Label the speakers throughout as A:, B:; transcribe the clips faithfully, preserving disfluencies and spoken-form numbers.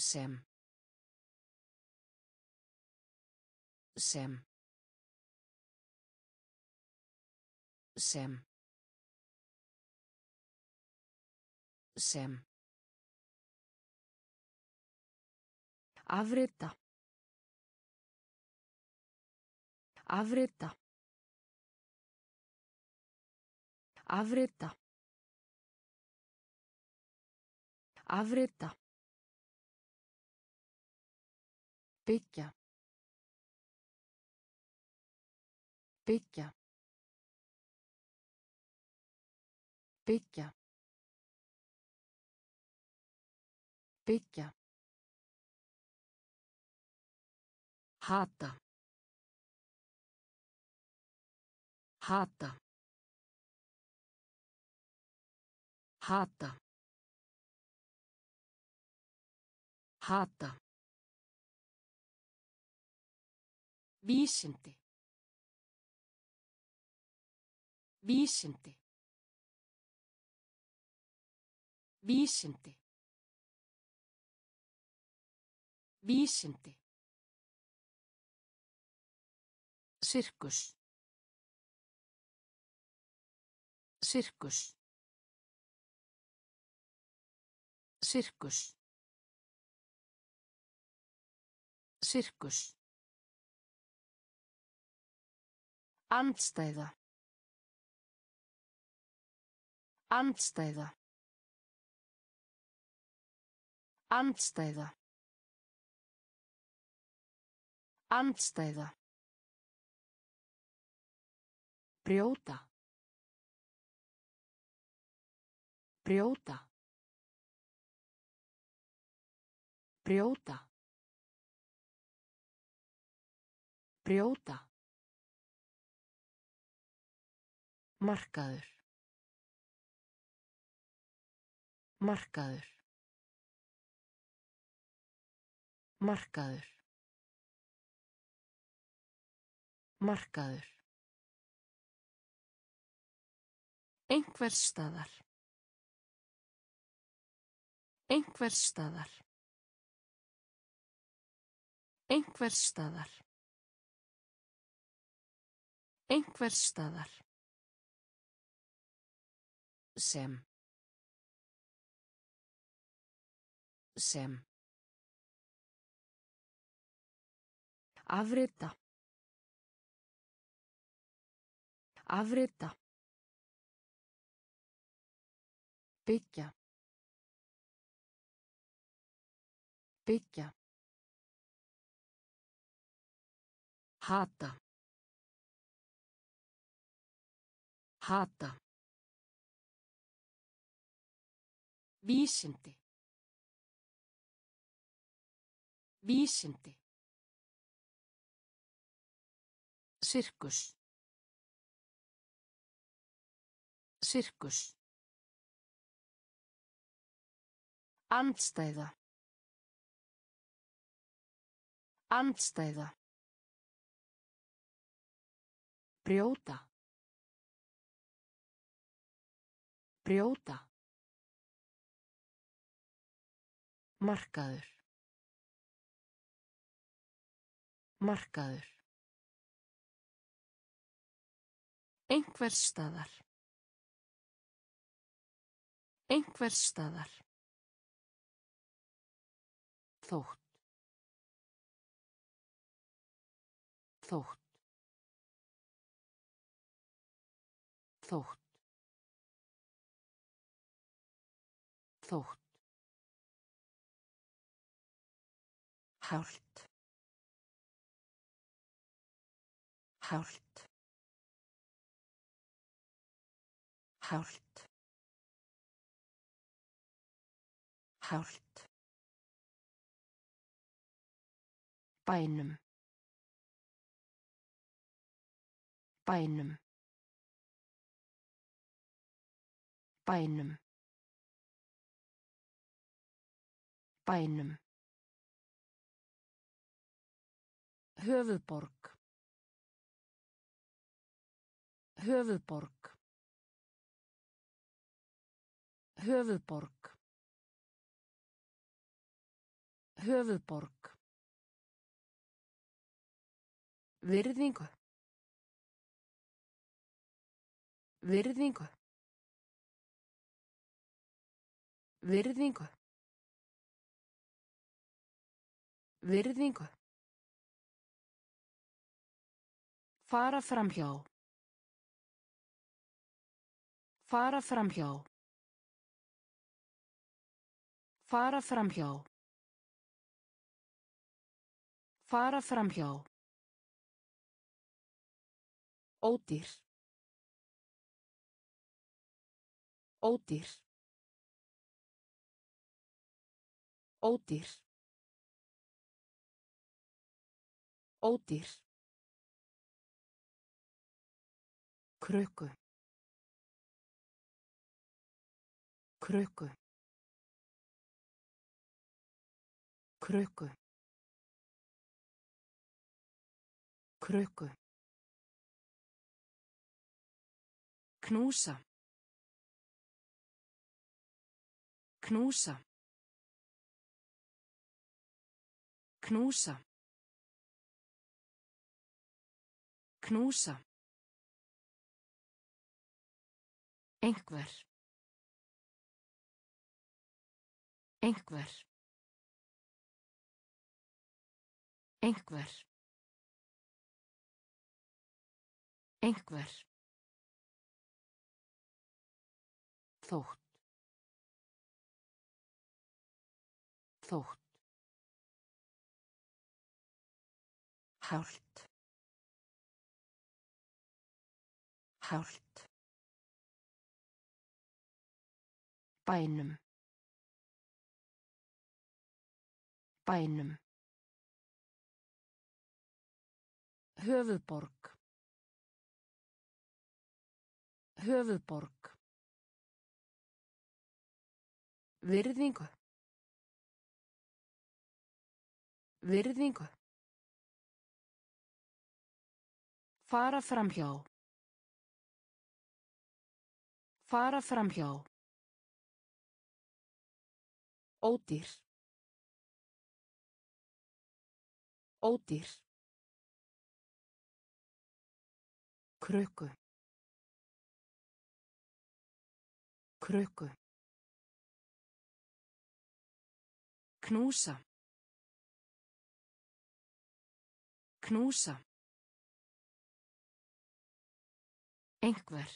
A: sem sem sem sem afrita afrita afrita afrita byggja byggja byggja byggja hata hata hata hata vísindi vísindi vísindi vísindi sirkus sirkus sirkus sirkus andstæða andstæða andstæða andstæða brjóta brjóta brjóta brjóta markaður markaður markaður markaður einhvers staðar einhvers staðar einhvers staðar einhvers staðar sem sem afrita afrita byggja byggja hata hata vísindi vísindi sirkus sirkus andstæða andstæða brjóta brjóta markaður markaður einhvers staðar einhvers staðar þótt þótt þótt þótt hált hált hált hált bænum bænum bænum bænum höfuðborg höfuðborg höfuðborg Höfuðborg. Virðingu. Virðingu. Virðingu. Virðingu. Fara framhjá. Fara framhjá. Fara framhjá. Fara framhjá. Ódýr. Ódýr. Ódýr. Ódýr. Krukku. Krukku. Krukku. Krukku. Knúsa. Knúsa. Knúsa. Knúsa. Einhver. Einhver. Einhver. Einhver. Þótt. Þótt. Hált. Hált. Bænum. Bænum. Höfuðborg. Höfuðborg. Virðingu. Virðingu. Fara framhjá. Fara framhjá. Ódýr. Ódýr. Krukku. Krukku. Knúsa. Knúsa. Einhver.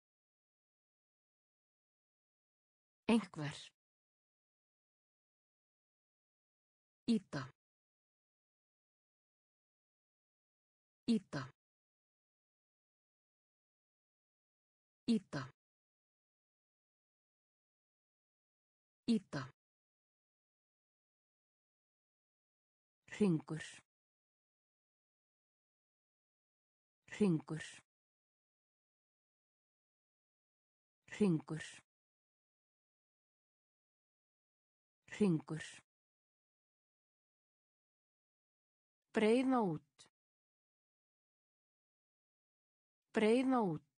A: Einhver. Íta. Íta. Íta. Íta. Hringur. Hringur. Hringur. Hringur. Breiða út. Breiða út.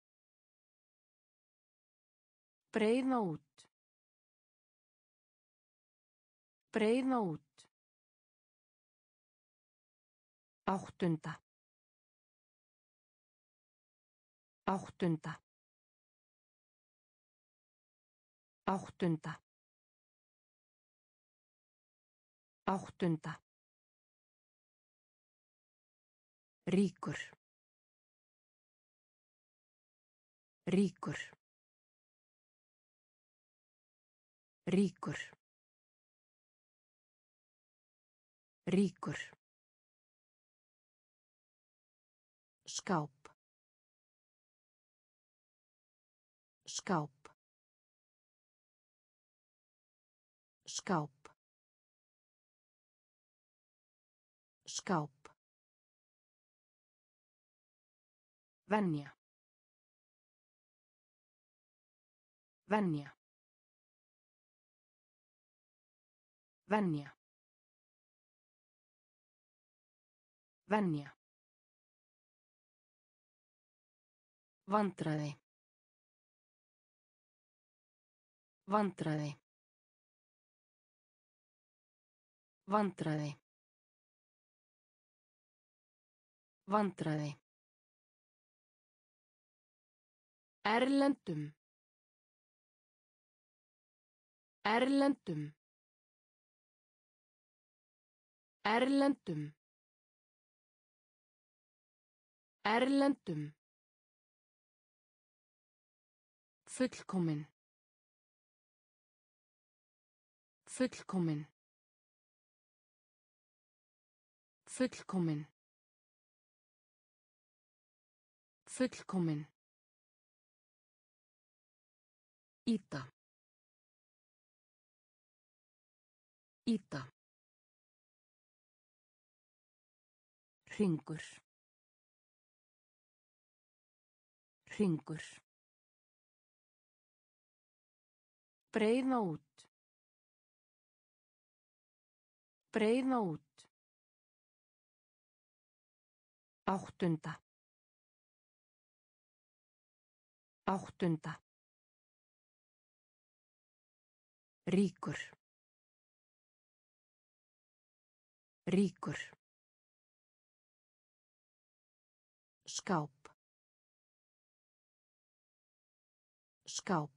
A: Breiða út. Breiða út. Áttunda. Áttunda. Áttunda. Áttunda. Ríkur. Ríkur. Ríkur. Ríkur. Skáp. Skáp. Skáp. Skáp. Venja. Venja. Venja. Venja. Vandræði. Vandræði. Vandræði. Vandræði. Erlendum. Erlendum. Erlendum. Erlendum. Fullkomin. Fullkomin. Fullkomin. Fullkomin. Íta. Íta. Hringur. Hringur. Breiða út. Breiða út. Áttunda. Áttunda. Ríkur. Ríkur. Skáp. Skáp.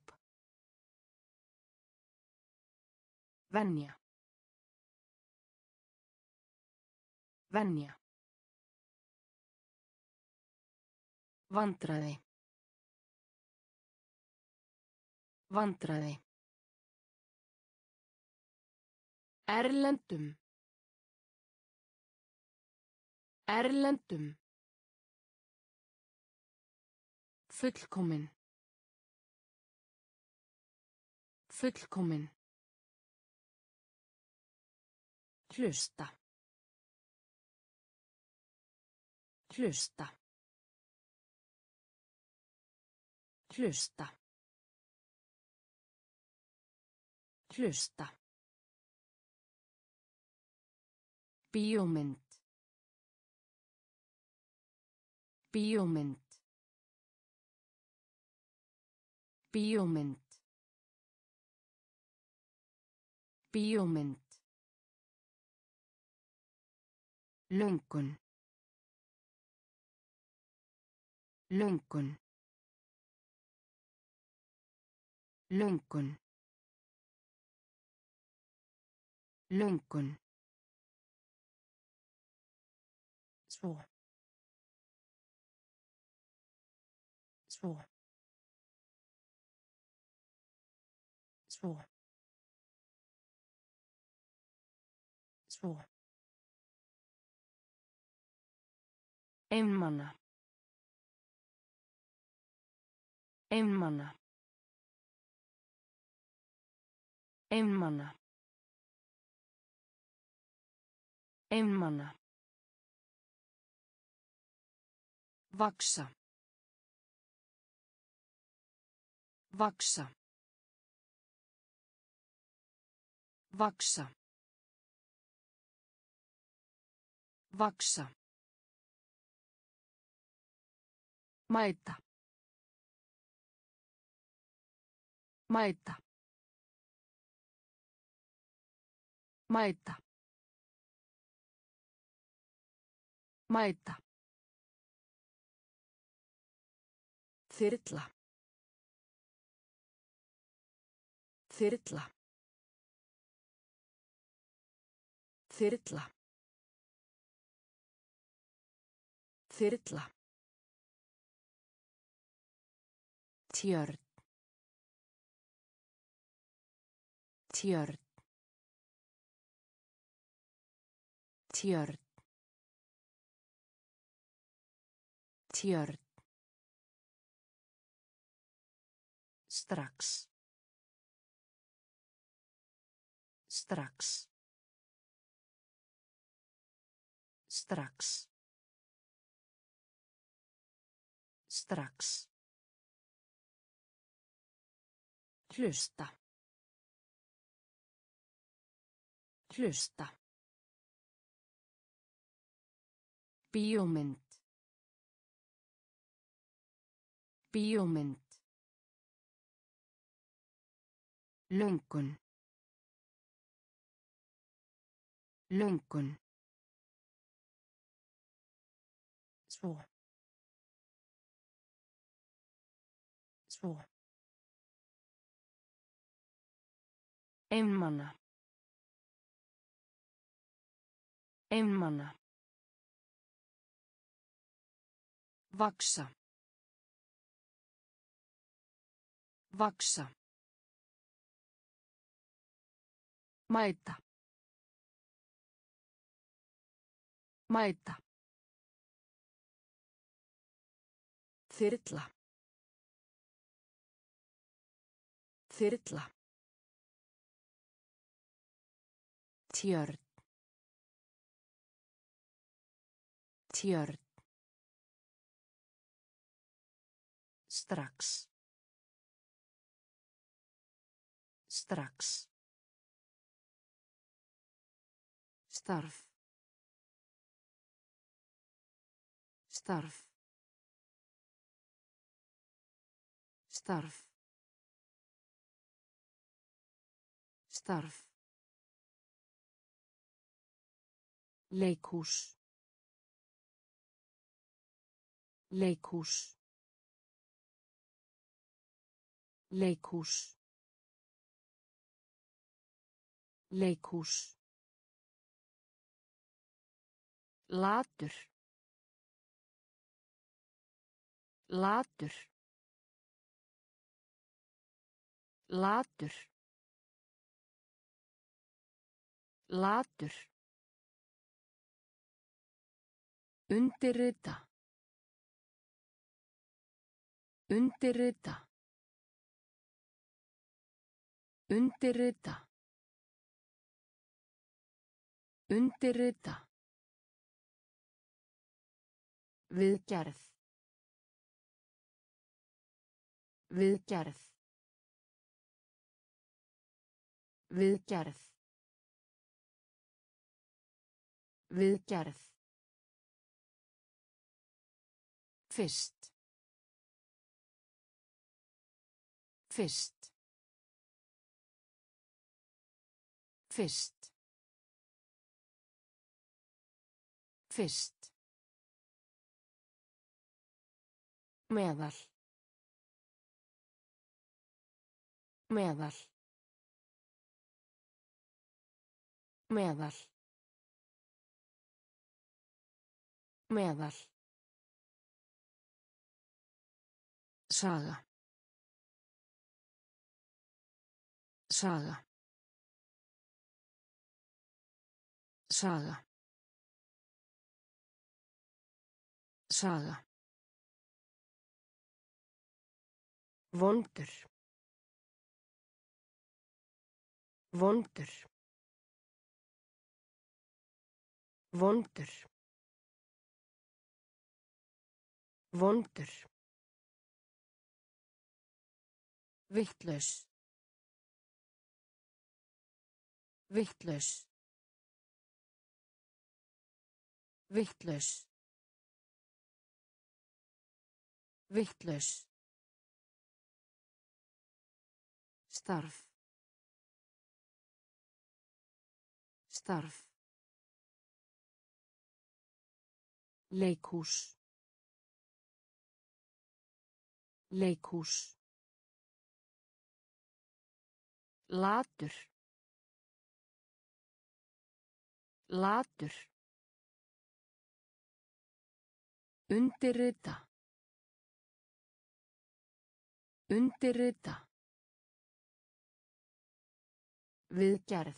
A: Venja. Venja. Vandræði. Vandræði. Erlendum. Erlendum. Fullkomin. Fullkomin. Hlusta. Hlusta. Hlusta. Hlusta. Bíómynd. Bíómynd. Bíómynd. Bíómynd. Löngun. Löngun. Löngun. Löngun. Svo. Svo. Svo. Svo. Einmana. Einmana. Einmana. Einmana. Vaksa. Vaksa. Vaksa. Vaksa. Mæta. Mæta. Mæta. Mæta. Þyrla. Þyrla. Þyrla. Þyrla. Tjörn. Tjörn. Tjörn. Tjörn. Strax. Strax. Strax. Strax. Hlusta. Hlusta. Bíómynd. Bíómynd. Löngun. Löngun. Svo. Svo. Einmana. Einmana. Vaksa. Vaksa. Mæta. Mæta. Þyrla. Þyrla. Tjörn. Tjörn. Strax. Strax. Starf. Starf. Starf. Starf. Leikhús. Leikhús. Leikhús. Leikhús. Latur. Latur. Latur. Latur. Undirrita. Undirrita. Undirrita. Undirrita. Viðgerð. Viðgerð. Viðgerð. Viðgerð. Fyrst. Fyrst. Fyrst. Fyrst. Meðal. Meðal. Meðal. Meðal. Saga. Saga. Saga. Saga. Vondur. Vondur. Vondur. Vondur. Vitlaus. Vitlaus. Vitlaus. Vitlaus. Starf. Starf. Leikhús. Leikhús. Latur. Latur. Undirrita. Undirrita. Viðgerð.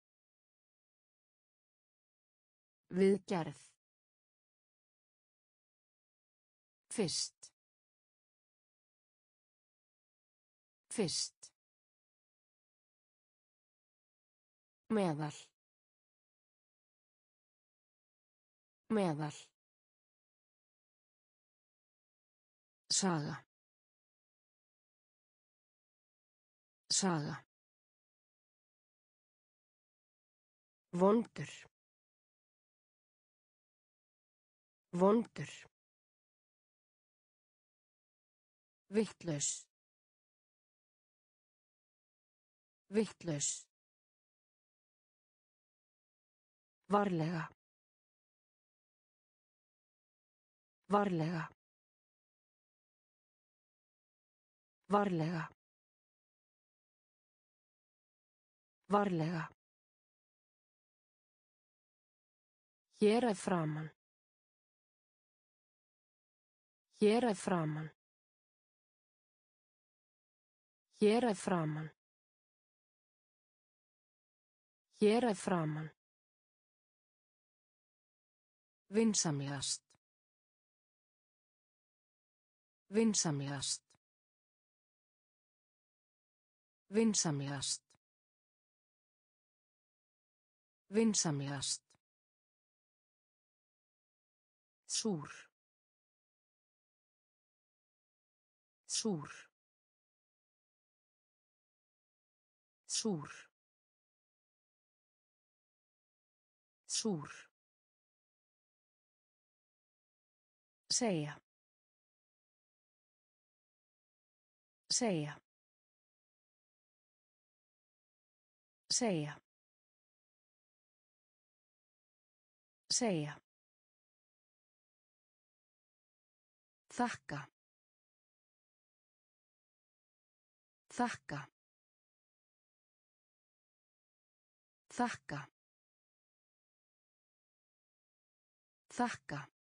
A: Viðgerð. Fyrst. Fyrst. Meðal. Meðal. Saga. Saga. Vondur. Vondur. Vitlaus. Vitlaus. Varlega. Varlega. Varlega. Varlega. Hér að framan. Hér að framan. Hér að framan. Hér að framan. Vinsamlegast. Vinsamlegast. Vinsamlegast. Vinsamlegast. Súr. Súr. Súr. Súr. Segja. Segja. Segja. Segja. Þakka. Þakka. Þakka. Þakka.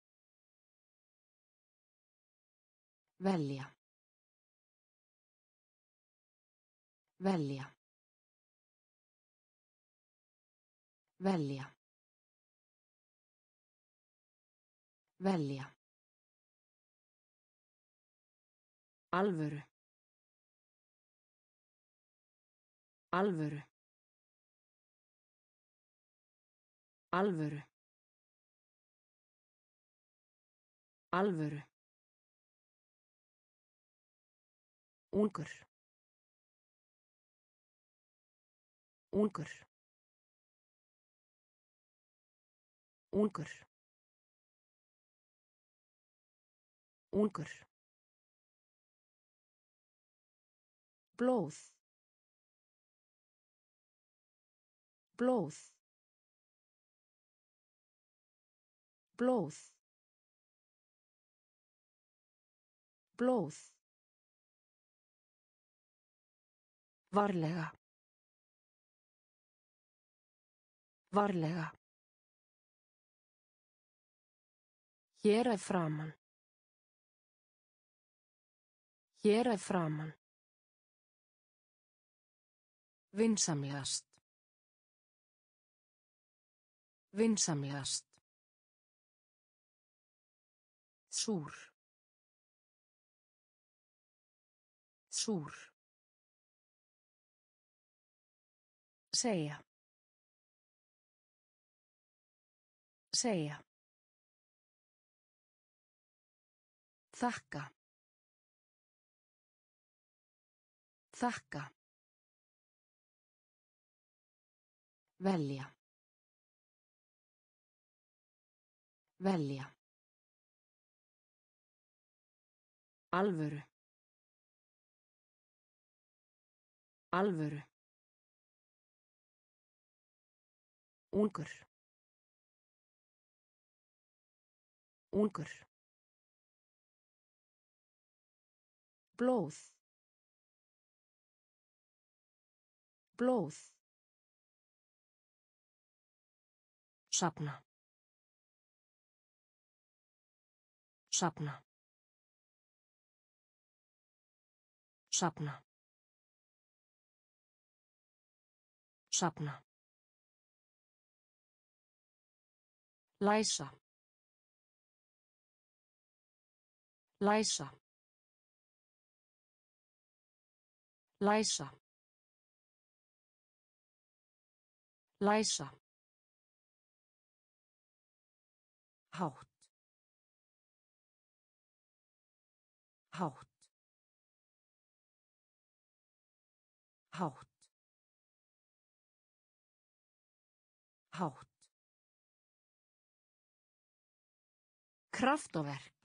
A: Velja. Velja. Velja. Velja. Alvöru. Alvöru. Alvöru. Alvöru. Ungur. Ungur. Ungur. Ungur. Blóð. Blóð. Blóð. Blóð. Varlega. Varlega. Hér að framan. Hér að framan. Vinsamlegast. Vinsamlegast. Súr. Súr. Segja. Segja. Þakka. Þakka. Velja. Velja. Alvöru. Alvöru. Ungur. Ungur. Blóð. Blóð. Safna. Safna. Safna. Safna. Læsa. Læsa. Læsa. Læsa. Hátt. Hátt. Hátt. Hátt. Kraftaverk.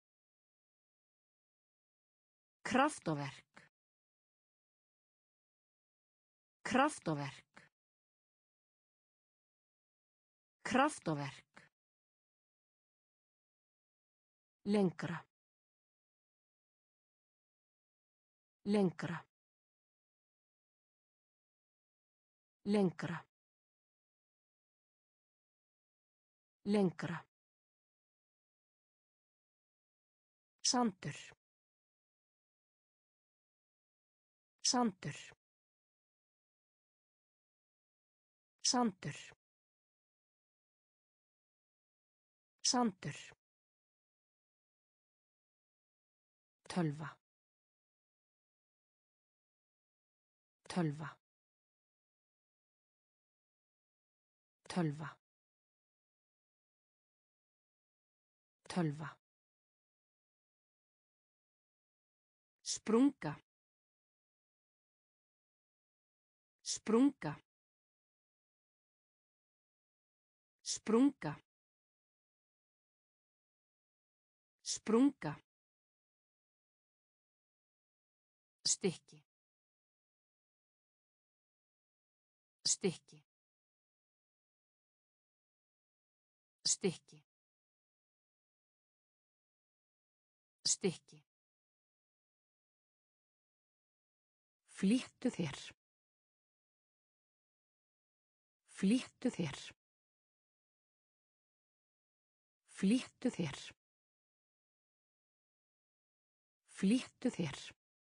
A: Kraftaverk. Kraftaverk. Kraftaverk. Lengra. Lengra. Lengra. Lengra. Sandur. Sandur. Sandur. Sandur. Tölva. Tölva. Tölva. Tölva. Sprunga. Sprunga. Sprunga. Sprunga. Stykki. Stykki. Stykki. Stykki. Flýttu þér. Flýttu þér. Flýttu þér. Flýttu þér.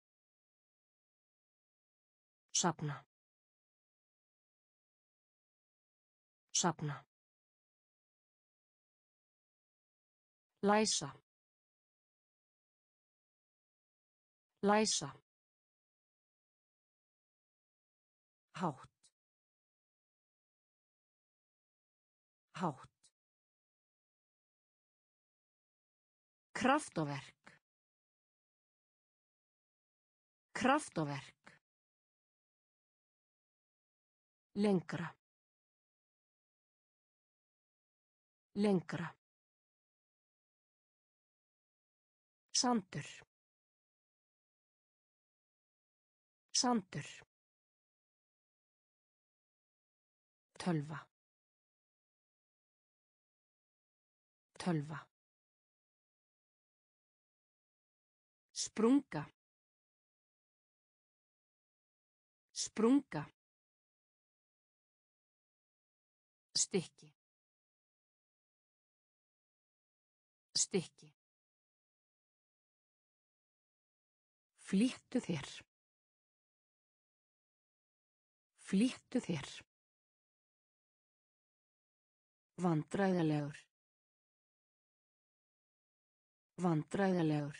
A: Safna. Safna. Læsa. Læsa. Hátt. Hátt. Kraftaverk. Kraftaverk. Lengra. Lengra. Sandur. Sandur. Tölva. Tölva. Sprunga. Sprunga. Stykki. Stykki. Flýttu þér. Flýttu þér. Vandræðalegur. Vandræðalegur.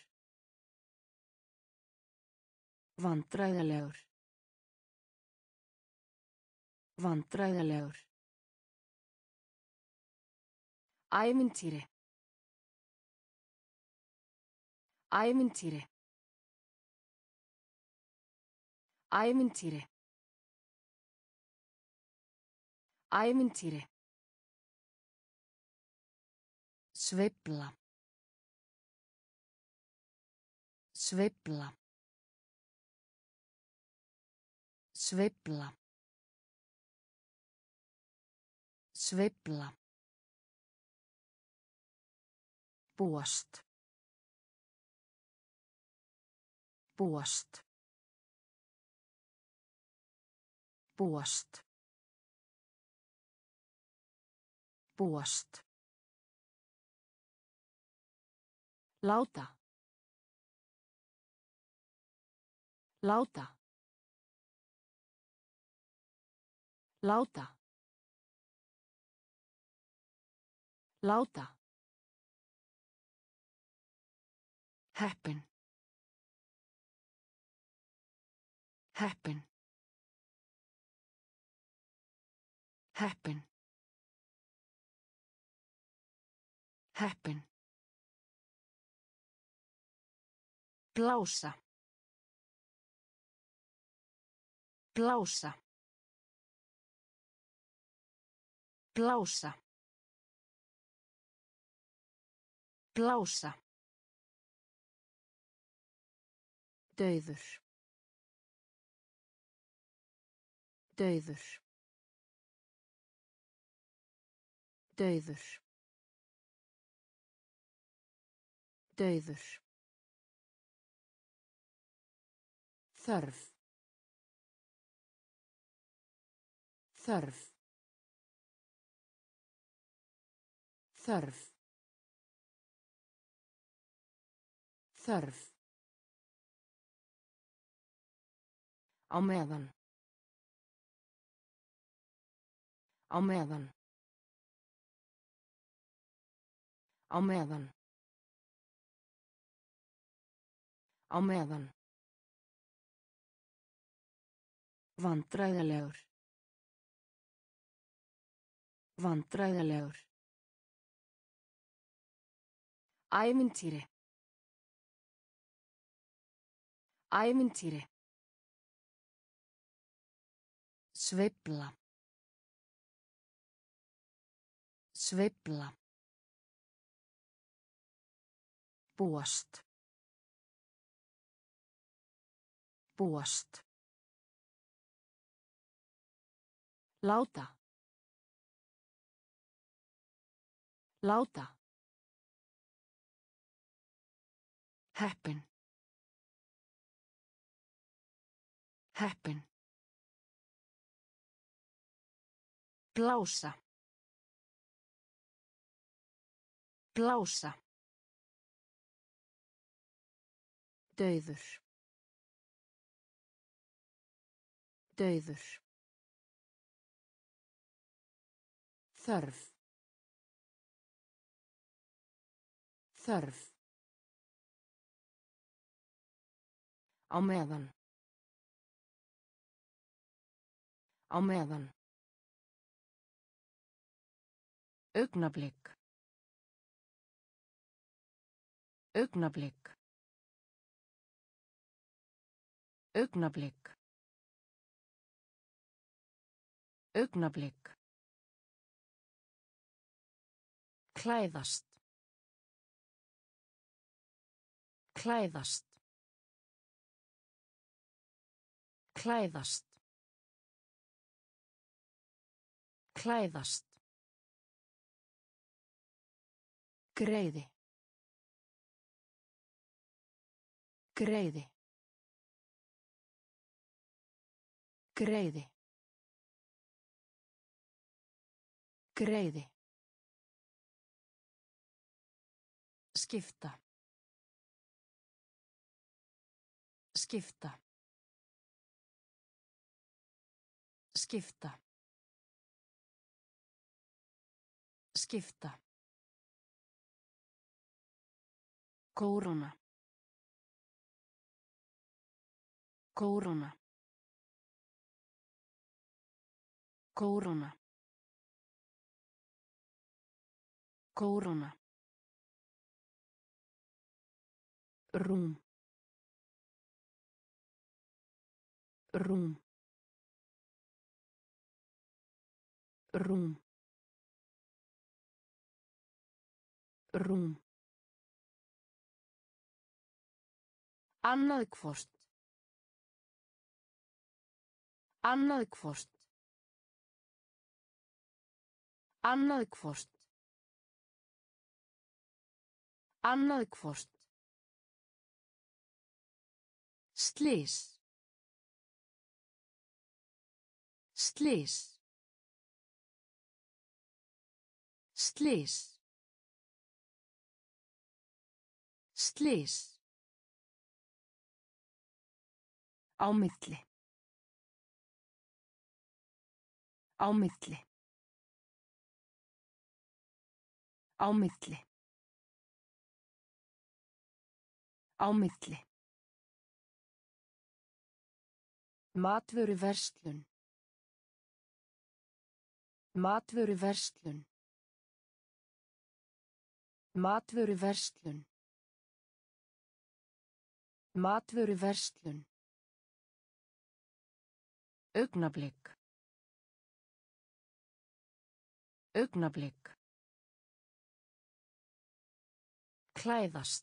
A: Vandræðalegur. Vandræðalegur. Ævintýri. Ævintýri. Ævintýri. Ævintýri. Sveifla. Sveifla. Sveifla. Sveifla. Búast. Búast. Búast. Búast. Láta. Láta. Láta. Láta. Heppin. Heppin. Heppin. Heppin. Blása. Blása. Blása. Blása. Dauður. Dauður. Dauður. Dauður. Þörf. Þörf. Þörf. Þörf. Á meðan. Á meðan. Á meðan. Á meðan. Vandræðalegur. Vandræðalegur. Ævintýri. Ævintýri. Sveifla. Sveifla. Búast. Búast. Láta. Láta. Heppin. Heppin. Blása. Blása. Dauður. Dauður. Þörf. Þörf. Á meðan. Á meðan. Augnablik. Augnablik. Augnablik. Augnablik. Klæðast. Klæðast. Klæðast. Klæðast. Greiði. Greiði. Greiði. Greiði. Skipta. Skipta. Skipta. Skipta. Kóróna. Kóróna. Kóróna. Kóróna. Rúm. Rúm. Rúm. Rúm. Annað hvort. Annað hvort. Annað hvort. Annað hvort. Slys. Slys. Slys. Slys. Á milli. Á milli. Á milli. Á milli. Matvöruverslun. Matvöruverslun. Matvöruverslun. Matvöruverslun. Augnablik. Augnablik. Klæðast.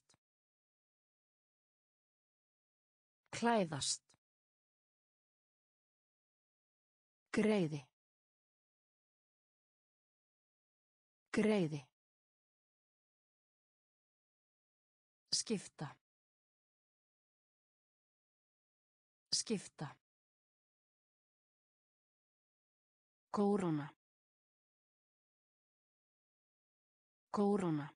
A: Klæðast. Greiði. Greiði. Skipta. Skipta. Kóróna. Kóróna.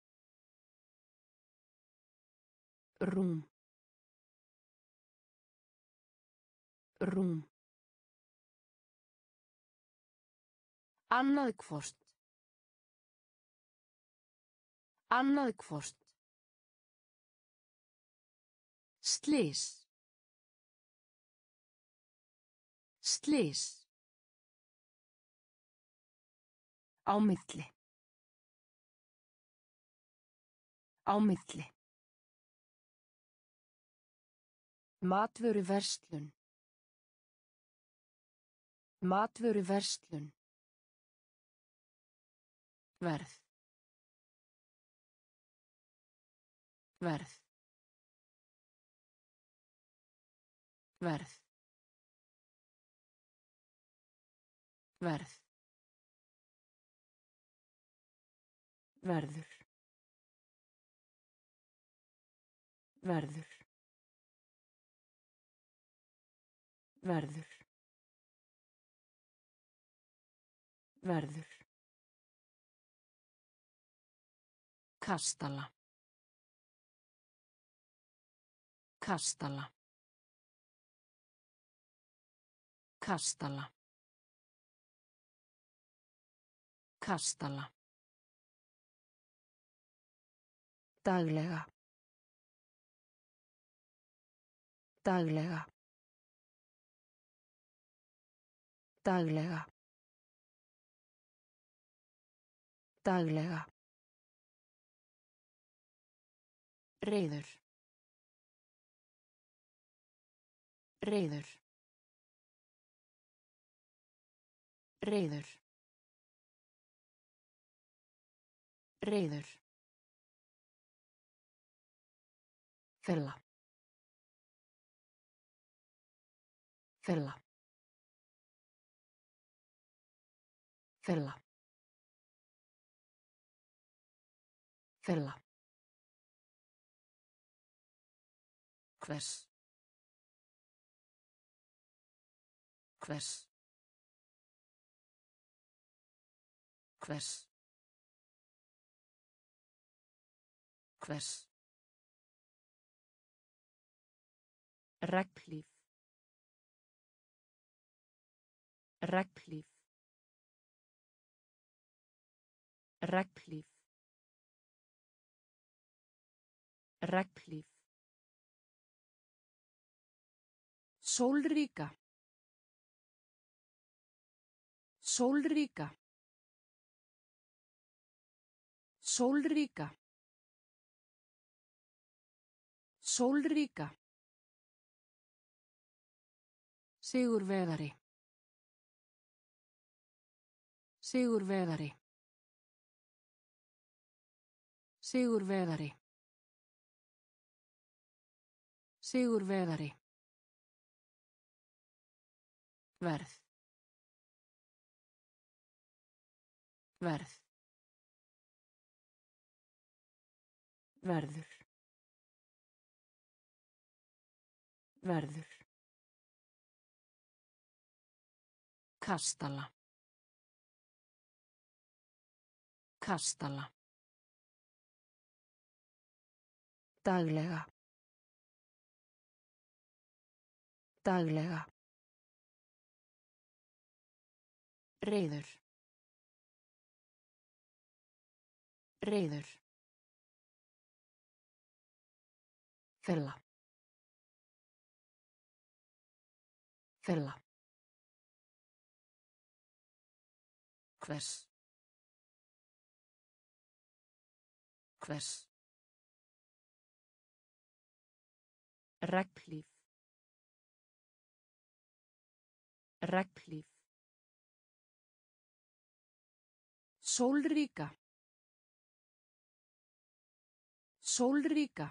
A: Rúm. Rúm. Annað hvort. Annað hvort. Slys. Slys. Á milli. Á milli. Matvöruverslun. Matvöruverslun. Verð. Verð. Verð. Verð. Verður. Verður. Verður. Verður. Kastala. Kastala. Kastala. Kastala. Daglega. Daglega. Daglega. Daglega. Reiður. Reiður. Reiður. Reiður. Fella. Fella. Fella. Fella. Hvers. Hvers. Hvers. Hvers. Regnhlíf. Regnhlíf. Regnhlíf. Regnhlíf. Sólríka. Sólríka. Sólríka. Sólríka. Sigurvegari. Sigurvegari. Sigurvegari. Sigurvegari. Verð. Verð. Verður. Verður. Kastala. Kastala. Daglega. Daglega. Reiður. Reiður. Fella. Fella. Hvers. Hvers. Regnhlíf. Regnhlíf. Sólríka. Sólríka.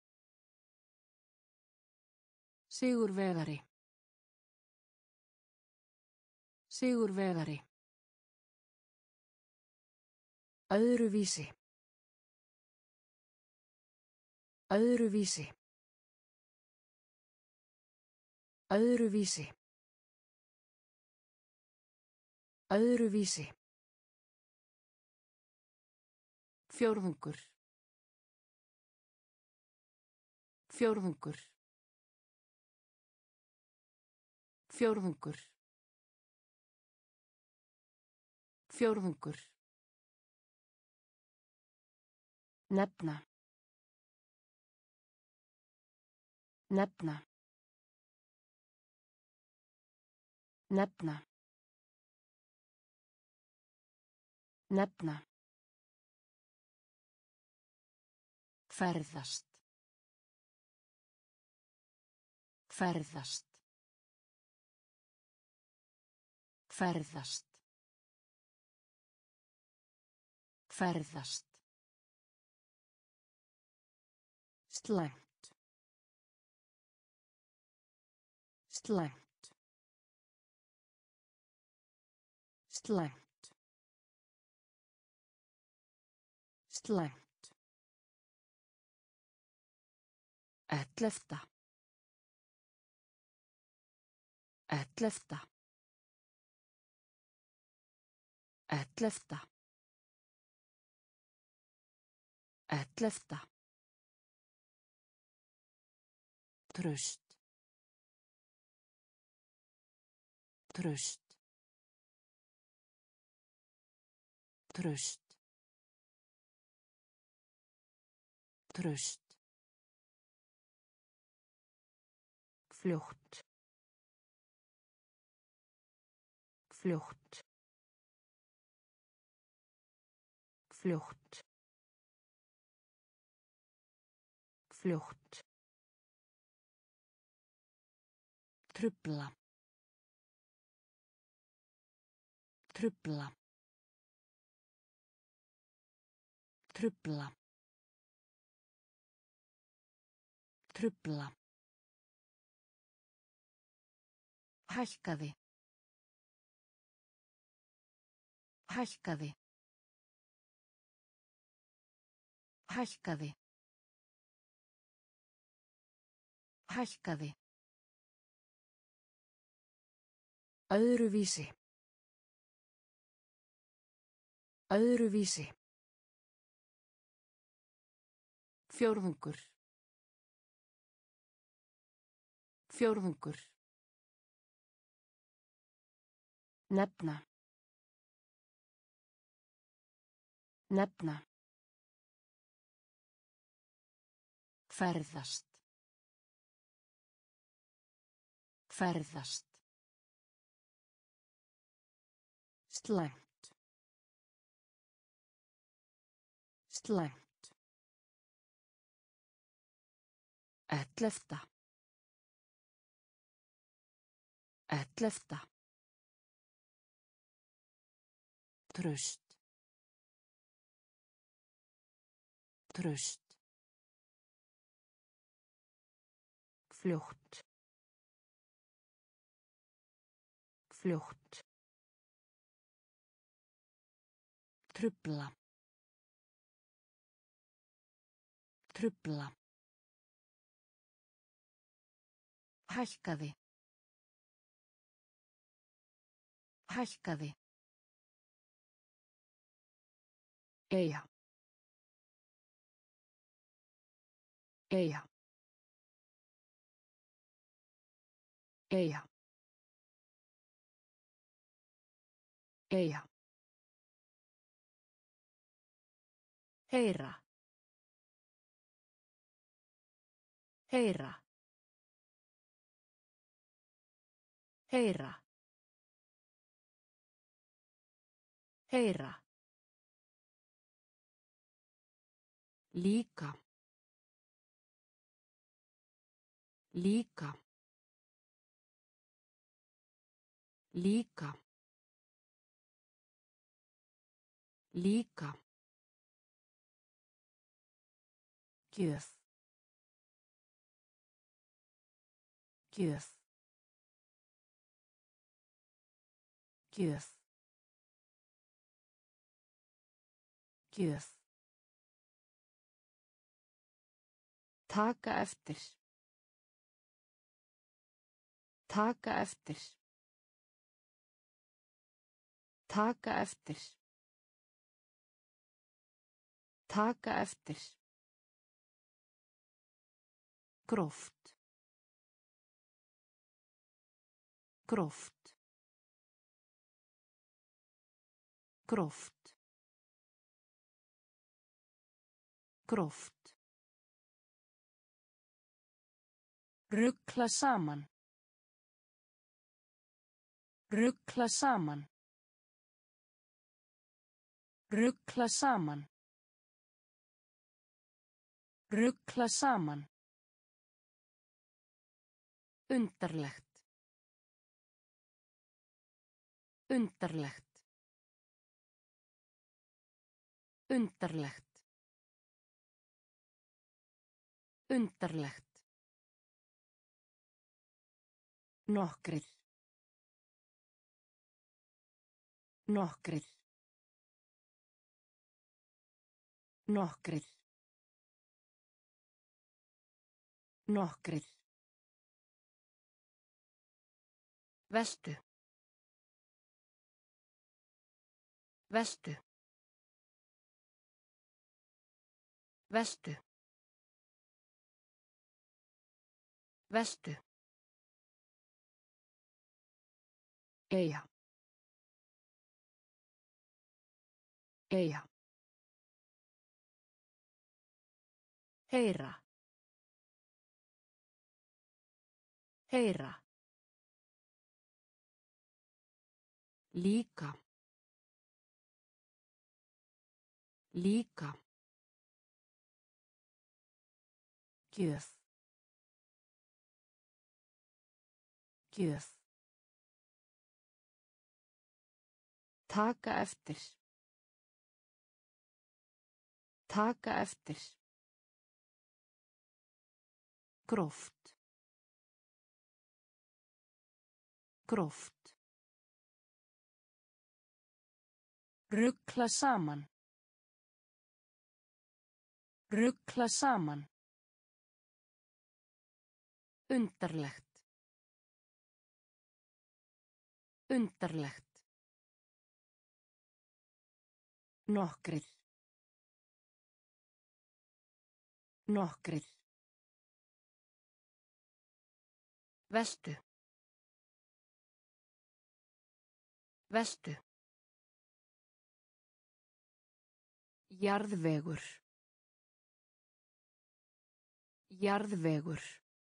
A: Sigurvegari. Sigurvegari. Öðruvísi. Öðruvísi. Öðruvísi. Öðruvísi. Fjórðungur. Fjórðungur. Fjórðungur. Fjórðungur. Nefna. Nefna. Nefna. Nefna. Ferðast. Ferðast. Ferðast. Ferðast. Slæmt. Slæmt. Slæmt. Slæmt. Ellefta. Ellefta. Ellefta. Ellefta. Traust. Traust. Traust. Traust. Fljótt. Fljótt. Fljótt. Fljótt. Trufla. Trufla. Trufla. Trufla. Hækkaði. Hækkaði. Hækkaði. Hækkaði. Öðruvísi. Öðruvísi. Fjórðungur. Fjórðungur. Nefna. Nefna. Ferðast. Ferðast. Slæmt. Slæmt. Ellefta. Ellefta. Traust. Traust. Fljótt. Fljótt. Trufla. Trufla. Hækkaði. Hækkaði. Eyja. Eyja. Eyja. Eyja. Heyra. Heyra. Heyra. Heyra. Líka. Líka. Líka. Líka. Gjöf. Gjöf. Gjöf. Gjöf. Taka eftir. Taka eftir. Taka eftir. Taka eftir. Gróft. Gróft. Gróft. Gróft. Rugla saman. Rugla saman. Rugla saman. Rugla saman. Undarlegt. Undarlegt. Undarlegt. Undarlegt. Nokkrir. Nokkrir. Nokkrir. Nokkrir. Veltu. Veltu. Veltu. Veltu. Eyja. Eyja. Heyra. Heyra. Líka. Líka. Gjöf. Gjöf. Taka eftir. Taka eftir. Gróft. Gróft. Rugla saman. Rugla saman. Undarlegt. Undarlegt. Nokkrir. Nokkrir. Veltu. Veltu. Jarðvegur. Jarðvegur.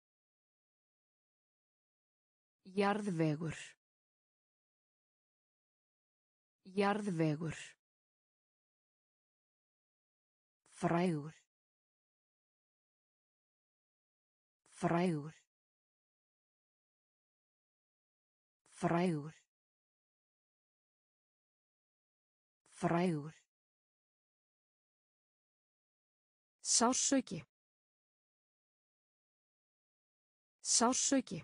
A: Jarðvegur. Jarðvegur. Frægur. Frægur. Frægur. Frægur. Sársauki. Sársauki.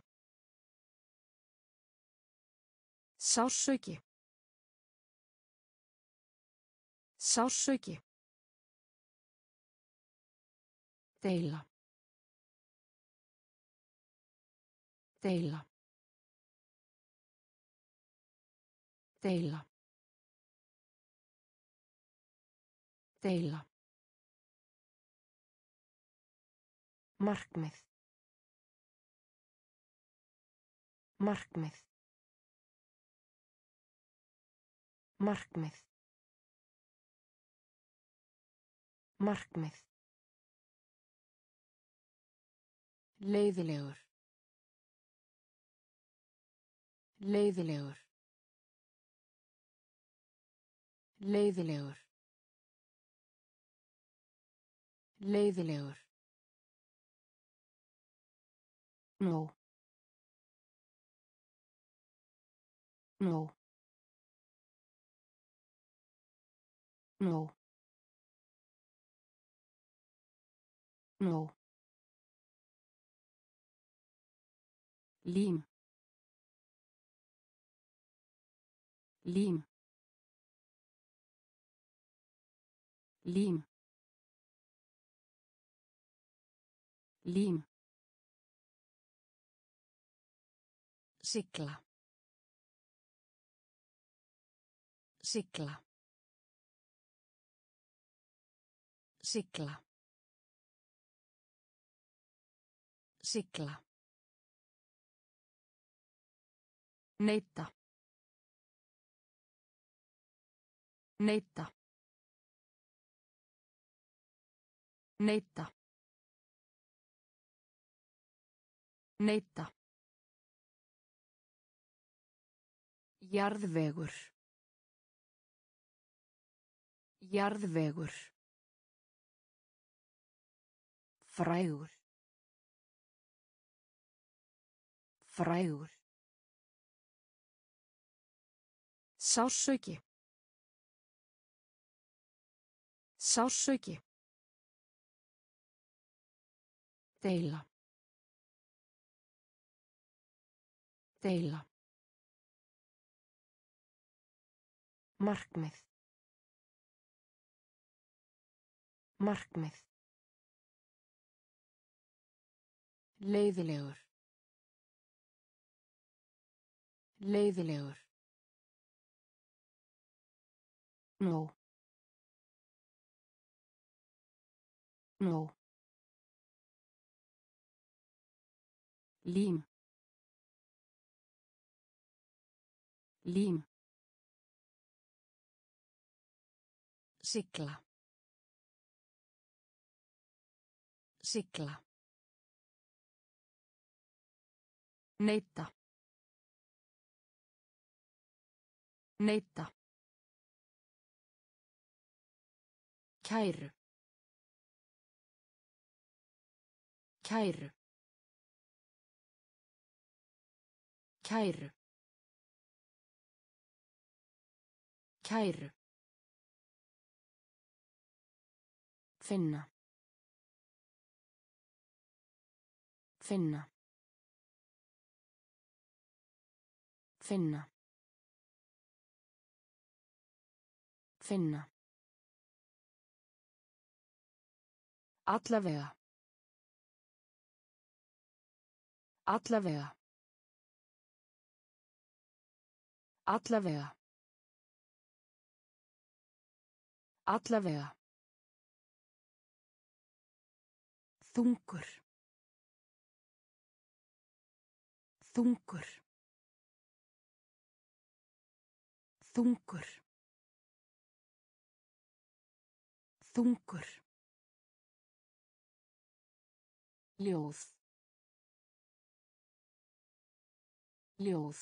A: Sársauki. Sársauki. Deila. Deila. Deila. Deila. Markmið. Markmið. Markmið. Markmið. Leiðilegur. Leiðilegur. Leiðilegur. Leiðilegur. Nú. Nú. Nú. Nú. Lím. Lím. Lím. Lím. Sigla. Sigla. Sigla. Sigla. Neita. Neita. Neita. Neita. Jarðvegur. Jarðvegur. Frægur. Frægur. Sársauki. Sársauki. Deila. Deila. Markmið. Markmið. Leiðilegur. Leiðilegur. Nó. Nó. Lím. Lím. Sigla. Sigla. Neita. Neita. Kæru. Kæru. Kæru. Kæru. Finna. Finna. Finna. Finna. Allavega. Allavega. Allavega. Allavega. Þungur. Þungur. Þungur. Þungur. Ljóð. Ljóð.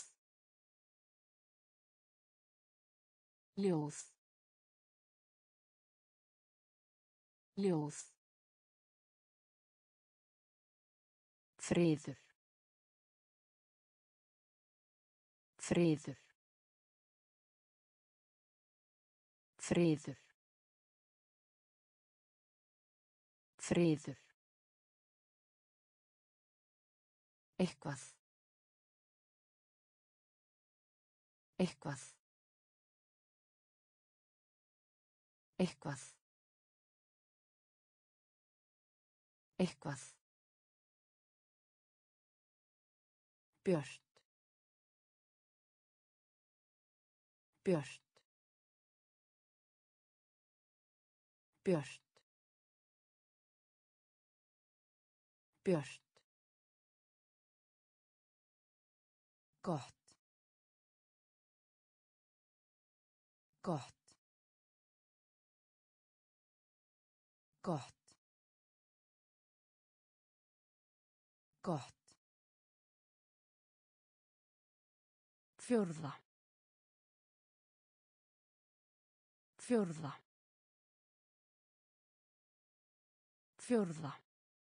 A: Ljóð. Ljóð. Friður. Friður. Friður. Friður. Eitthvað. Eitthvað. Eitthvað. Eitthvað. Björt. Björt. Björt. Björt. Gott. Gott. Gott. Gott. Fjórða. Fjórða. Fjórða.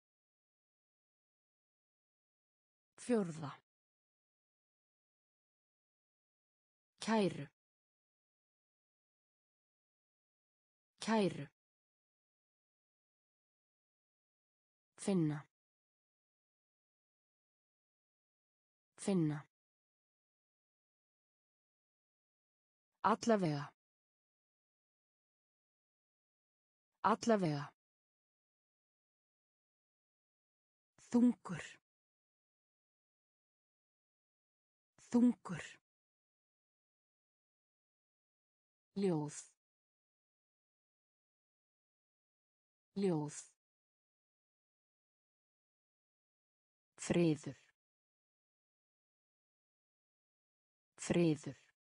A: Fjórða. Kæru. Kæru. Finna. Finna. Allavega. Allavega. Þungur. Þungur. Ljóð. Ljóð. Friður. Friður.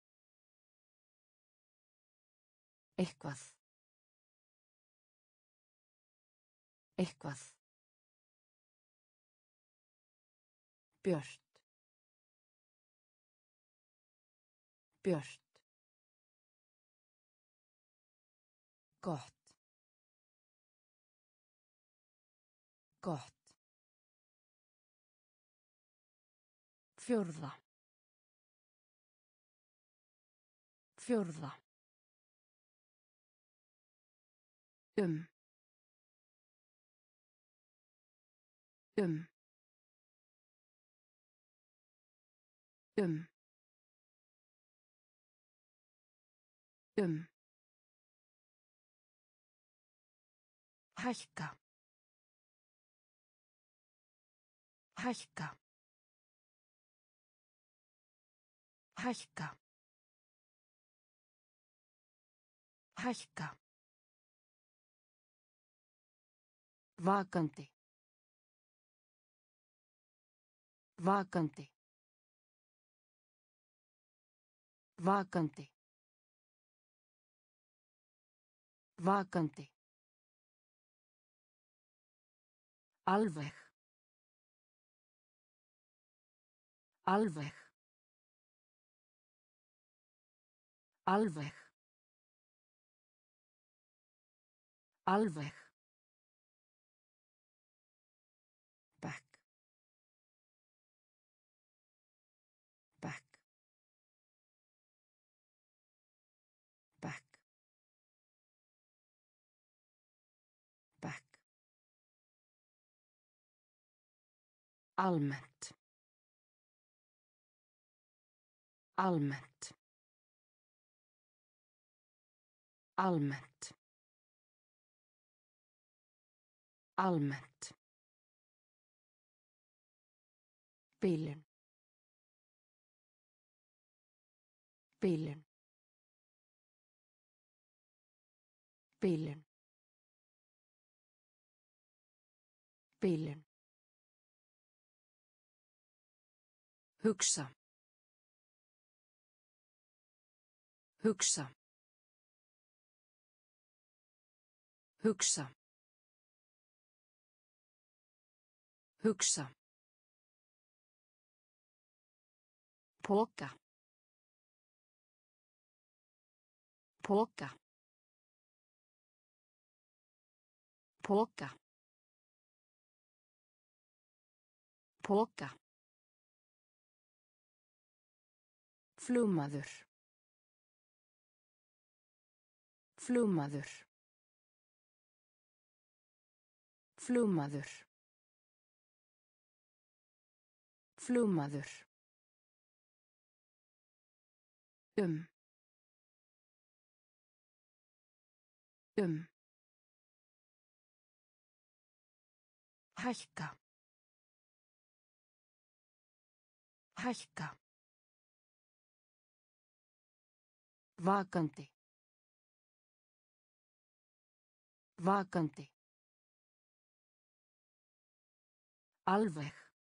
A: Eitthvað. Eitthvað. Björt. Björt. Gott. Gott. Fjórða. Fjórða. Um. Um. Um. Um. Hækka. Hækka. Hækka. Hækka. Vakandi. Vakandi. Vakandi. Vakandi. Alveg. Alveg. Alveg. Alveg. Back. Back. Back. Back. Almennt. Almennt. Almennt. Almennt. Bilun. Bilun. Bilun. Bilun. Hugsa. Hugsa. Hugsa. Hugsa. Póka. Póka. Póka. Póka. Flugmaður. Flugmaður. Flugmaður. Flugmaður. Um. Um. Hækka. Hækka. Vakandi. Vakandi. Alveg.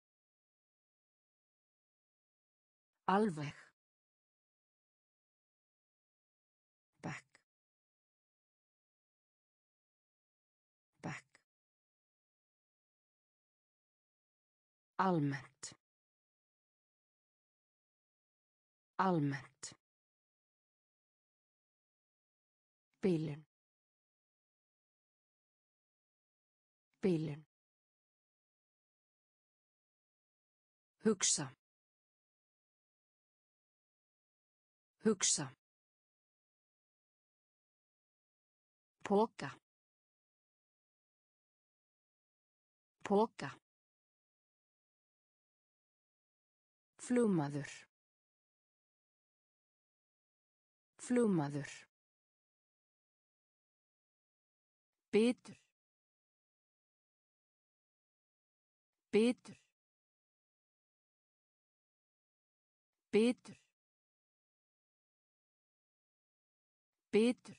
A: Alveg. Back. Back. Almennt. Almennt. Bilun. Bilun. Hugsa. Hugsa. Póka. Póka. Flugmaður. Flugmaður. Bitur. Bitur. Bitur. Bitur.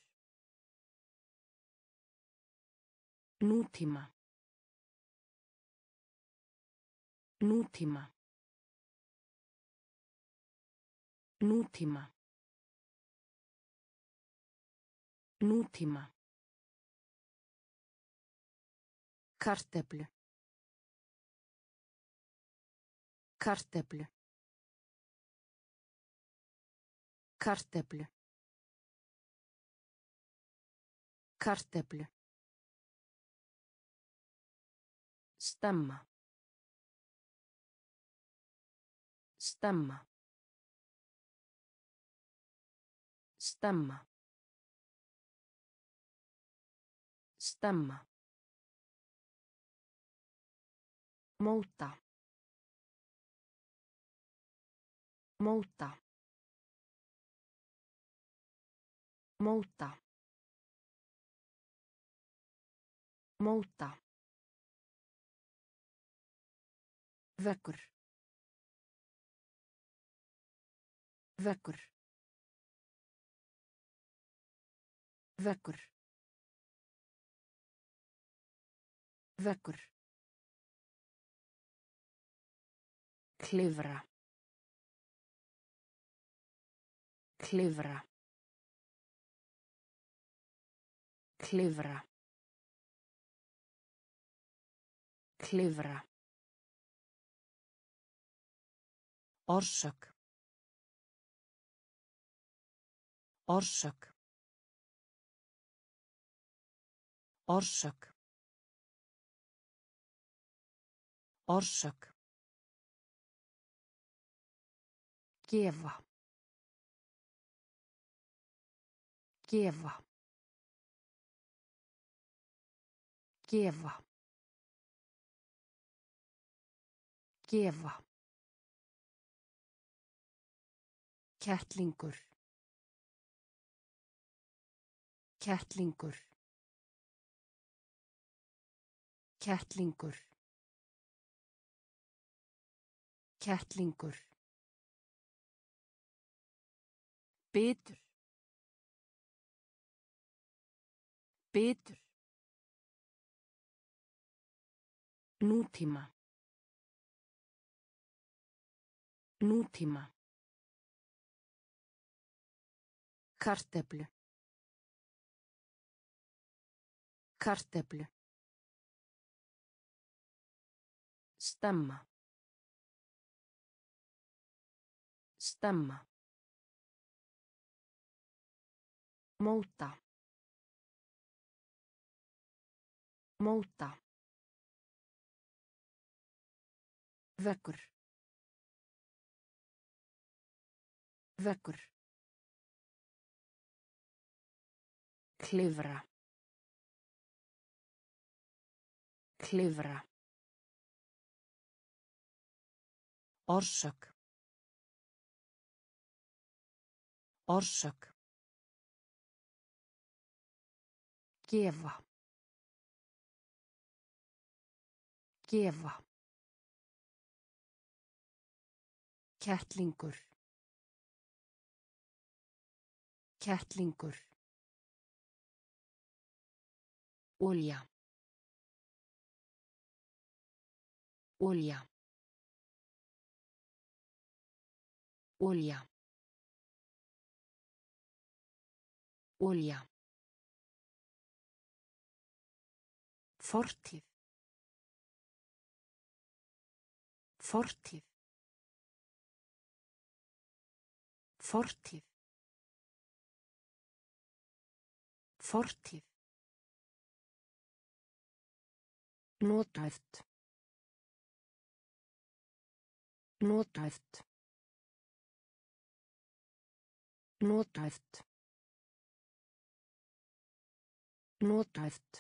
A: Nútíma. Nútíma. Nútíma. Nútíma. Kartöflu. Kartöflu. Kartöflu. Kartöflu. Stemma. Stemma. Stemma. Stemma. Móta. Móta. Móta. Móta. Vekkur. Vekkur. Vekkur. Vekkur. Klifra. Klifra. Klifra. Klifra. Orsök. Orsök. Orsök. Orsök. Gefa. Gefa. Gefa. Gefa. Kettlingur. Kettlingur. Kettlingur. Kettlingur. Bitur. Bitur. Nútíma. Nútíma. Kartöflu. Kartöflu. Stemma. Stemma. Móta. Móta. Vekkur. Vekkur. Klifra. Klifra. Orsök. Orsök. Gefa. Gefa. Kettlingur. Kettlingur. Olja. Olja. Olja. Olja. Fortíð. Fortíð. Fortíð. Fortíð. Nothæft. Nothæft. Nothæft. Nothæft.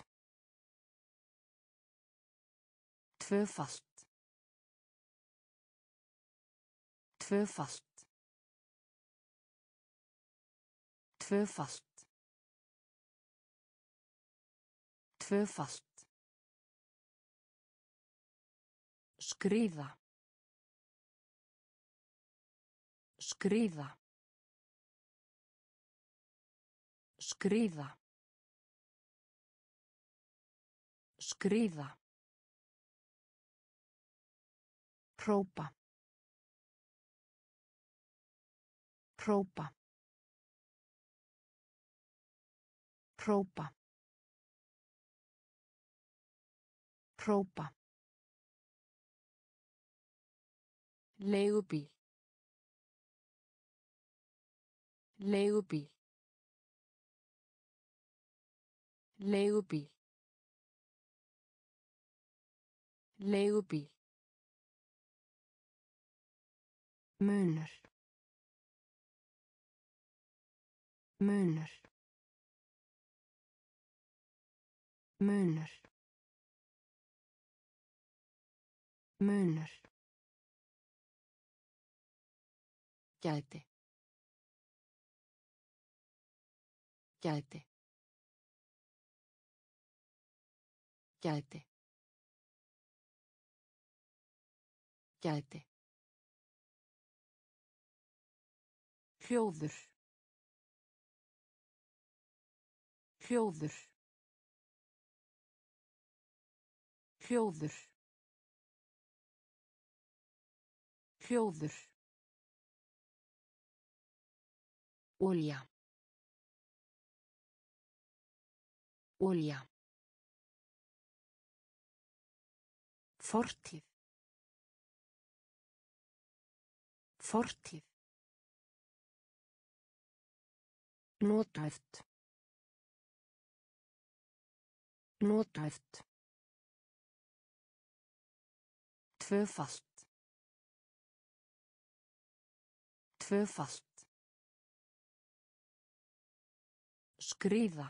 A: Tvöfalt. Tvöfalt. Tvöfalt. Tvöfalt. Skríða. Skríða. Skríða. Skríða. Hrópa. Hrópa. Hrópa. Hrópa. Leigubíl. Leigubíl. Leigubíl. Leigubíl. Munur. Munur. Munur. Munur. Gæti. Gæti. Gæti. Gæti. Hljóður. Hljóður. Hljóður. Hljóður. Olja. Olja. Fortíð. Fortíð. Notæft. Notæft. Tvöfalt. Tvöfalt. Skríða.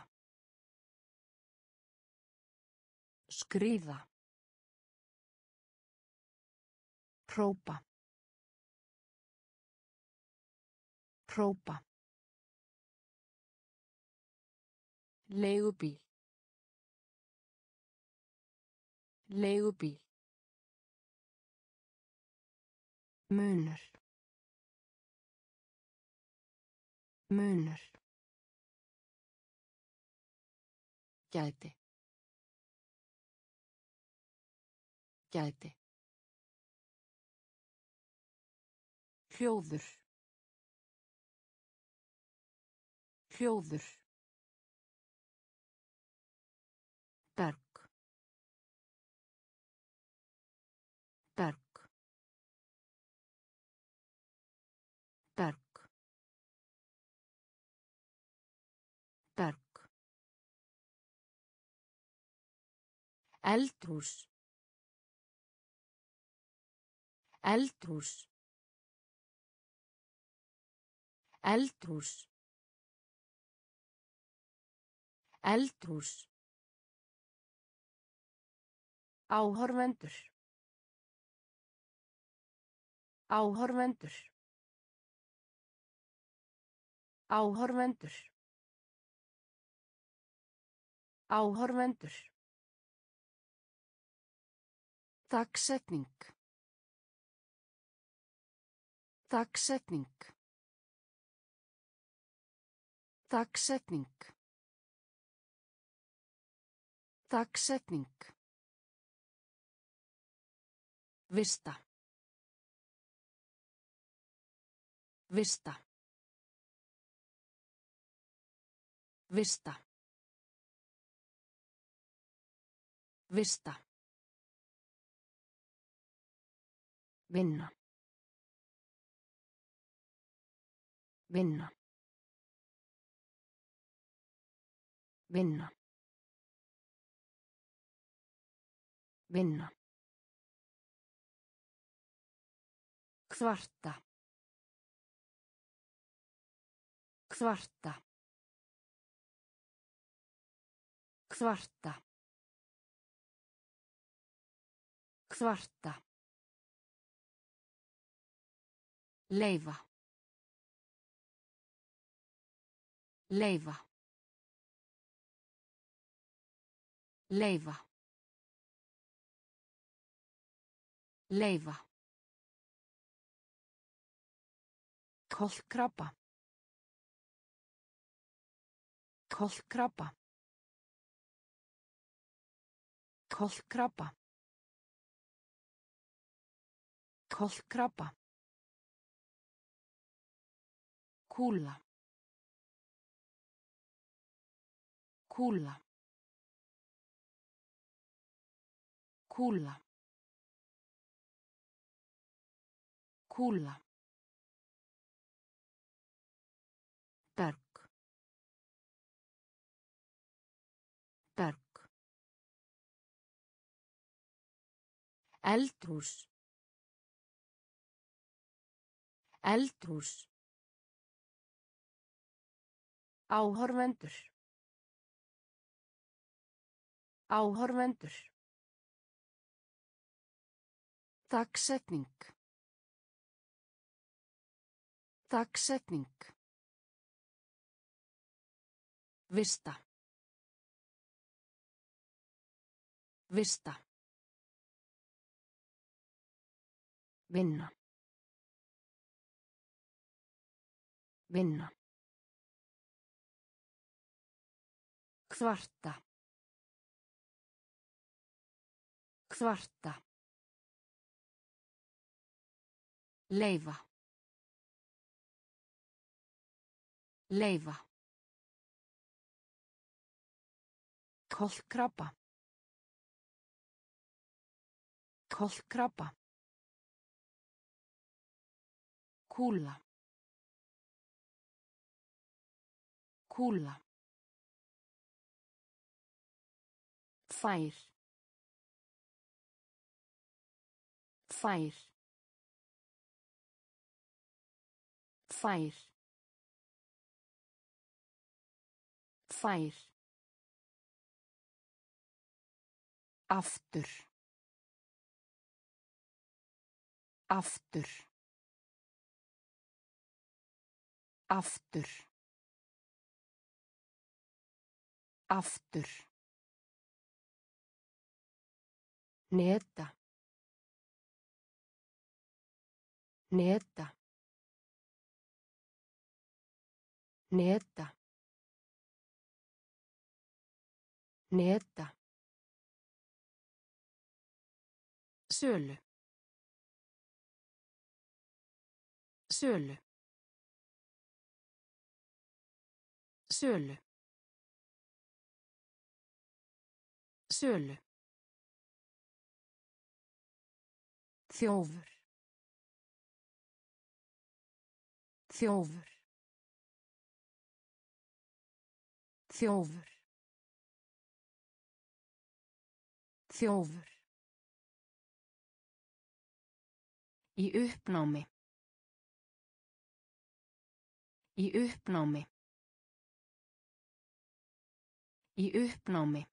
A: Skríða. Hrópa. Hrópa. Leigubíl. Leigubíl. Munur. Munur. Gæti. Gæti. Hljóður. Hljóður. Berg. Berg. Berg. Berg. Eldhús. Eldhús. Eldhús. Eldhús. Áhorfendur. Áhorfendur. Áhorfendur. Áhorfendur. Dagsetning. Dagsetning. Dagsetning. Dagsetning. Vista. Vista. Vista. Vista. Vinna. Vinna. Vinna. Vinna. Kvarta. Kvarta. Kvarta. Kvarta. Leyfa. Leyfa. Leyfa. Leyfa. Kolkrabba. Kolkrabba. Kolkrabba. Kolkrabba. Kúla. Kúla. Kúla. Kúla. Berg. Berg. Eldhús. Eldhús. Áhorfendur. Áhorfendur. Dagsetning. Dagsetning. Vista. Vista. Vinna. Vinna. Kvarta. Kvarta. Leyfa. Leyfa. Kolkrabba. Kolkrabba. Kúla. Kúla. Fær. Fær. Fær. Fær. Aftur. Aftur. Aftur. Aftur. Neta. Neta. Neta. Neta. Sölu. Sölu. Sölu. Sölu. Þjófur. Þjófur. Þjófur. Þjófur. Í uppnámi. Í uppnámi. Í uppnámi.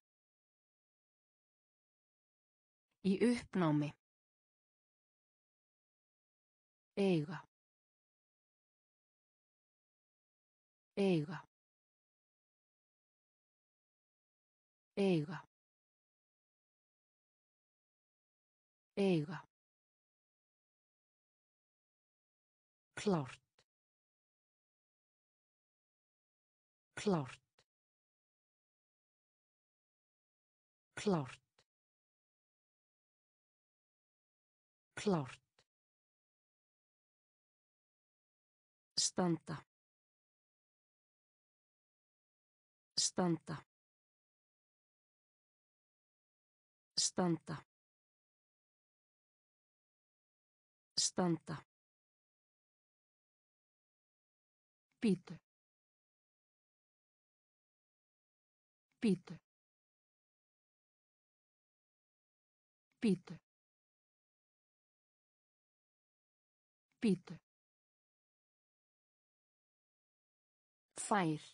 A: Í uppnámi. Eiga. Eiga. Eiga. Eiga. Klárt. Klárt. Klárt. Klárt. Standa. Standa. Standa. Standa. Bítu. Bítu. Bítu. Bítu. Fær.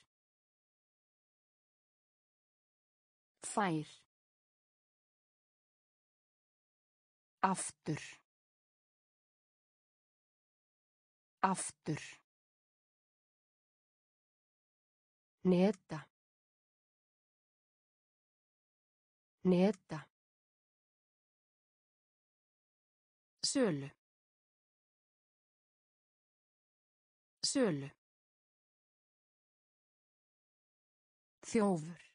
A: Fær. Aftur. Aftur. Neta. Neta. Sölu. Sölu. Þjófur.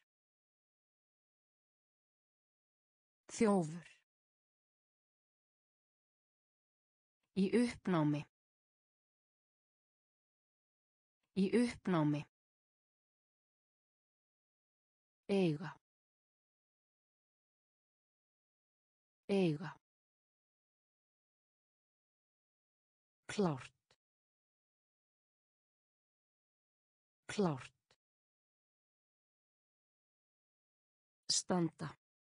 A: Þjófur. Í uppnámi. Í uppnámi. Eiga. Eiga. Klárt. Klárt. Standa.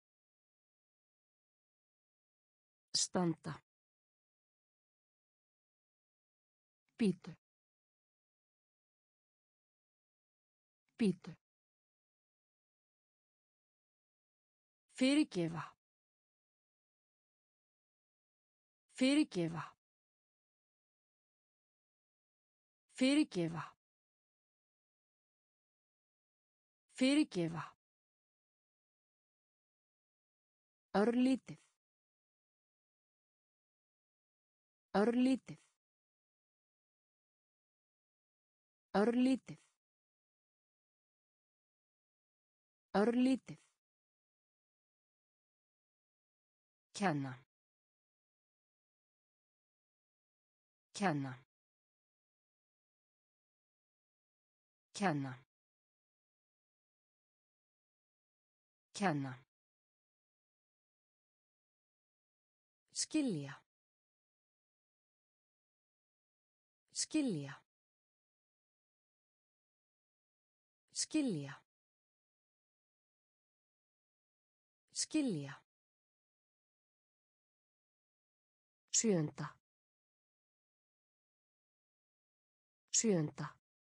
A: Standa. Bítu. Bítu. Fyrirgefa. Fyrirgefa. Fyrirgefa. Fyrirgefa. Örlítið. Örlítið. Örlítið. Örlítið. Kenna. Kenna. Kenna. Kenna. Skilja. Skilja. Skilja. Skilja. Sjöunda. Sjöunda.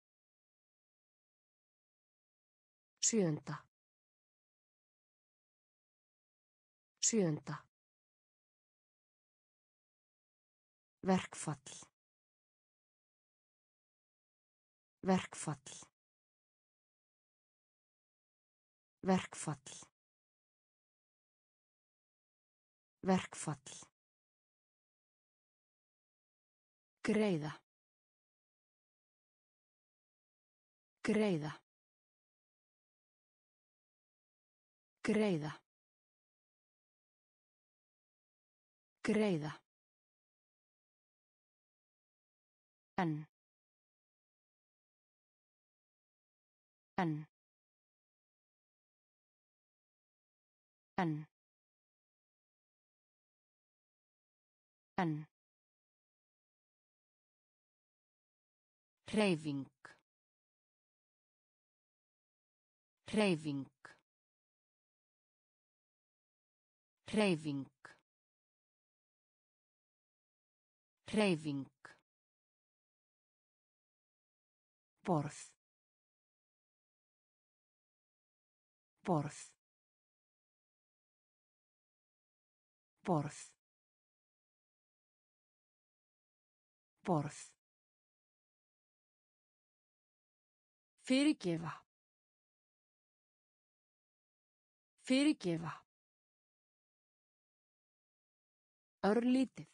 A: Sjöunda. Sjöunda. Verkfall. Verkfall. Verkfall. Verkfall. Greiða. Greiða. Greiða. Greiða. En. En. En. En. Hreyfing. Hreyfing. Hreyfing. Hreyfing. Borð. Borð. Borð. Borð. Fyrirgefa. Fyrirgefa. Örlítið.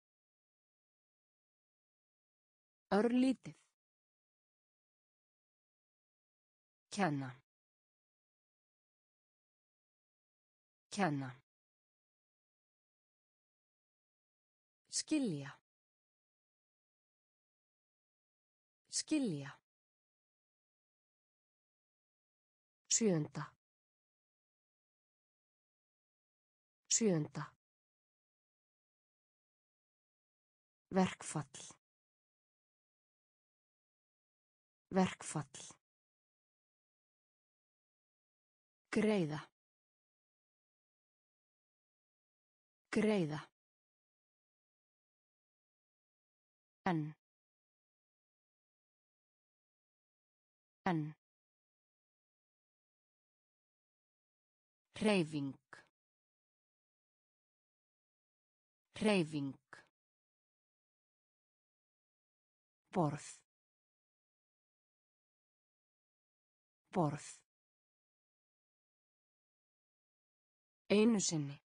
A: Örlítið. Kenna. Kenna. Skilja. Skilja. Sjöunda. Sjöunda. Verkfall. Verkfall. Greiða. Greiða. En. En. Hreyfing. Hreyfing. Borð. Borð. Einu sinni.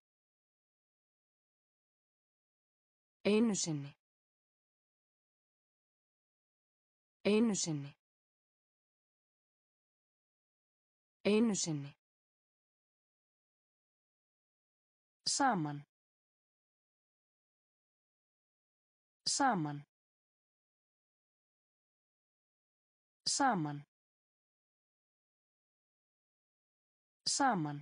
A: Einu sinni. Einu sinni. Einu sinni. Saman. Saman. Saman. Saman.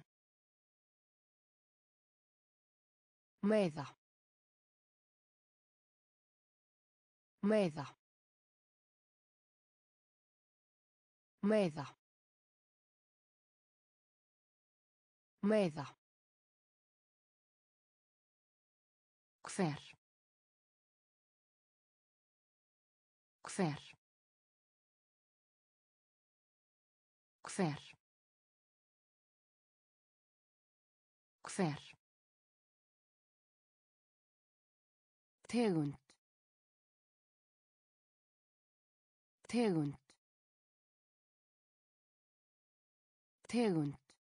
A: Meiða. Meiða. Meiða. Meiða. Hver. Hver. Hver. Hver. Tegund. Tegund. Tegund.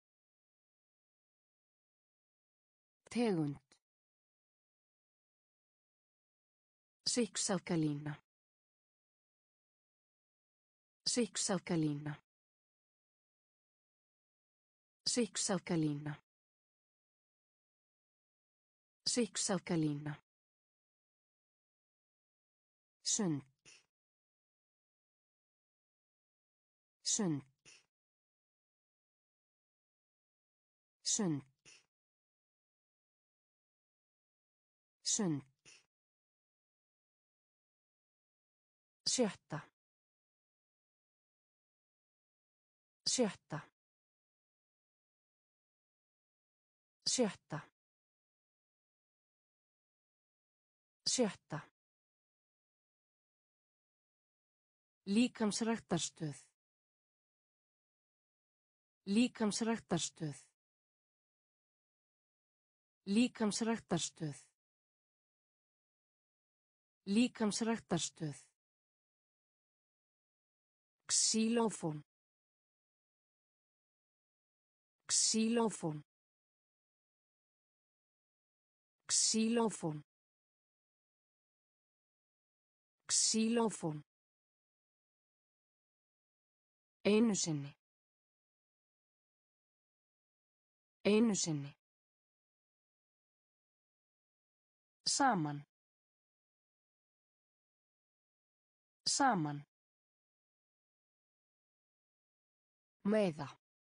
A: Tegund. Sikksalkalína. Sikksalkalína. Sikksalkalína. Sikksalkalína. Sund. Sund. Sund. Sund. Sjötta. Sjötta. Sjötta. Sjötta. Líkamsræktarstöð. Líkamsræktarstöð. Líkamsræktarstöð. Líkamsræktarstöð. Xylófón. Xylófón. Xylófón. Xylófón. Einu sinni. Einu sinni. Saman. Saman. Meiða.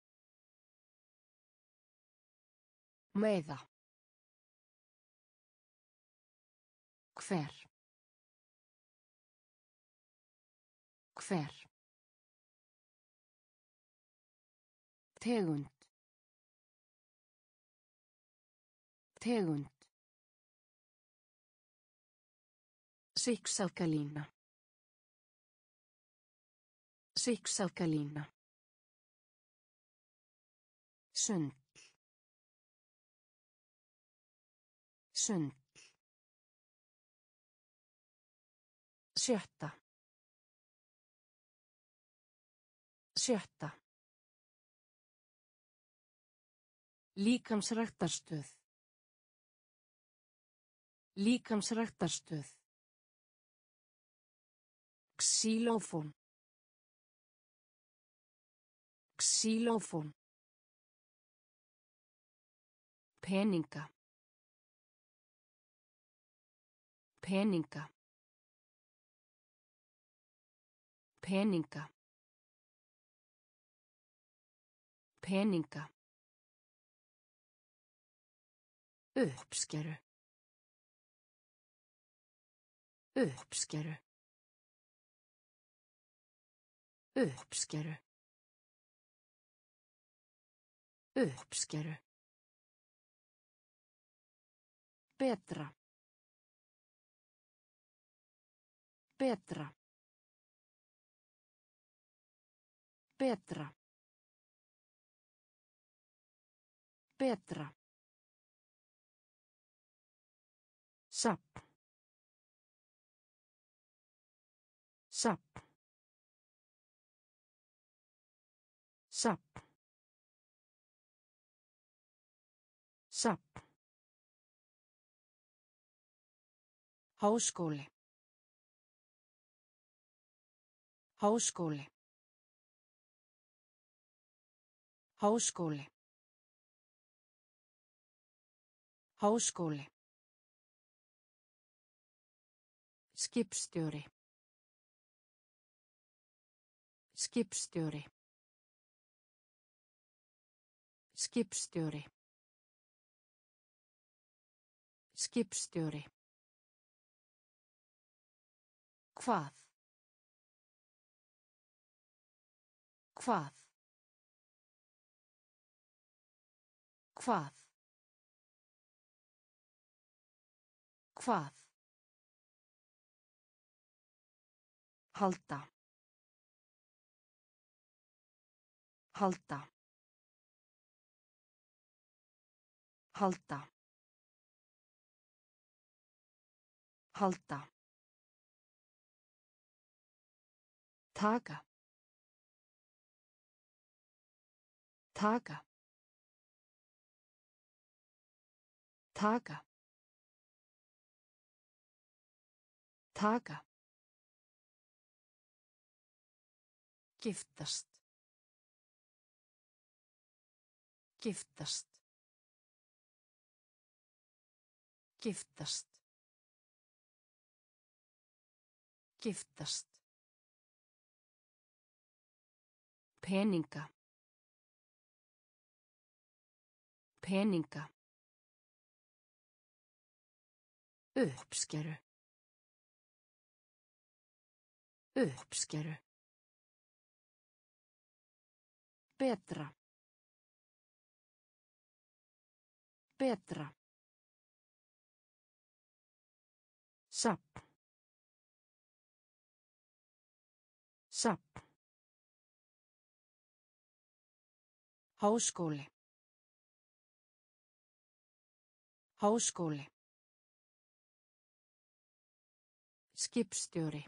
A: Meiða. Hver. Hver. Tegund. Tegund. Sikksalkalína. Sikksalkalína. Sund. Sund. Sjötta. Sjötta. Líkamsræktarstöð. Líkamsræktarstöð. Xylófón. Xylófón. Peninga. Peninga. Peninga. Peninga. Uppskeru. Uppskeru. Uppskeru. Uppskeru. Betra. Betra. Betra. Betra. Sapp. Sapp. Sapp. Safn. Háskóli. Háskóli. Háskóli. Háskóli. Skipstjóri. Skipstjóri. Skipstjóri. Skipstjóri. Hvað? Hvað? Hvað? Hvað? Halda. Halda. Halda. Halda. Taka. Taka. Taka. Taka. Giftast. Giftast. Giftast. Giftast. Peninga. Peninga. Uppskeru. Uppskeru. Betra. Betra. Safn. Safn. Háskóli. Háskóli. Skipstjóri.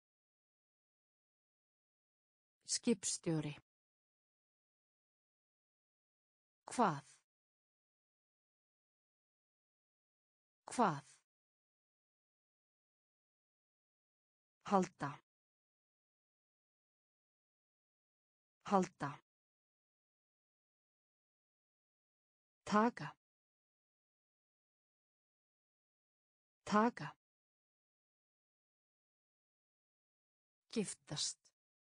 A: Skipstjóri. Hvað? Hvað? Halda. Halda. Taka. Taka. Giftast.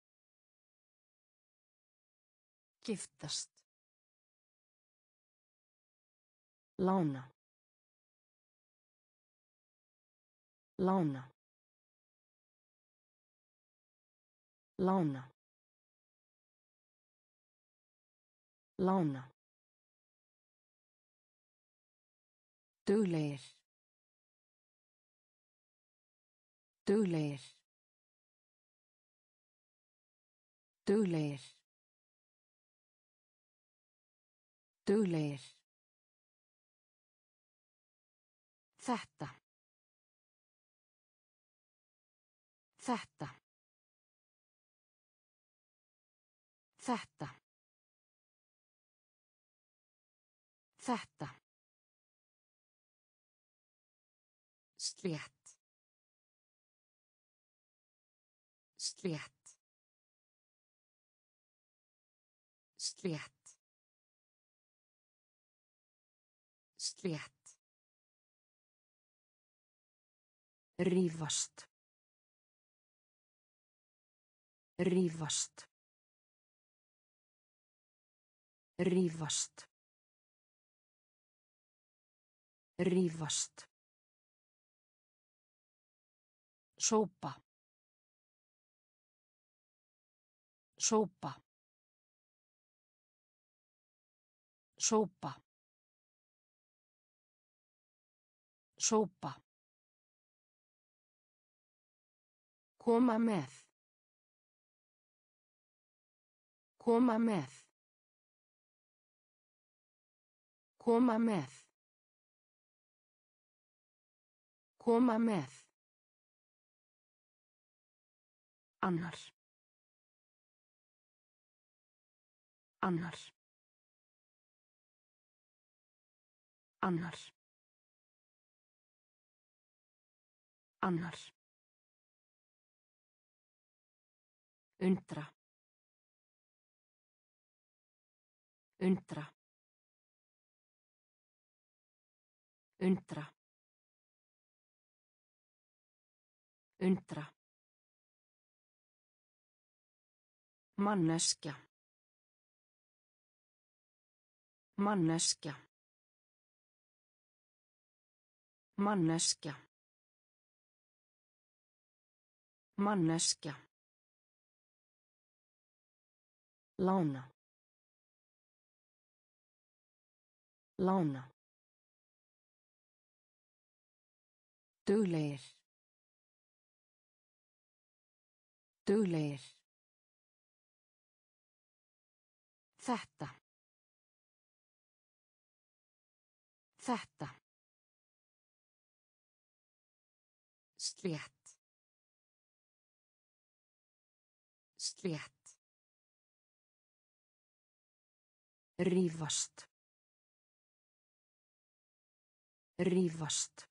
A: Giftast. Lána. Lána. Lána. Lána. Duglegir. Duglegir. Duglegir. Duglegir. Þetta. Þetta. Þetta. Þetta. Slétt. Slétt. Slétt. Slétt. Rífast. Rífast. Rífast. Rífast. Sópa. Sópa. Sópa. Sópa. Koma með. Koma með. Koma með. Koma með. Annar. Annar. Annar. Annar. Undra. Undra. Undra. Undra. Manneskja. Manneskja. Manneskja. Manneskja. Lána. Lána. Duglegir. Duglegir. Þetta. Þetta. Slétt. Slétt. Rífast. Rífast.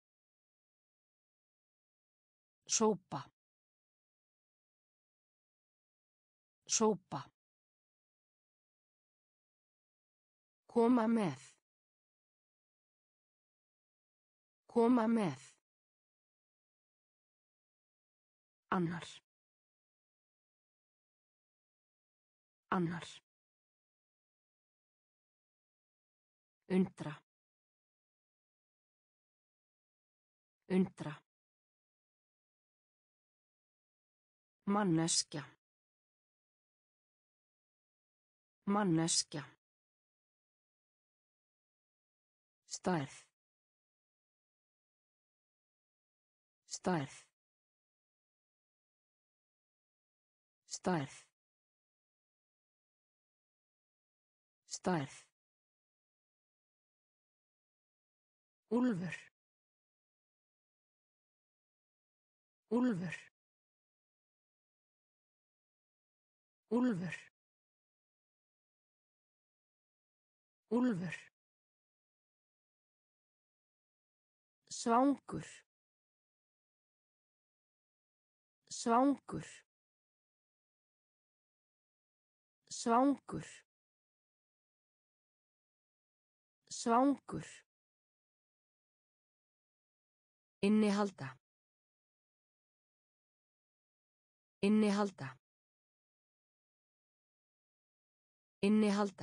A: Sópa. Sópa. Koma með. Koma með. Annar. Annar. Undra. Undra. Manneskja. Manneskja. Stærð. Stærð. Stærð. Stærð. Úlfur. Úlfur. Úlfur. Úlfur. Svangur. Svangur. Svangur. Svangur. Innihalda. Innihalda. Innihalda.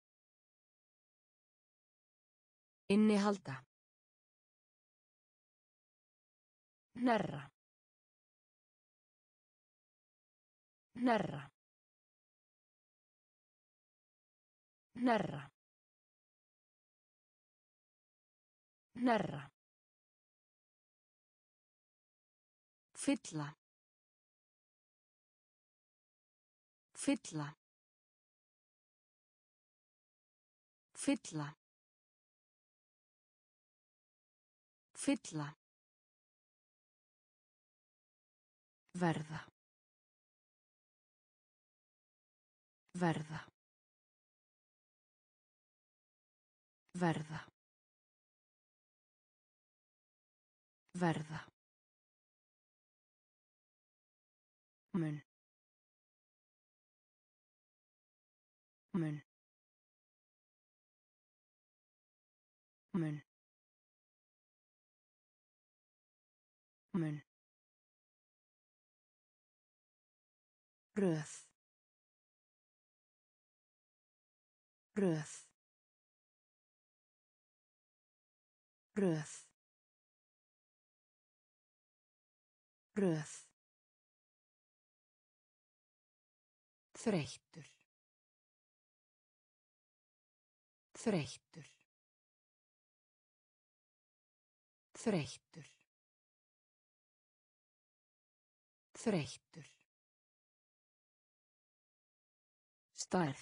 A: Innihalda. Hnerra. Hnerra. Hnerra. Hnerra. Fylla. Fylla. Fylla. Fylla. Verða. Verða. Verða. Verða. Mun. Mun. Mun. Mun. Röð. Röð. Röð. Röð. Þreyttur. Þreyttur. Þreyttur. Þreyttur. Stærð.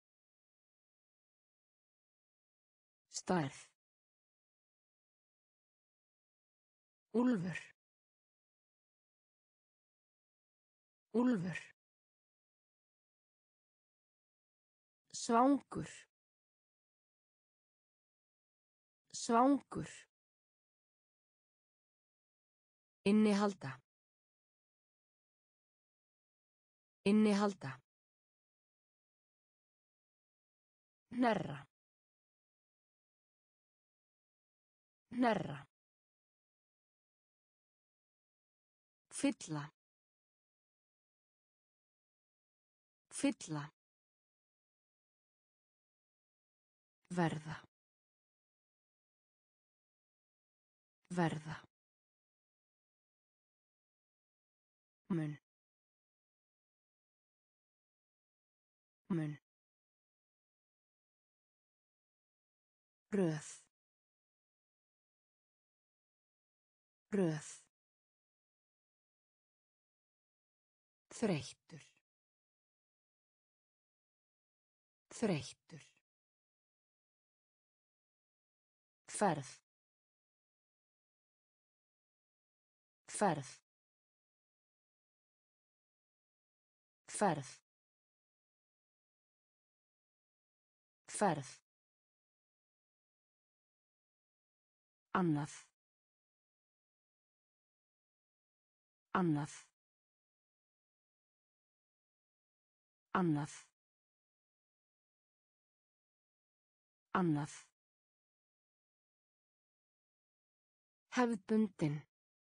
A: Stærð. Úlfur. Úlfur. Svangur. Svangur. Innihalda. Innihalda. Hnerra. Hnerra. Fylla. Fylla. Verða. Verða. Mun. Mun. Röð. Röð. Þreyttur. Þreyttur. Ferð. Ferð. Ferð. Ferð. Annað. Annað. Annað. Annað. Hefðbundin.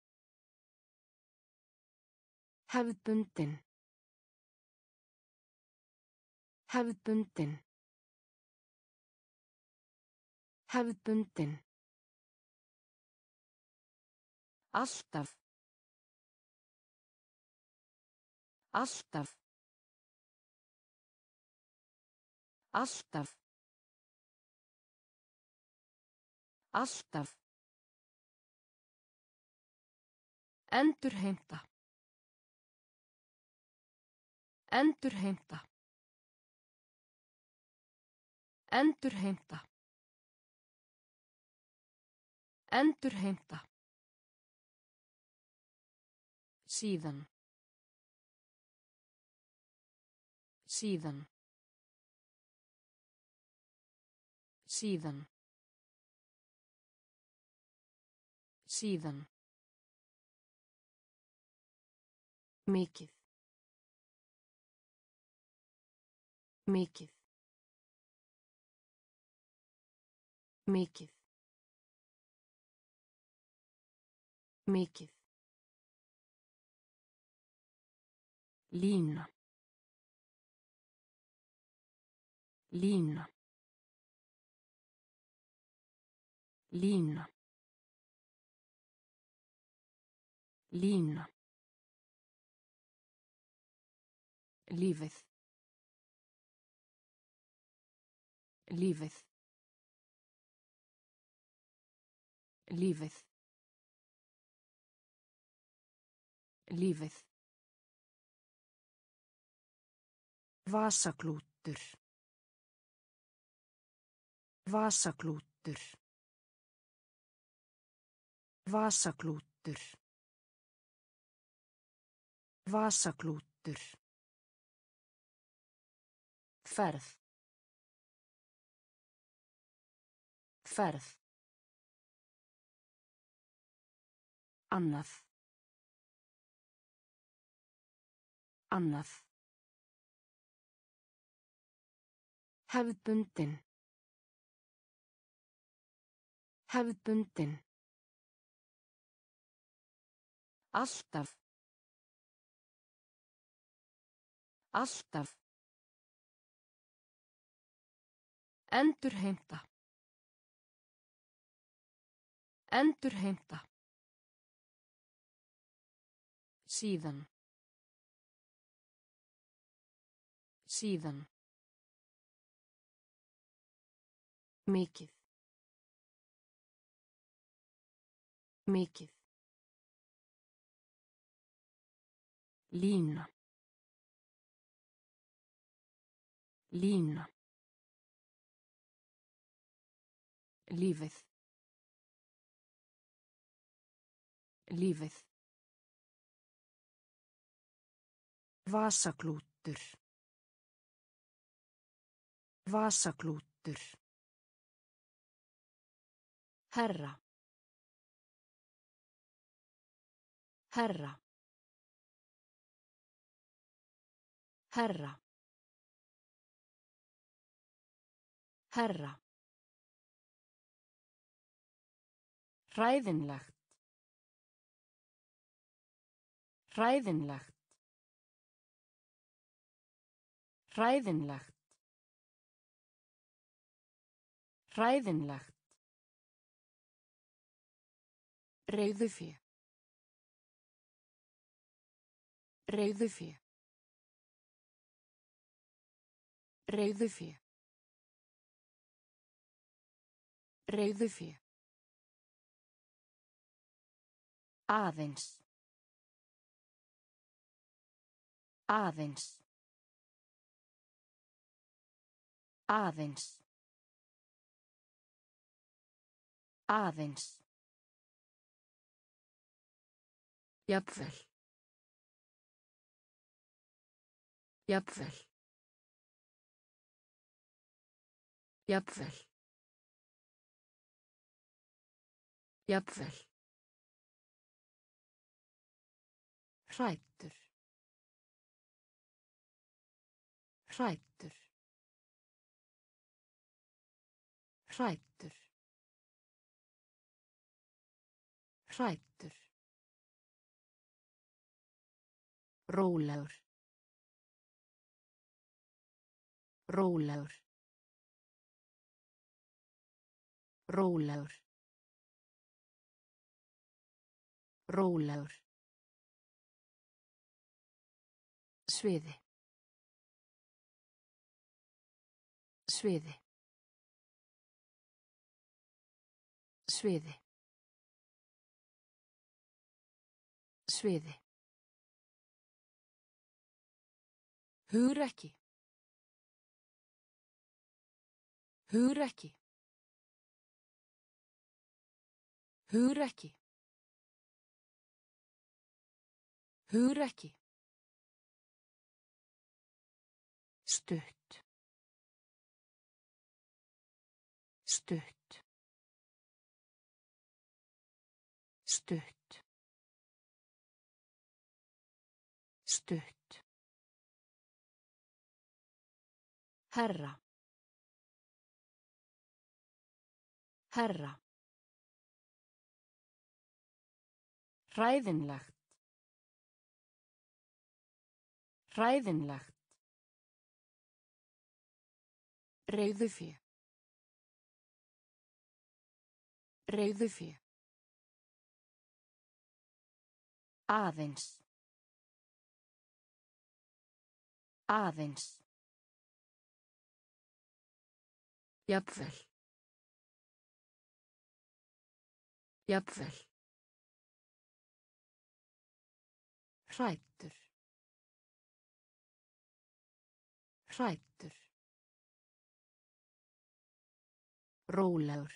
A: Hefðbundin. Hefðbundin. Hefðbundin. Alltaf. Alltaf. Alltaf. Alltaf. Endurheimta. Endurheimta. Endurheimta. Endurheimta. Síðan. Síðan. Síðan. Síðan. Mikið. Mikið. Mikið. Mikið. Lína. Lína. Lína. Lína. Lífið. Lífið. Lífið. Lífið. Vasaklútur. Vasaklútur. Vasaklútur. Vasaklútur. Ferð. Ferð. Annað. Annað. Hefðbundin. Hefðbundin. Alltaf. Alltaf. Endurheimta. Endurheimta. Síðan. Síðan. Mikið. Mikið. Lína. Lína. Lífið. Lífið. Vasaklútur. Vasaklútur. Herra. Herra. Herra. Herra. Hræðinlegt. Hræðinlegt. Hræðinlegt. Hræðinlegt. Reiðufé. Reiðufé. Reiðufé. Reiðufé. Aðeins. Aðeins. Aðeins. Aðeins. Jafnvel. Jafnvel. Jafnvel. Jafnvel. Hræddur. Hræddur. Hræddur. Hræddur. Rólegur. Rólegur. Rólegur. Rólegur. Sviði. Sviði. Sviði. Sviði. Hugrekki. Hugrekki. Hugrekki. Hugrekki. Stutt. Stutt. Stutt. Stutt. Herra. Herra. Hræðinlegt. Hræðinlegt. Reiðufé. Reiðufé. Aðeins. Aðeins. Jafnvel. Jafnvel. Hræddur. Hræddur. Rólegur.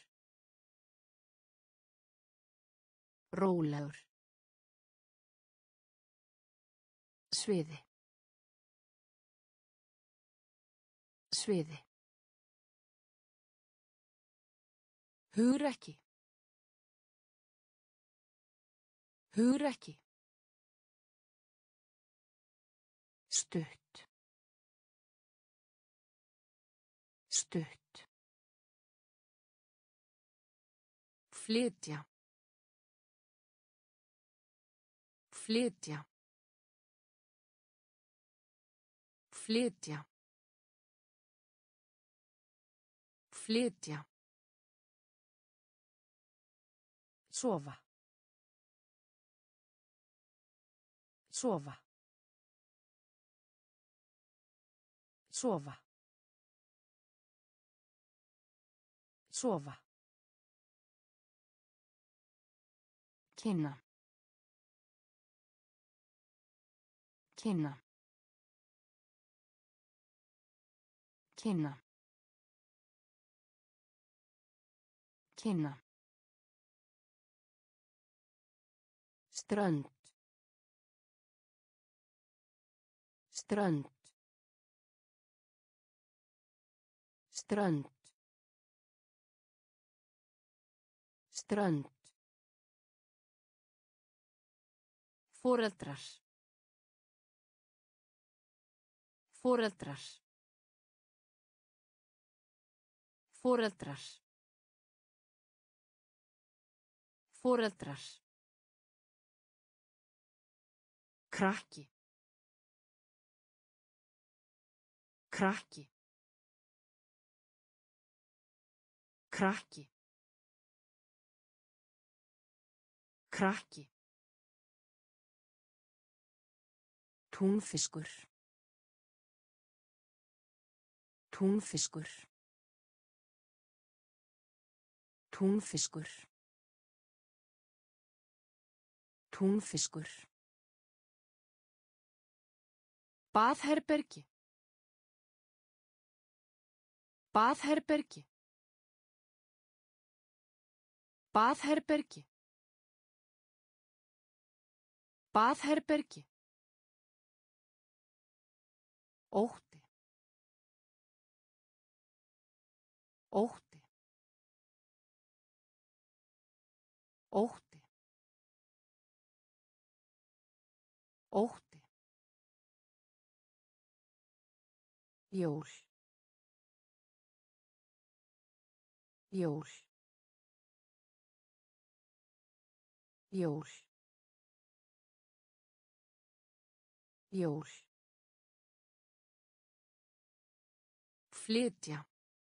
A: Rólegur. Sviði. Sviði. Hugrekki. Hugrekki. Stutt. Stutt. Flytja. Flytja. Flytja. Flytja. Sofa. Sofa. Sofa. Sofa. Kynna. Kynna. Kynna. Kynna. Strönd. Strönd. Strönd. Strönd. Foreldrar. Foreldrar. Foreldrar. Foreldrar. Krakki. Krakki. Krakki. Krakki. Túnfiskur. Túnfiskur. Túnfiskur. Túnfiskur. Baðherbergi. Baðherbergi. Baðherbergi. Baðherbergi. Ótti. Ótti. Ótti. Ótti. Jól. Jól. Jól. Jól. Flytja.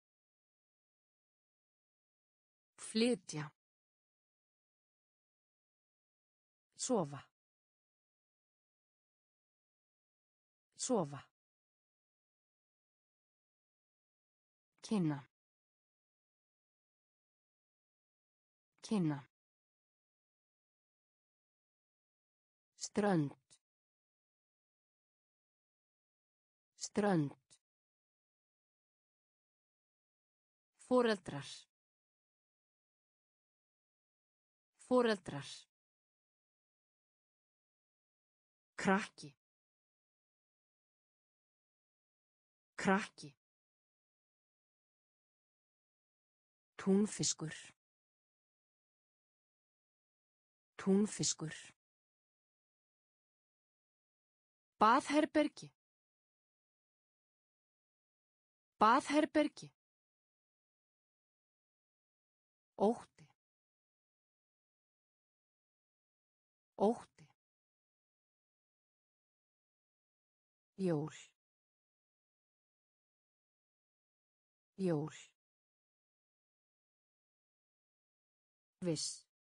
A: Flytja. Sofa. Sofa. Kynna. Kynna. Strönd. Strönd. Foreldrar. Foreldrar. Krakki. Krakki. Túnfiskur. Túnfiskur. Baðherbergi. Baðherbergi. Ótti. Ótti. Jól. Jól. Viss.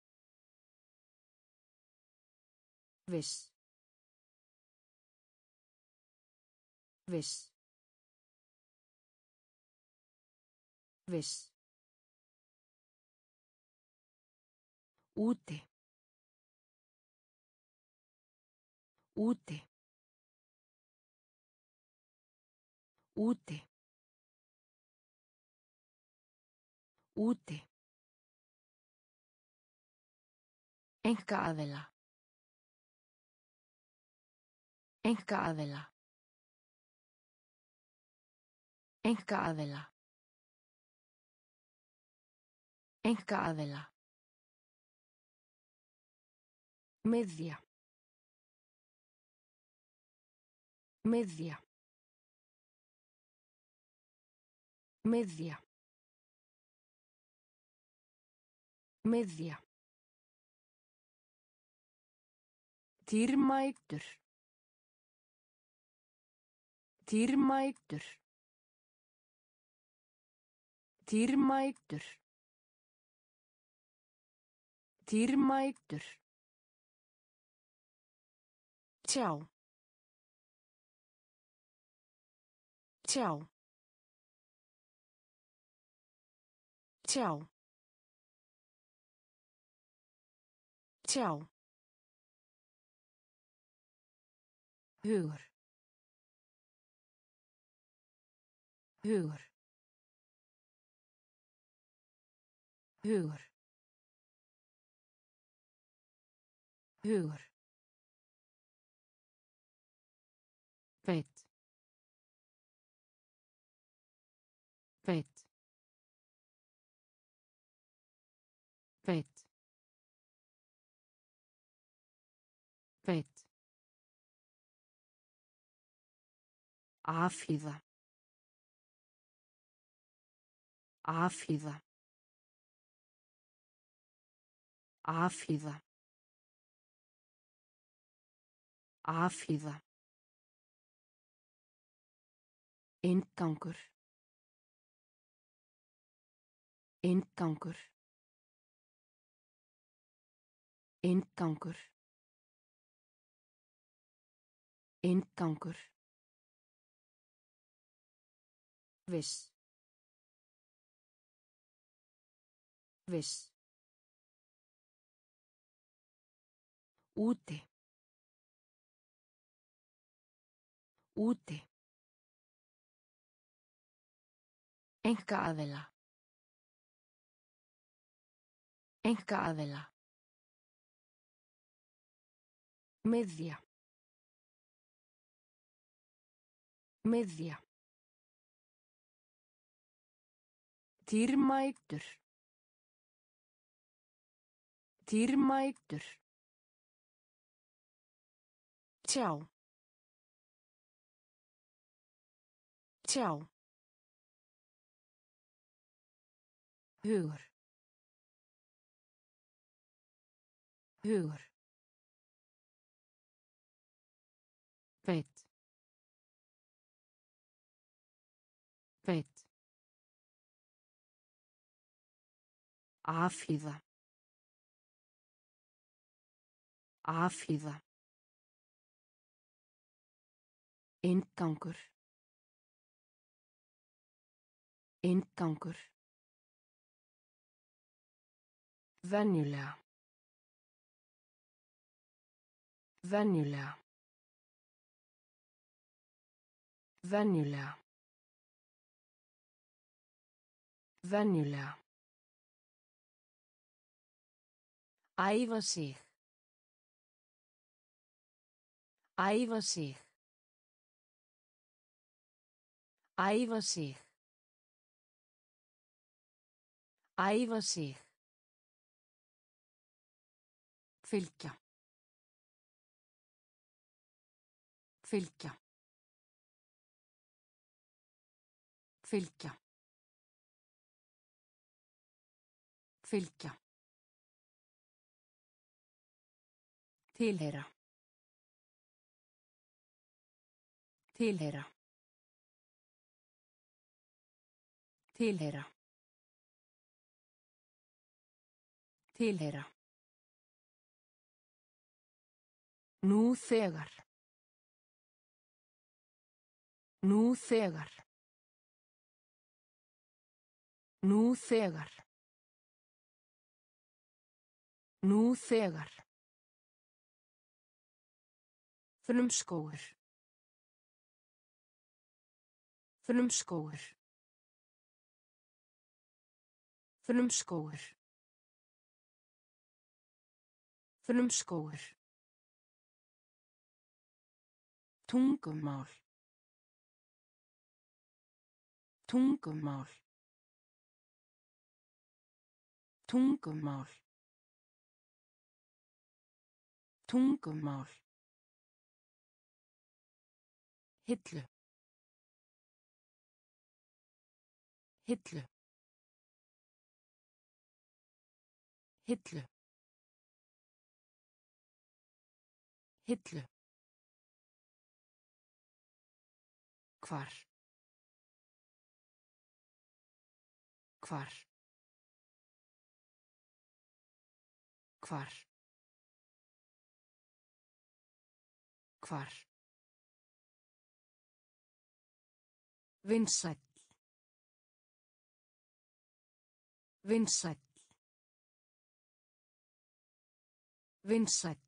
A: Viss. Viss. Viss. Úti. Úti. Úti. Úti. Einkaaðila. Einkaaðila. Einkaaðila. Einkaaðila. Miðja. Miðja. Miðja. Miðja. Dýrmætur. Dýrmætur. Dýrmætur. Dýrmætur. Tjá. Tjá. Tjá. Tjá. Hugur. Hugur. Hugur. Hugur. Veit. Veit. Feit. Feit. Afhýða. Afhýða. Afhýða. Afhýða. Inngangur. Inngangur. Inngangur. Inngangur. Viss. Viss. Úti. Úti. Einkaaðila. Einkaaðila. Miðja. Miðja. Dýrmætur. Dýrmætur. Tjá. Tjá. Hugur. Hugur. Feit. Feit. Afhýða. Afhýða. Inngangur. Inngangur. Venjulega. Venjulega. Venjulega. Venjulega. Æfa sig. Æfa sig. Æfa sig. Æfa sig. Fylgja. Fylgja. Fylgja. Fylgja. Tilheyra. Tilheyra. Tilheyra. Tilheyra. Nú þegar. Nú þegar. Nú þegar. Nú þegar. Frumskógur. Frumskógur. Frumskógur. Frumskógur. Tungumál. Tungumál. Tungumál. Tungumál. Hillu. Hillu. Hillu. Hillu. Hvar. Hvar. Hvar. Hvar. Vinsæll. Vinsæll. Vinsæll.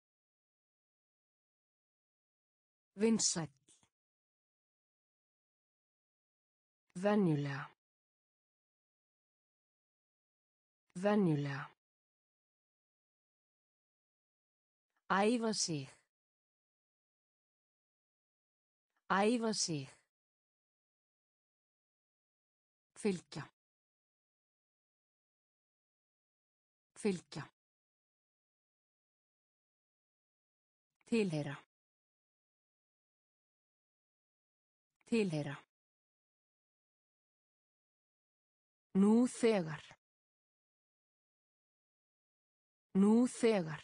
A: Vinsæll. Venjulega. Venjulega. Æfa sig. Æfa sig. Fylgja. Fylgja. Tilheyra. Tilheyra. Nú þegar. Nú þegar.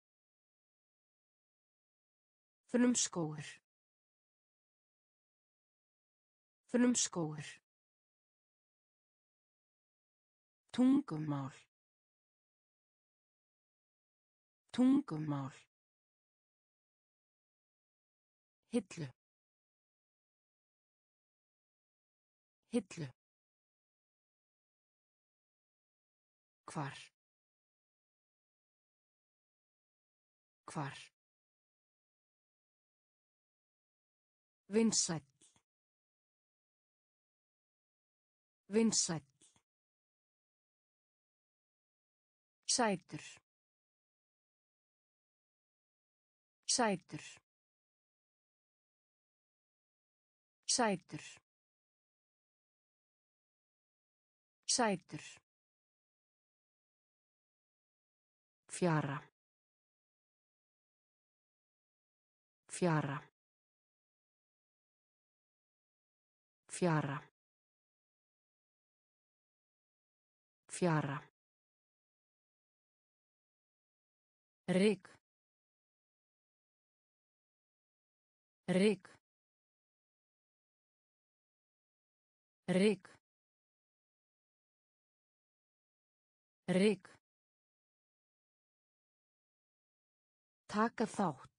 A: Frumskógur. Frumskógur. Tungumál. Tungumál. Hillu. Hillu. Hvar. Hvar. Vinsæll. Vinsæll. Sætur. Sætur. Sætur. Sætur. Fjara. Fjara. Fjara. Fjara. Ryk. Ryk. Ryk. Ryk. Taka þátt.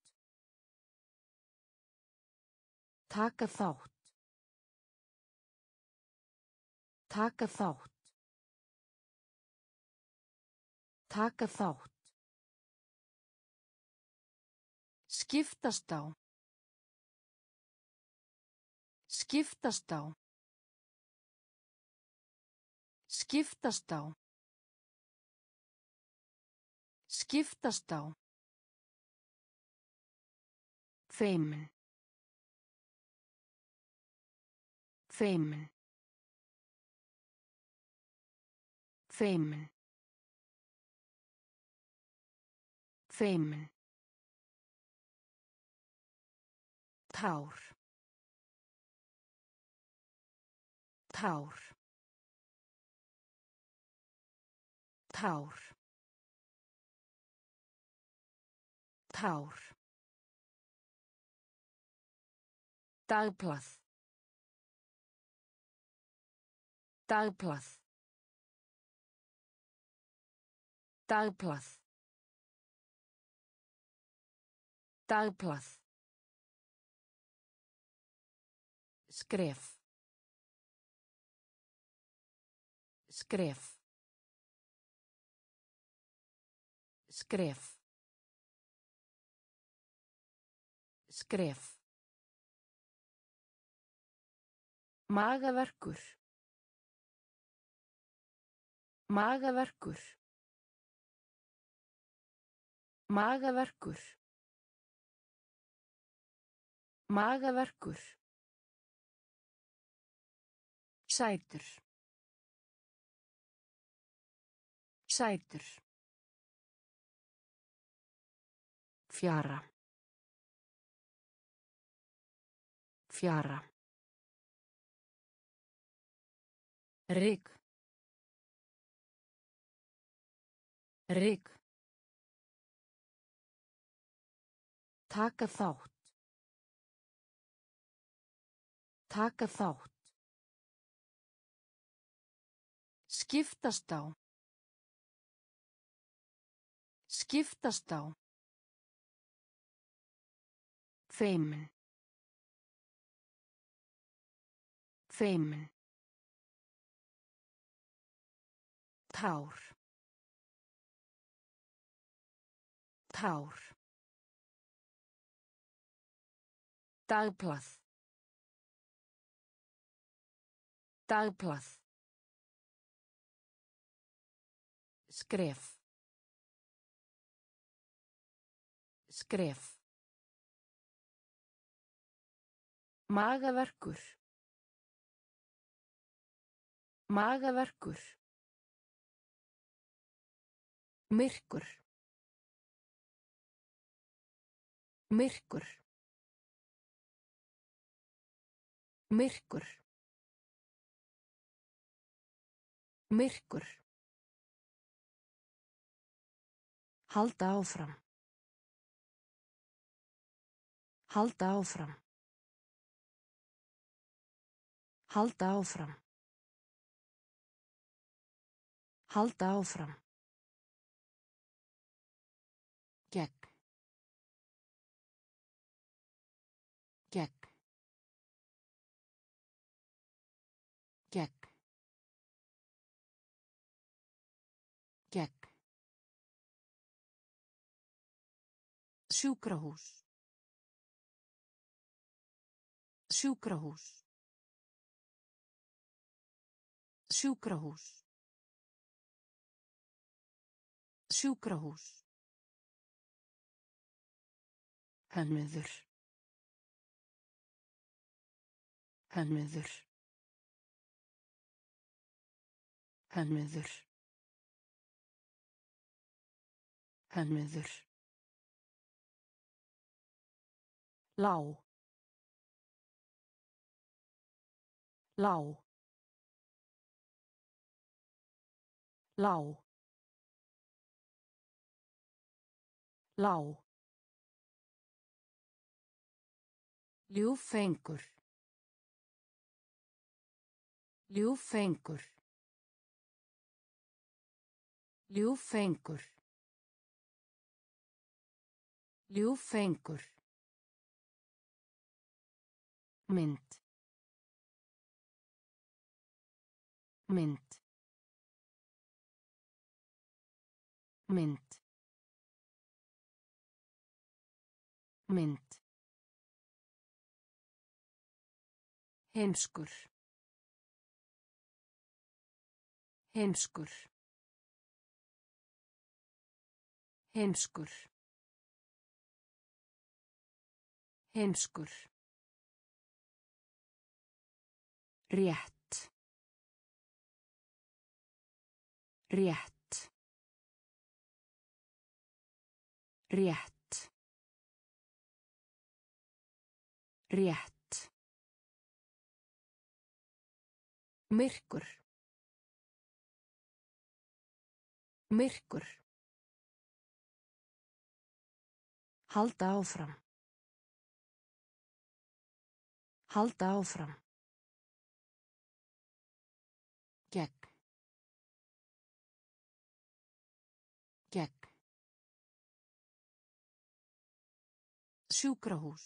A: Taka þátt. Taka þátt. Taka þátt. Skiptast á. Skiptast á. Skiptast á. Skiptast á. Feimin. Feimin. Feimin. Feimin. Tár. Tár. Tár. Tár. Dagblað. Dagblað. Dagblað. Dagblað. Skref. Skref. Skref. Skref. Magaverkur. Magaverkur. Magaverkur. Magaverkur. Sætur. Sætur. Fjara. Fjara. Ryk. Ryk. Taka þátt. Taka þátt. Skiptast á. Skiptast á. Feimin. Feimin. Tár. Tár. Dagblað. Dagblað. Skref. Skref. Magaverkur. Magaverkur. Myrkur. Myrkur. Myrkur. Myrkur. Halda áfram. Halda áfram. Halda áfram. Halda áfram. Gegn. Gegn. Gegn. Gegn. Sjúkrahús. Sjúkrahús. Sjúkrahús. Sjúkrahús. Hönnuður. Hönnuður. Hönnuður. Hönnuður. Lá. Lá. Lá. Lá. Ljúffengur. Ljúffengur. Ljúffengur. Ljúffengur. Mynd. Mynd. Mynd. Mynd. Heimskur. Heimskur. Heimskur. Heimskur. Rétt. Rétt. Rétt. Rétt. Myrkur. Myrkur. Halda áfram. Halda áfram. Gegn. Gegn. Sjúkrahús.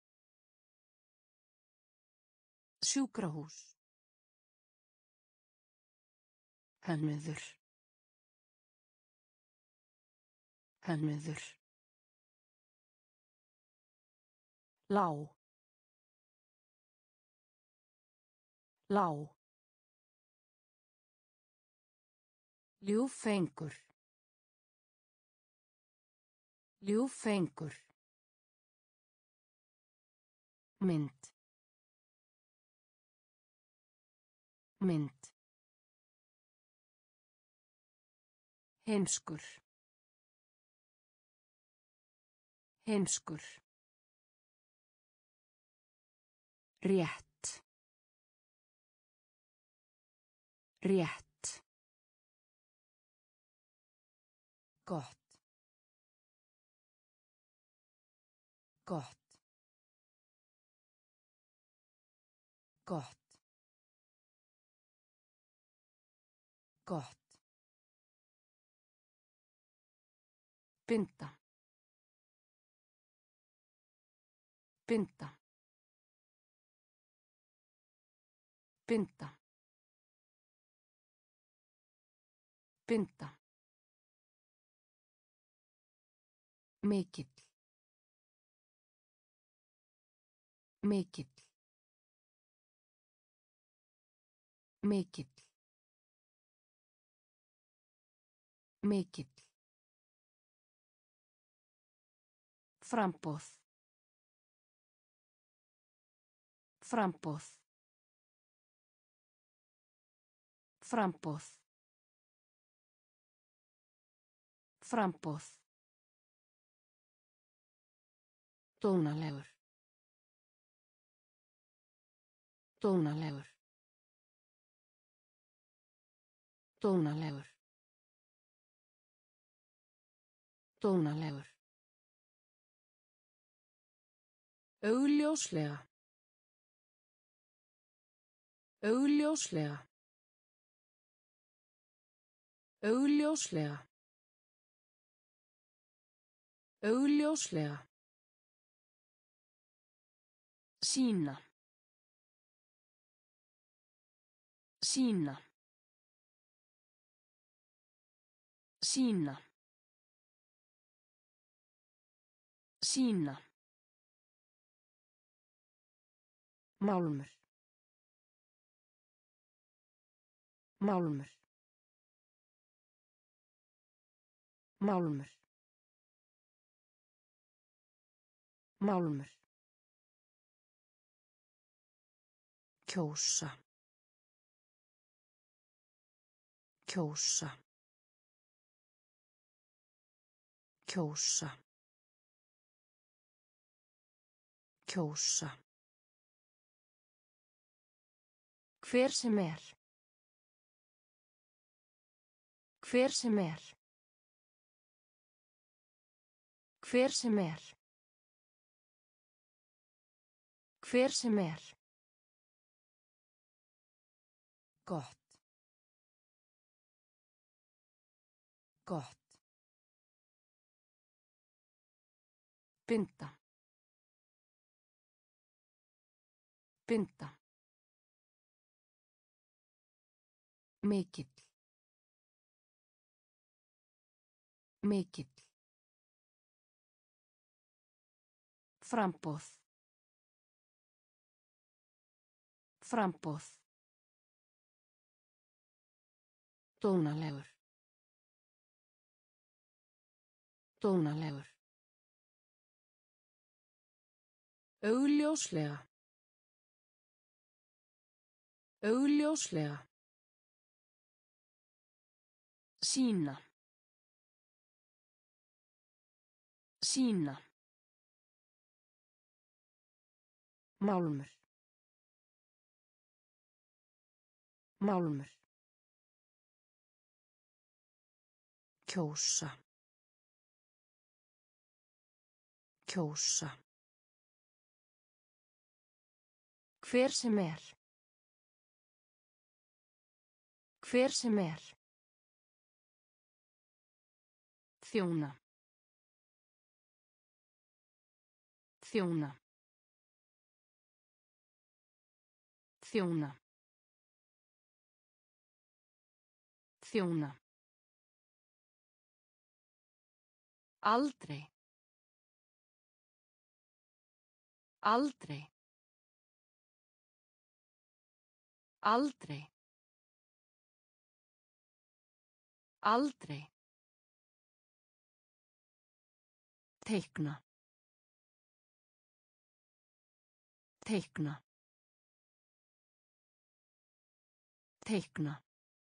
A: Sjúkrahús. Hönnuður. Hönnuður. Lá. Lá. Ljúffengur. Ljúffengur. Mynd. Mynd. Heimskur. Heimskur. Rétt. Rétt. Gott. Gott. Gott. Gott. Binda. Binda. Binda. Binda. Mikill. Mikill. Mikill. Mikill. Framboð. Framboð. Framboð. Framboð. Dónalegur. Dónalegur. Dónalegur. Dónalegur. Augljóslega. Augljóslega. Augljóslega. Augljóslega. Sýna. Sýna. Sýna. Sýna. Málmur. Málmur. Málmur. Málmur. Kjósa. Kjósa. Kjósa. Kjósa. Hver sem er. Hver sem er. Hver sem er. Hver sem er. Gott. Gott. Binda. Binda. Mikill. Mikill. Framboð. Framboð. Dónalegur. Dónalegur. Augljóslega. Augljóslega. Sýna. Sýna. Málmur. Málmur. Kjósa. Kjósa. Hver sem er. Hver sem er. Þjóna. Þjóna. Þjóna. Þjóna. Aldrei. Aldrei. Aldrei. Aldrei. Teikna. Teikna. Teikna.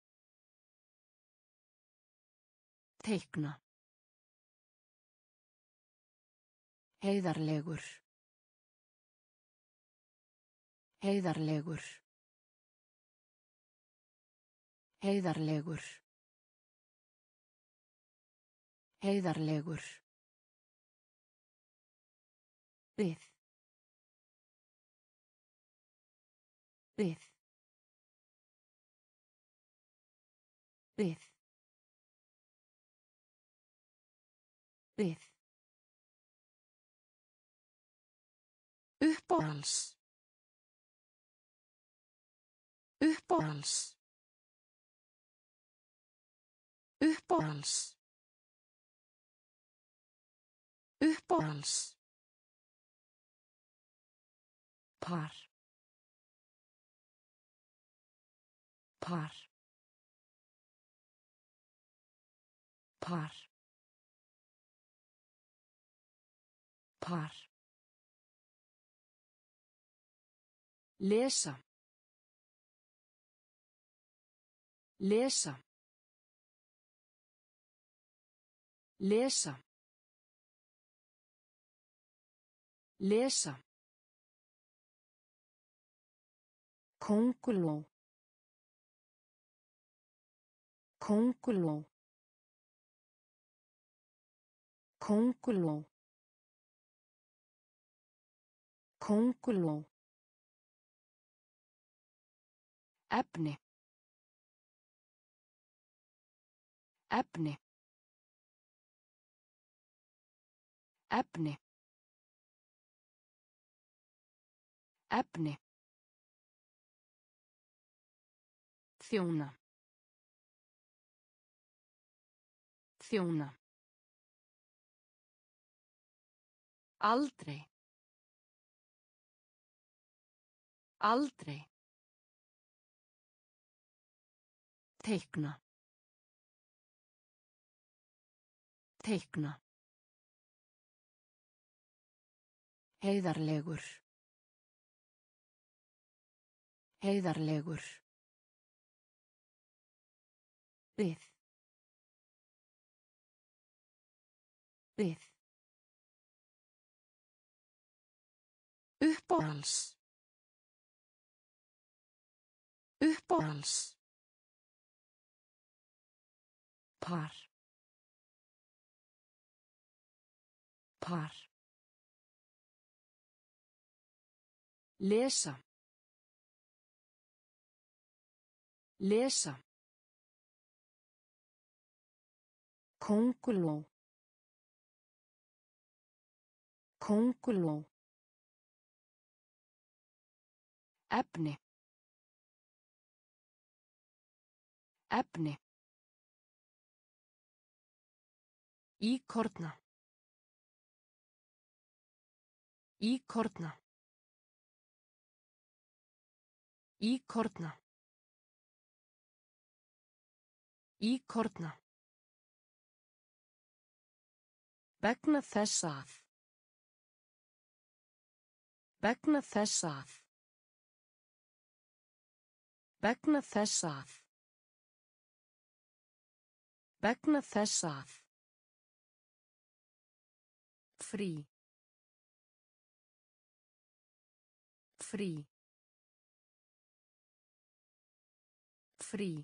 A: Teikna. Heiðarlegur. Heiðarlegur. Heiðarlegur. Heiðarlegur. Við. Við. Við. Við. Uppáhalds. Uppáhalds. Uppáhalds. Uppáhalds. Par. Par. Par. Par. Lesa. Lesa. Lesa. Lesa. Könguló. Könguló. Könguló. Könguló. Efni. Efni. Efni. Efni. Þjóna. Þjóna. Aldrei. Aldrei. Teikna. Teikna. Heiðarlegur. Heiðarlegur. Við. Við. Uppáhalds. Uppáhalds. Par. Par. Lesa. Lesa. Könguló. Könguló. Efni. Efni. Íkorna. Íkorna. Íkorna. Íkorna. Vegna þess að. Vegna þess að. Vegna þess að. Vegna þess að. Frí. Frí. Frí.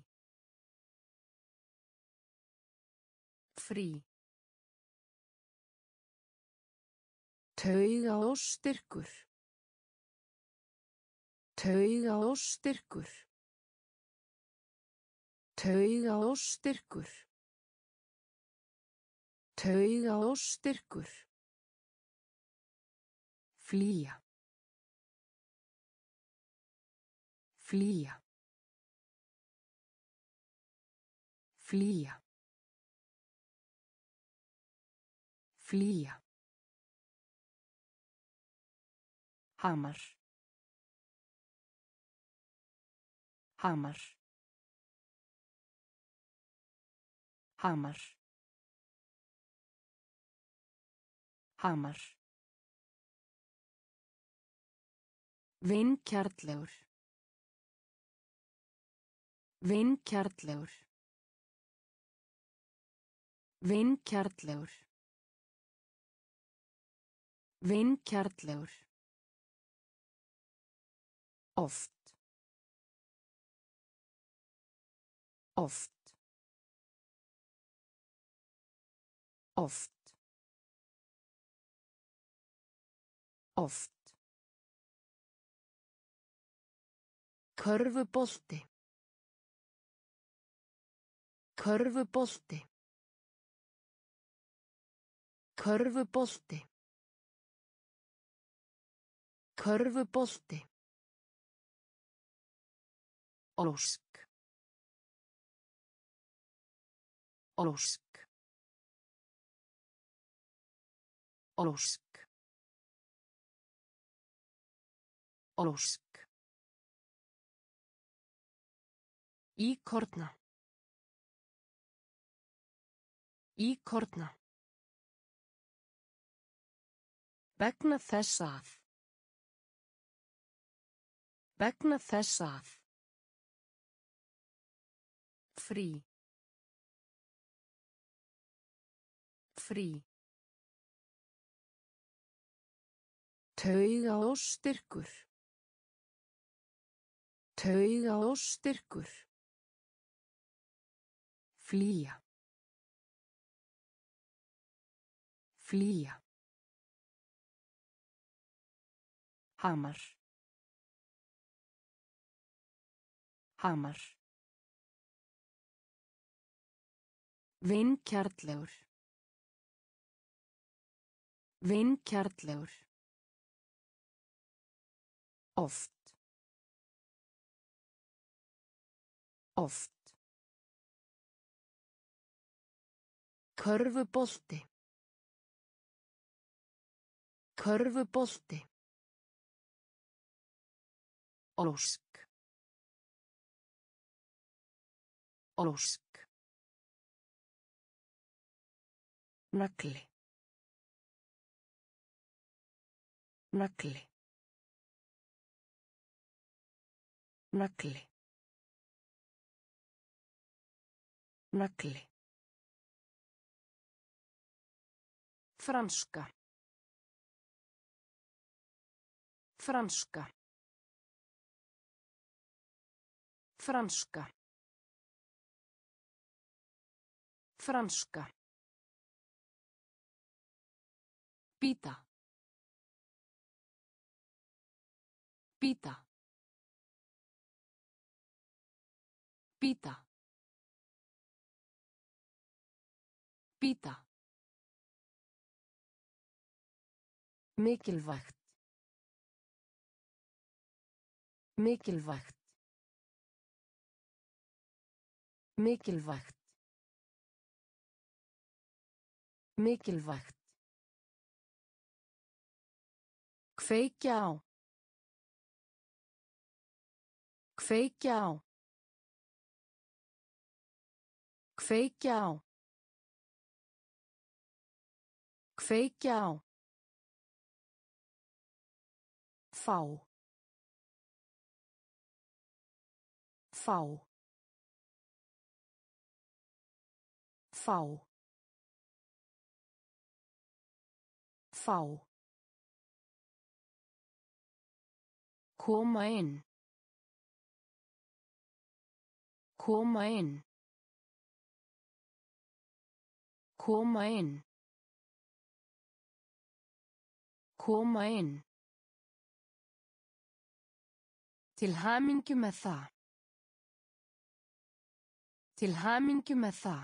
A: Frí. Taugaóstyrkur. Taugaóstyrkur. Taugaóstyrkur. Taugaóstyrkur. Flýja. Flýja. Flýja. Flýja. Hamar. Hamar. Hamar. Hamar. Vingjarnlegur. Vingjarnlegur. Vingjarnlegur. Vingjarnlegur. Oft. Oft. Oft. Oft. Körfubolti. Körfubolti. Körfubolti. Körfubolti. Ósk. Ósk. Ósk. Ósk. Íkorna. Íkorna. Vegna þess að. Vegna þess að. Frí. Frí. Taugaóstyrkur. Taugaóstyrkur. Flýja. Flýja. Hamar. Hamar. Veinkjarnlegur. Veinkjarnlegur. Oft. Oft. Körfubolti. Körfubolti. Ósk. Ósk. Nagli. Nagli. Nagli. Nagli. Franska. Franska. Franska. Franska. Pita. Pita. Pita. Pita. Mikilvægt. Mikilvægt. Mikilvægt. Mikilvægt. Kveikja á. Kveikja á. Kveikja á. Kveikja á. Fá. Fá. Fá. Fá. Koma inn. Koma inn. Koma inn. Koma inn. Til hamingju með það. Til hamingju með það.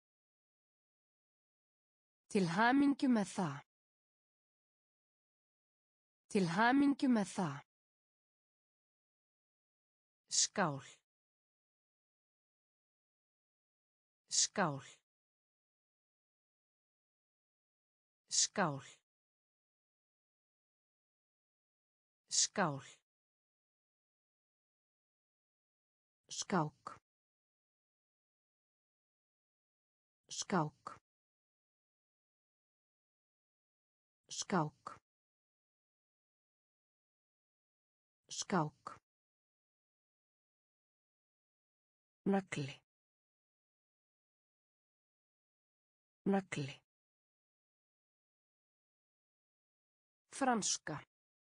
A: Til hamingju með það. Til hamingju með það. Skál. Skál. Skál. Skál. Skák. Skák. Skák. Skák. Nagli. Nagli. Franska.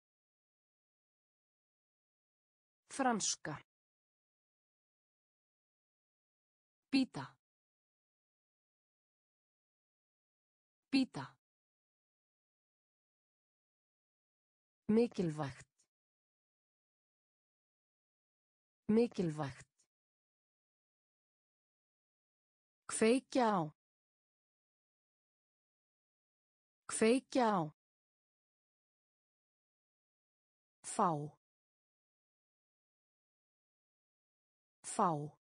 A: Franska. Pita. Pita. Mikilvægt. Mikilvægt. Kveikja á. Kveikja á. Fá. Fá.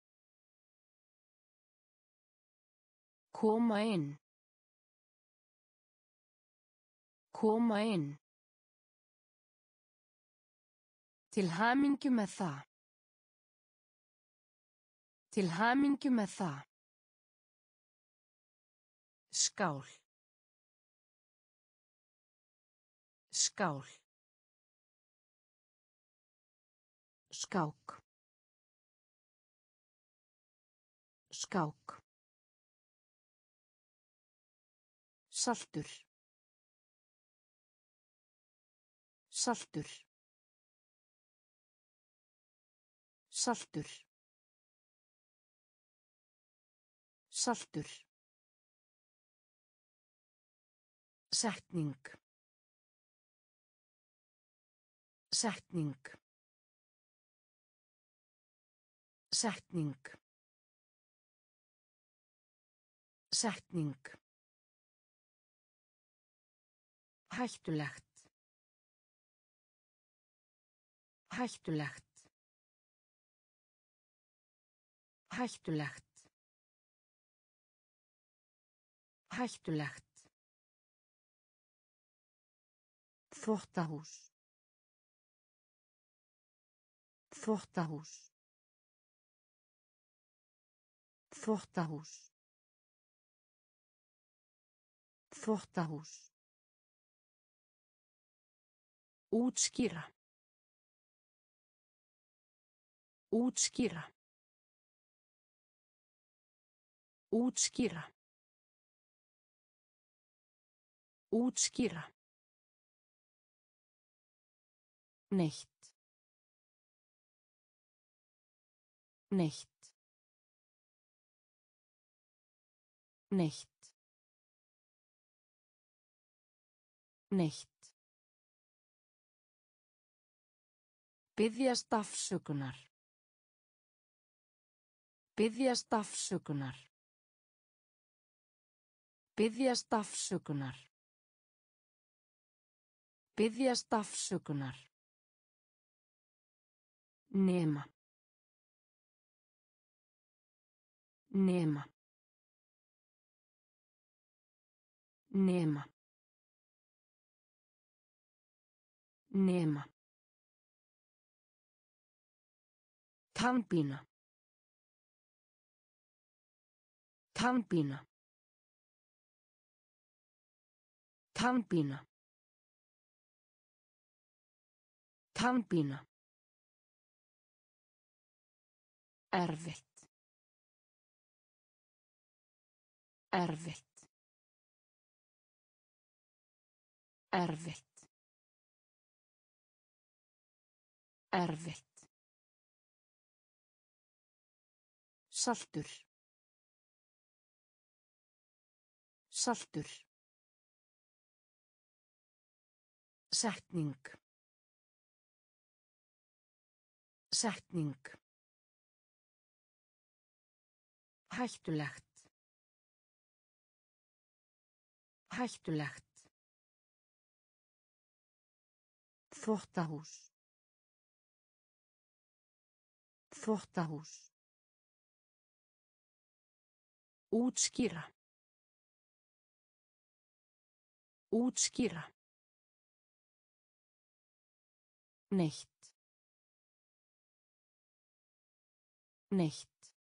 A: Koma inn. Koma inn. Til hamingju með það. Til hamingju með það. Skál. Skál. Skák. Skák. Saltur. Saltur. Saltur. Saltur. Setning. Setning. Setning. Setning. Hættulegt. Hættulegt. Hættulegt. Hættulegt. Þvottahús. Þvottahús. Þvottahús. Þvottahús. Útskýra. Útskýra. Útskýra. Útskýra. Neitt. Neitt. Neitt. Neitt. Biðjast afsökunar. Biðjast afsökunar. Biðjast afsökunar. Biðjast afsökunar. Nema. Nema. Nema. Nema. Tannpína. Tannpína. Tannpína. Tannpína. Erfitt. Erfitt. Erfitt. Erfitt. Saltur. Saltur. Setning. Setning. Hættulegt. Hættulegt. Þvottahús. Þvottahús. Útskýra. Útskýra. Neitt. Neitt.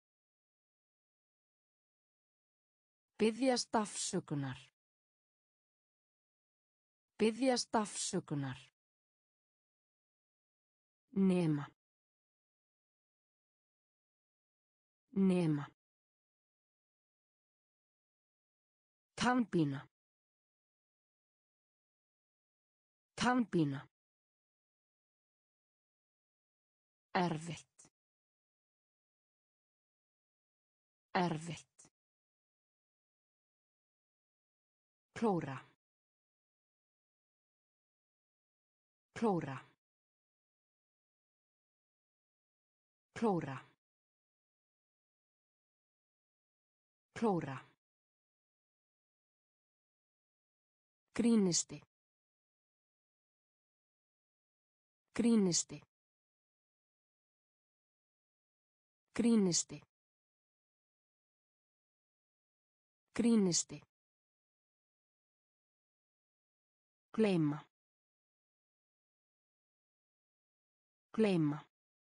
A: Biðjast afsökunar. Biðjast afsökunar. Nema. Nema. Tannpína. Tannpína. Erfitt. Erfitt. Klóra. Klóra. Klóra. Klóra. Grínisti. Grínisti. Grínisti. Grínisti. Gleyma. Gleyma.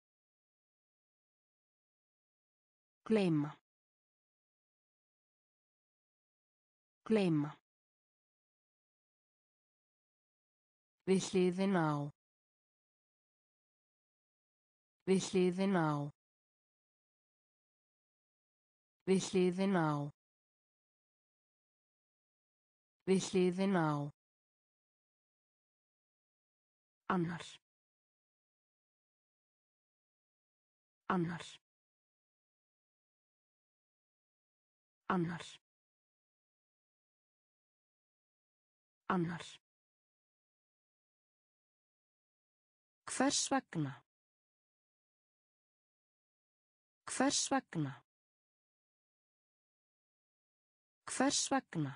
A: Gleyma. Gleyma. Við hliðina á. Við hliðina á. Við hliðina á. Við hliðina á. Annar. Annar. Annar. Annar. Hvers vegna? Hvers vegna? Hvers vegna?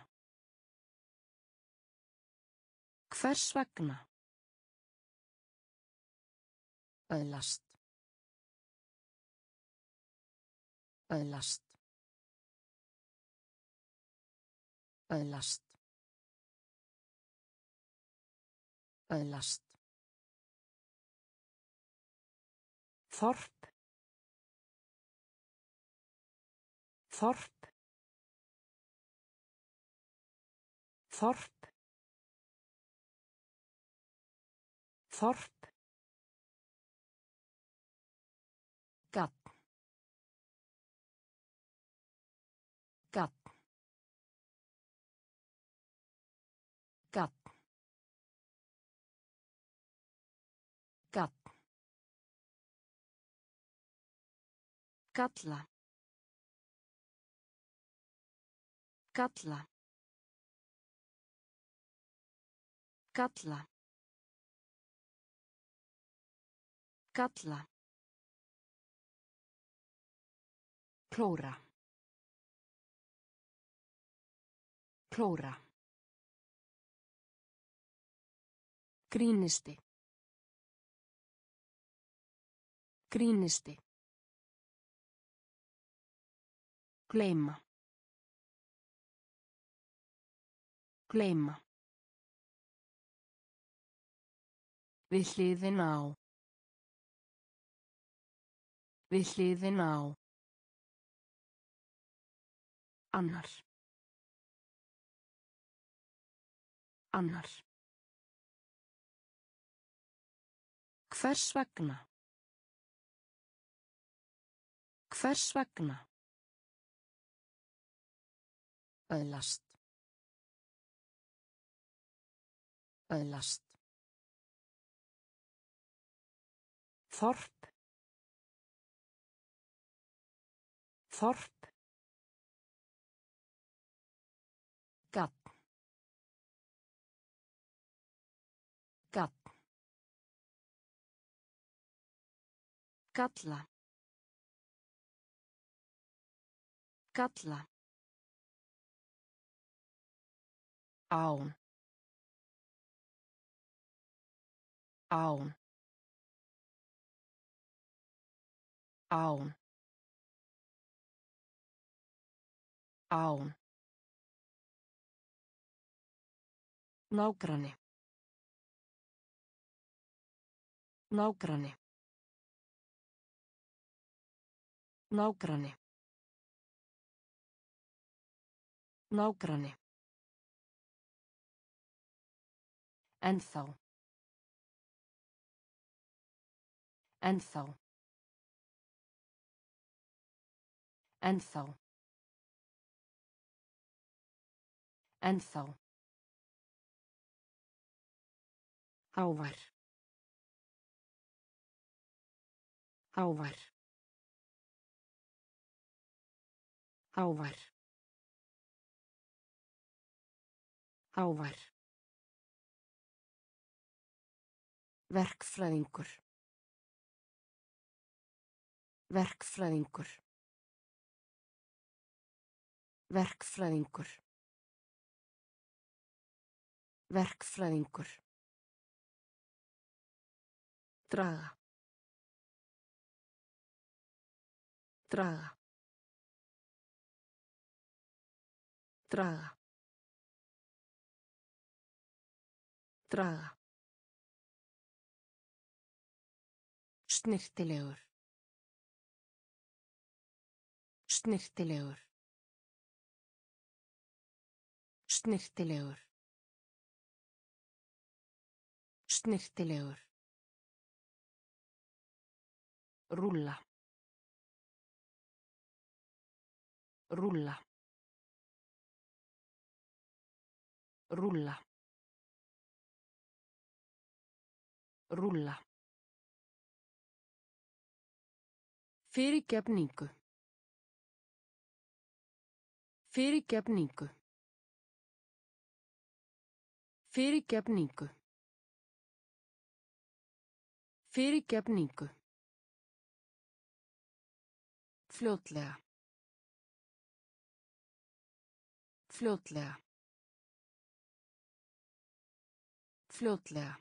A: Hvers vegna? Öðlast. Öðlast. Öðlast. Öðlast. Þorp. Þorp. Þorp. Þorp. Gat. Gat. Gat. Gat. Kalla. Kalla. Kalla. Kalla. Klóra. Klóra. Grínisti. Grínisti. Gleyma. Gleyma. Við hliðina á. Við hliðina á. Annar. Annar. Hvers vegna? Hvers vegna? Öðlast. Öðlast. Þorp. Þorp. Gat. Gat. Kalla. Kalla. Án. Án. Án. Án. Nágranni. Nágranni. Nágranni. Nágranni. Ennþá. Ennþá. Ennþá. Ennþá. Hávær. Hávær. Hávær. Hávær. Verkfræðingur. Verkfræðingur. Verkfræðingur. Verkfræðingur. Draga. Draga. Draga. Draga. Snyrtilegur. Snyrtilegur. Snyrtilegur. Snyrtilegur. Rúlla. Rúlla. Rúlla. Rúlla. Fyrirgefningu. Fyrirgefningu. Fyrirgefningu. Fyrirgefningu. Fljótlega. Fljótlega. Fljótlega.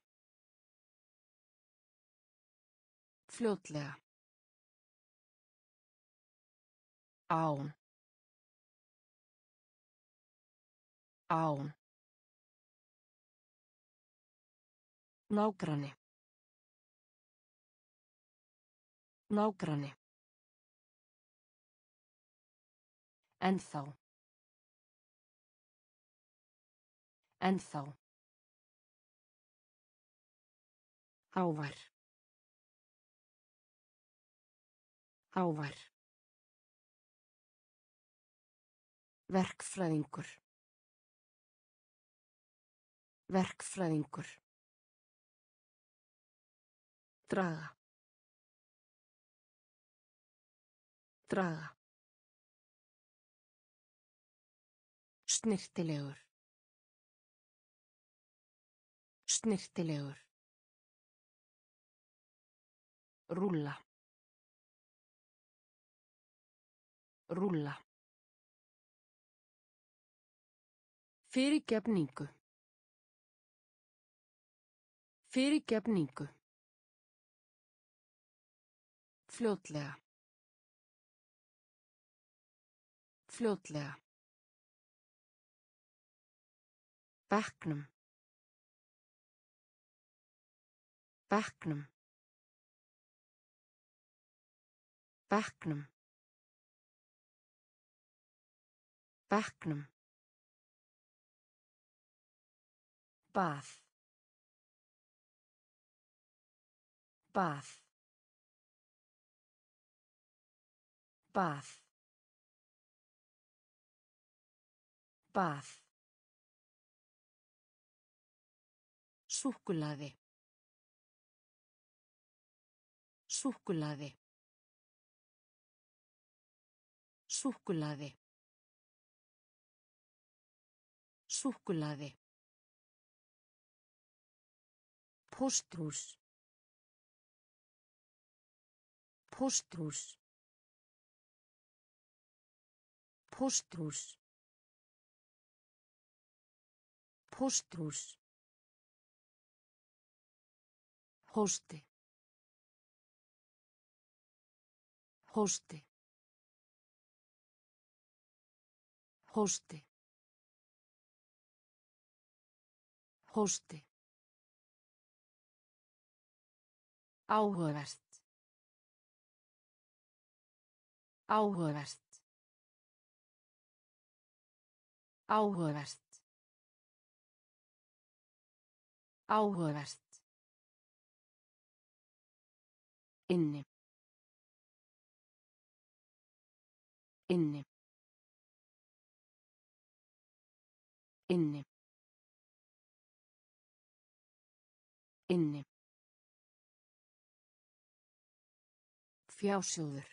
A: Fljótlega. Án. Án. Nágranni. Nágranni. Ennþá. Ennþá. Hávær. Hávær. Verkfræðingur. Verkfræðingur. Draga. Draga. Snyrtilegur. Snyrtilegur. Rúlla. Rúlla. Fyrirgefningu. Fyrirgefningu. Fljótlega. Fljótlega. Bekknum. Bekknum. Bekknum. Bekknum. Bað. Bað. Bað. Bað. Súkkulaði. Súkkulaði. Súkkulaði. Súkkulaði. Pósthús. Pósthús. Pósthús. Pósthús. Hósti. Hósti. Hósti. Hósti. Áhugavert. Áhugavert. Áhugavert. Áhugavert. Inni. Inni. Inni. Inni. Fjársjóður.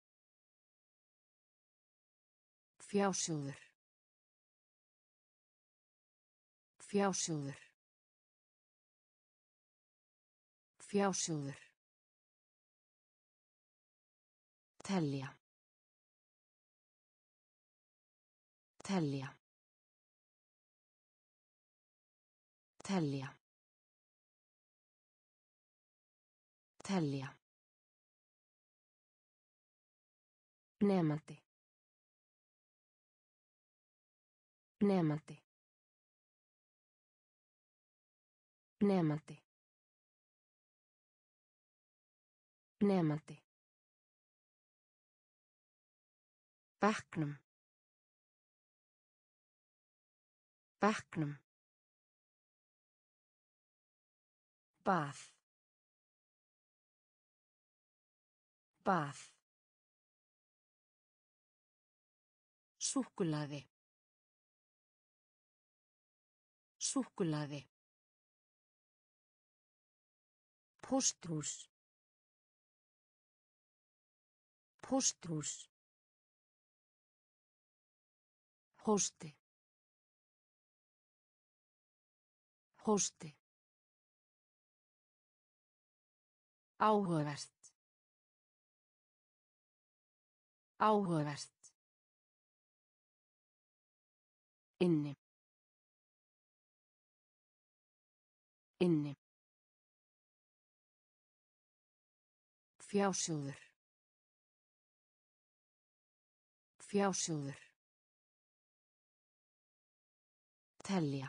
A: Fjársjóður. Fjársjóður. Fjársjóður. Telja. Telja. Telja. Telja. Nemandi. Nemandi. Nemandi. Nemandi. Bekknum. Bekknum. Bað. Bað. Súkkulaði. Súkkulaði. Pósthús. Pósthús. Hósti. Hósti. Áhugavert. Áhugavert. Inni. Inni. Fjásjóður. Fjásjóður. Telja.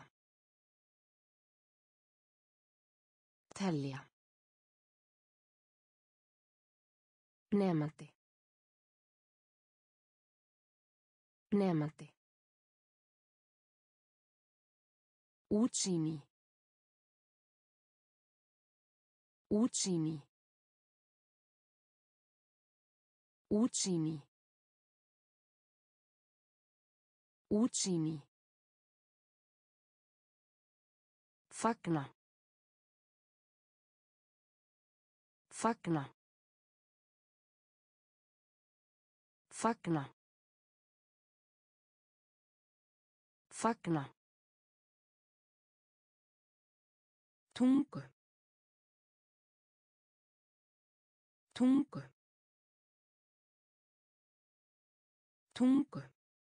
A: Telja. Nemandi. Nemandi. Útsýni. Útsýni. Útsýni. Útsýni. Fagna. Fagna. Fagna. Fagna. Tungu. Tungu. Tungu.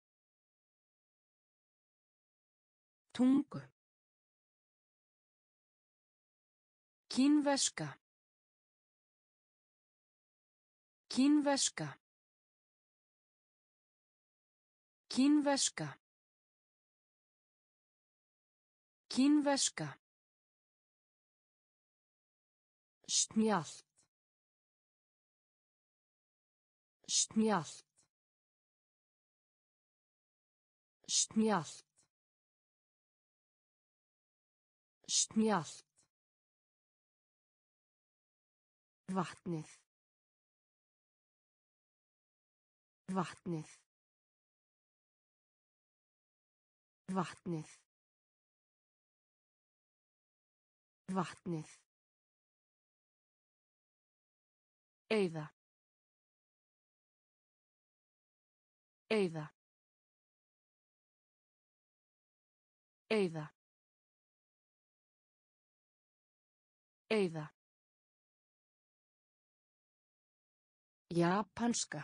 A: Tungu. Kínverska. Kínverska. Kínverska. Kínverska. Snjallt. Snjallt. Snjallt. Snjallt. Vatnið. Vatnið. Vatnið. Vatnið. Eyða. Eyða. Eyða. Eyða. Japanska.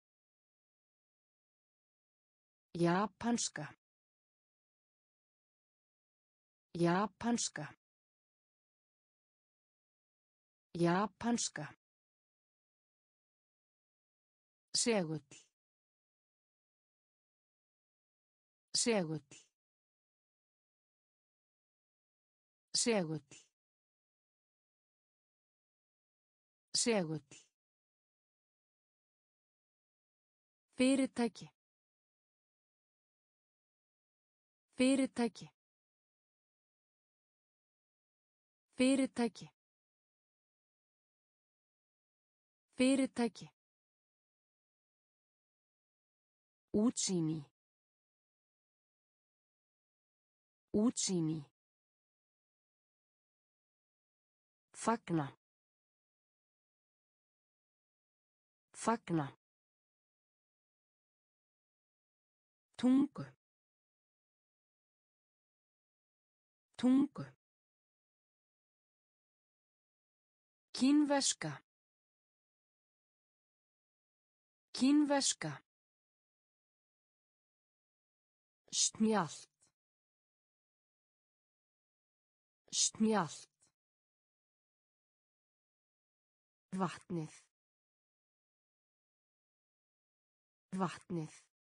A: Japanska. Japanska. Japanska. Segull. Segull. Segull. Segull. Fyrirtæki. Fyrirtæki. Fyrirtæki. Fyrirtæki. Útsýni. Útsýni. Fagna. Fagna. Tungu. Tungu. Kínverska. Kínverska. Snjallt. Snjallt. Vatnið. Vatnið.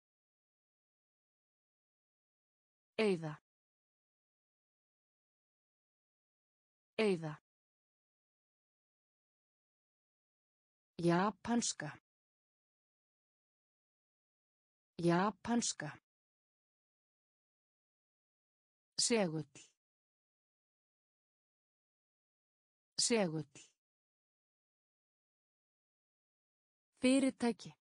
A: Eyða. Eyða. Japanska. Japanska. Segull. Segull. Fyrirtæki.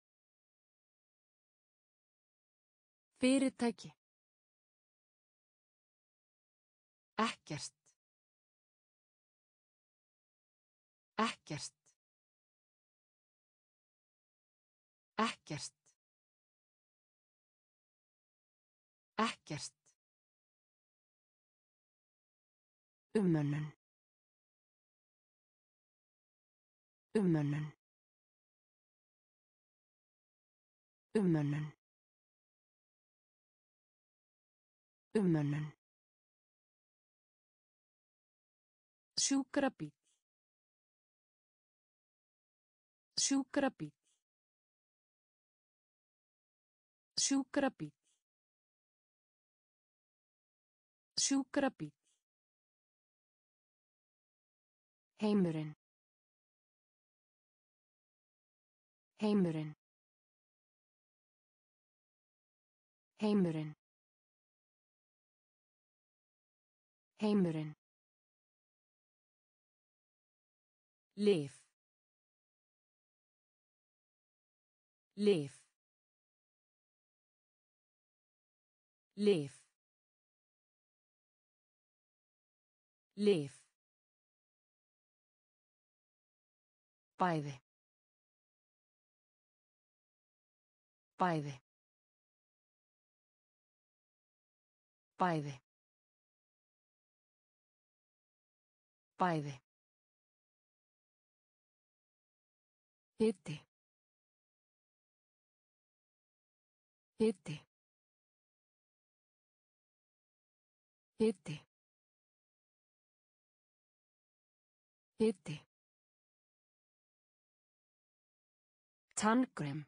A: Fyrirtæki. Ekkert. Ekkert. Ekkert. Ekkert. Umönnun. Umönnun. Umönnun. Umönnun. Sjúkrabíll. Sjúkrabíll. Sjúkrabíll. Sjúkrabíll. Heimurinn. Heimurinn. Heimurinn. Heimurinn. Lyf. Lyf. Lyf. Lyf. Bæði. Bæði. Bæði. Bæði. Hiti. Hiti. Hiti. Hiti. Tannkrem.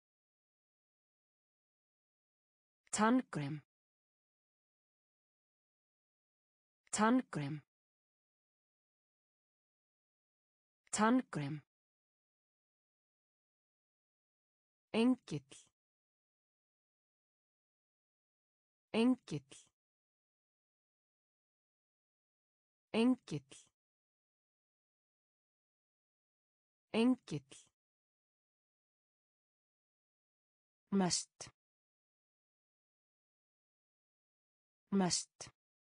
A: Tannkrem. Tannkrem. Tannkrem. Engill. Engill. Engill. Engill. Mest. Mest.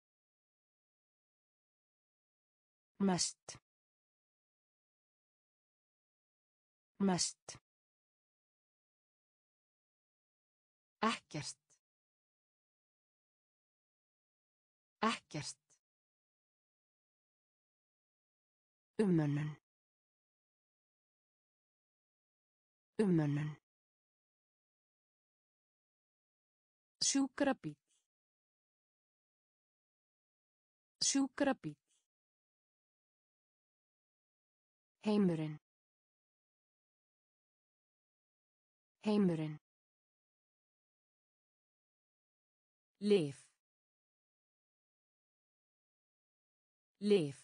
A: Mest. Mest. Ekkert. Ekkert. Umönnun. Umönnun. Sjúkrabíll. Sjúkrabíll. Heimurinn. Heimurinn. Lyf. Lyf.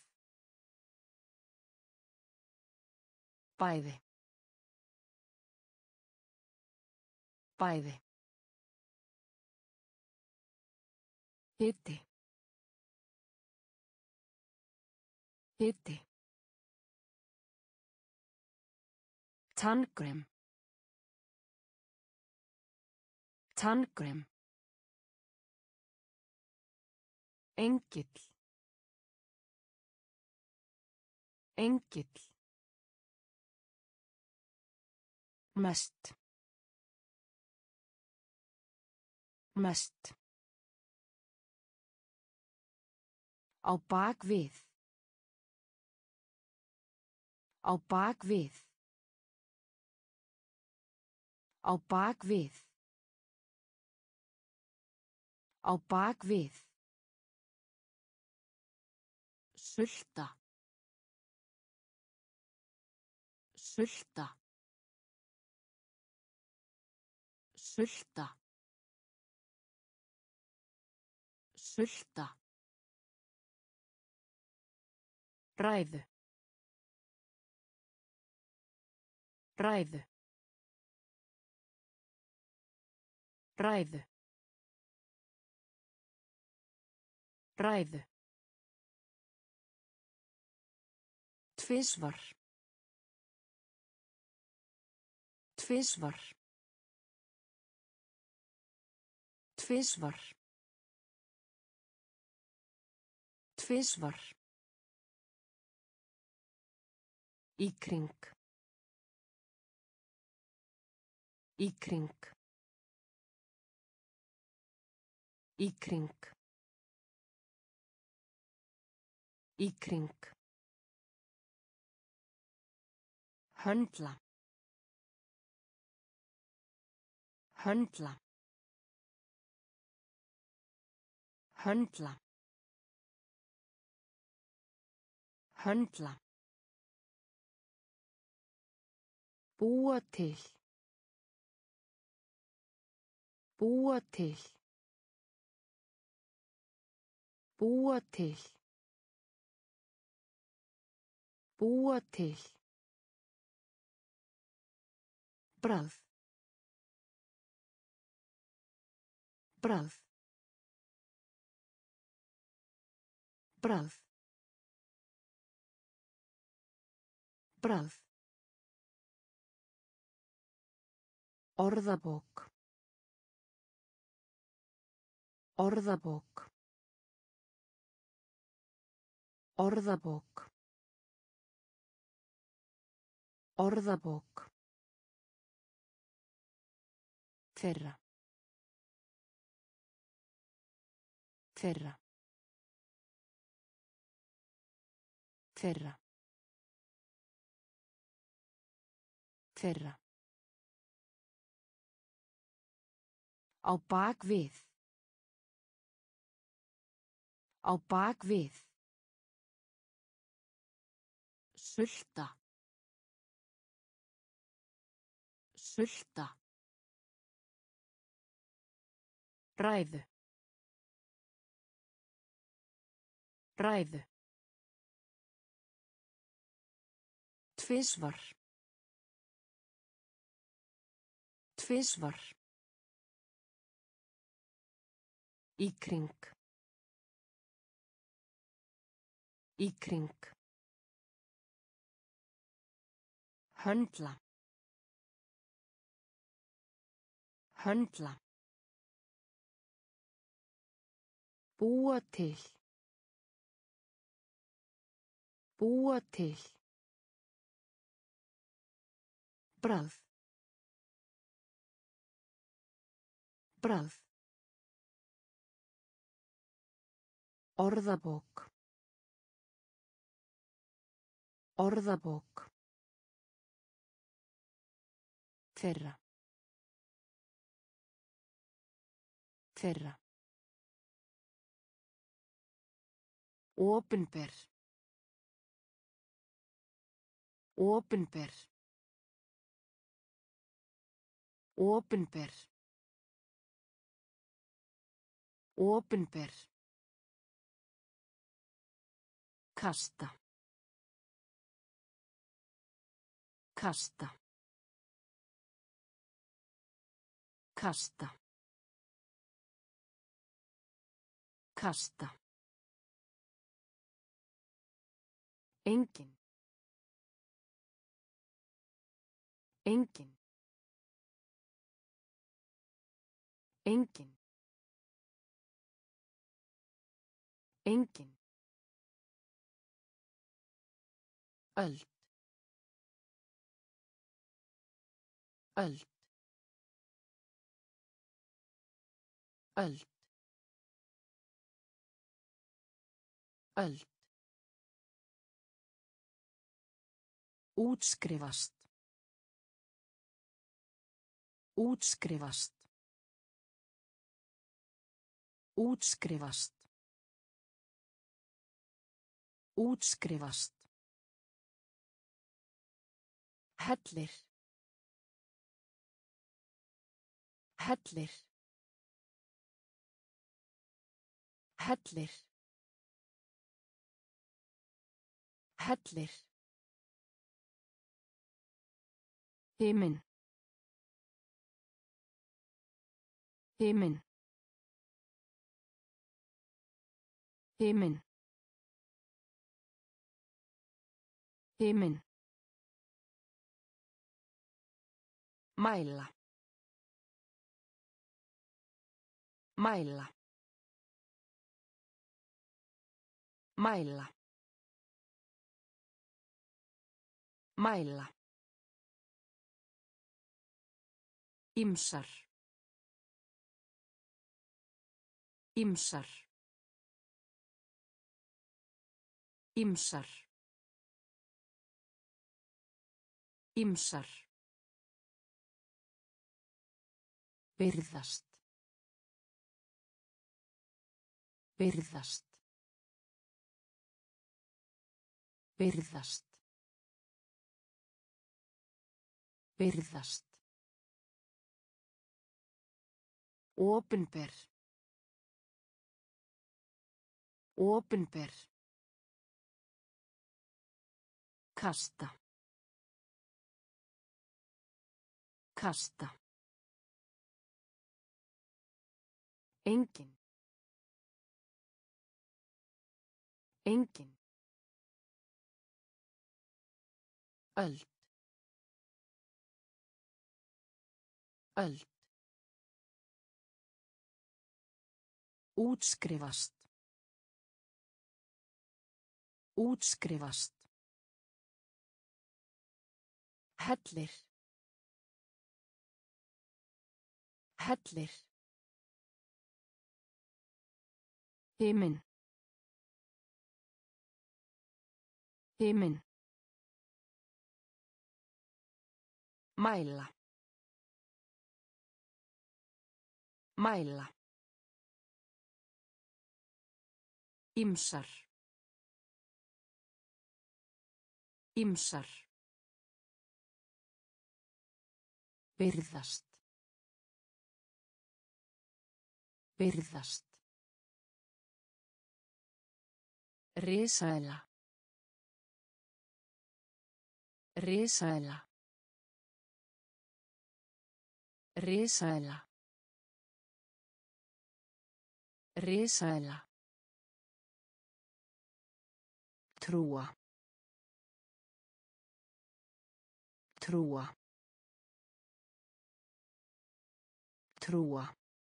A: Bæði. Bæði. Hiti. Hiti. Tannkrem. Tannkrem. Engill. Engill. Mest. Mest. Á bak við. Á bak við. Á bak við. Á bak við. Sulta. Sulta. Sulta. Sulta. Ræðu. Ræðu. Ræðu. Ræðu. Tvisvar. Tvisvar. Tvisvar. Tvisvar. Í kring. Í kring. Í kring. Í kring. Höndla. Höndla. Höndla. Höndla. Búa til. Búa til. Búa til. Búa til. Bragð. Bragð. Bragð. Bragð. Orðabók. Orðabók. Orðabók. Orðabók. Þeirra. Þeirra. Þeirra. Þeirra. Á bak við. Á bak við. Sulta. Sulta. Ræðu. Ræðu. Tvisvar. Tvisvar. Í kring. Í kring. Höndla. Höndla. Búa til. Búa til. Bragð. Bragð. Orðabók. Orðabók. Þeirra. Þeirra. Opinber. Opinber. Opinber. Opinber. Kasta. Kasta. Kasta. Kasta. Engin. Engin. Engin. Engin. Öld. Öld. Öld. Öld. Útskrifast. Útskrifast. Útskrifast. Útskrifast. Hellir. Hellir. Hellir. Hellir. Himinn. Himinn. Himinn. Himinn. Mæla. Mæla. Mæla. Mæla. Ýmsar. Ýmsar. Ýmsar. Ýmsar. Virðast. Virðast. Virðast. Virðast. Opinber. Opinber. Kasta. Kasta. Engin. Engin. Öld. Öld. Útskrifast. Útskrifast. Hellir. Hellir. Himinn. Himinn. Mæla. Mæla. Ýmsar. Ýmsar. Virðast. Virðast. Risaeðla. Risaeðla. Risaeðla. Risaeðla. Trúa. Trúa. Trúa.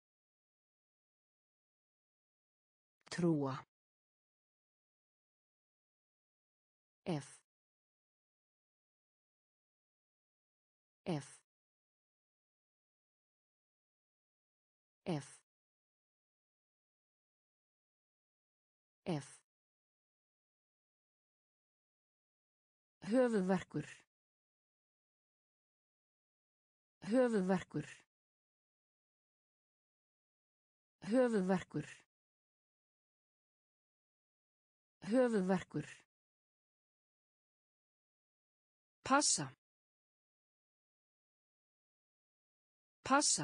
A: Trúa. Ef. Ef. Ef. Ef. Höfuðverkur. Höfuðverkur. Höfuðverkur. Höfuðverkur. Passa. Passa.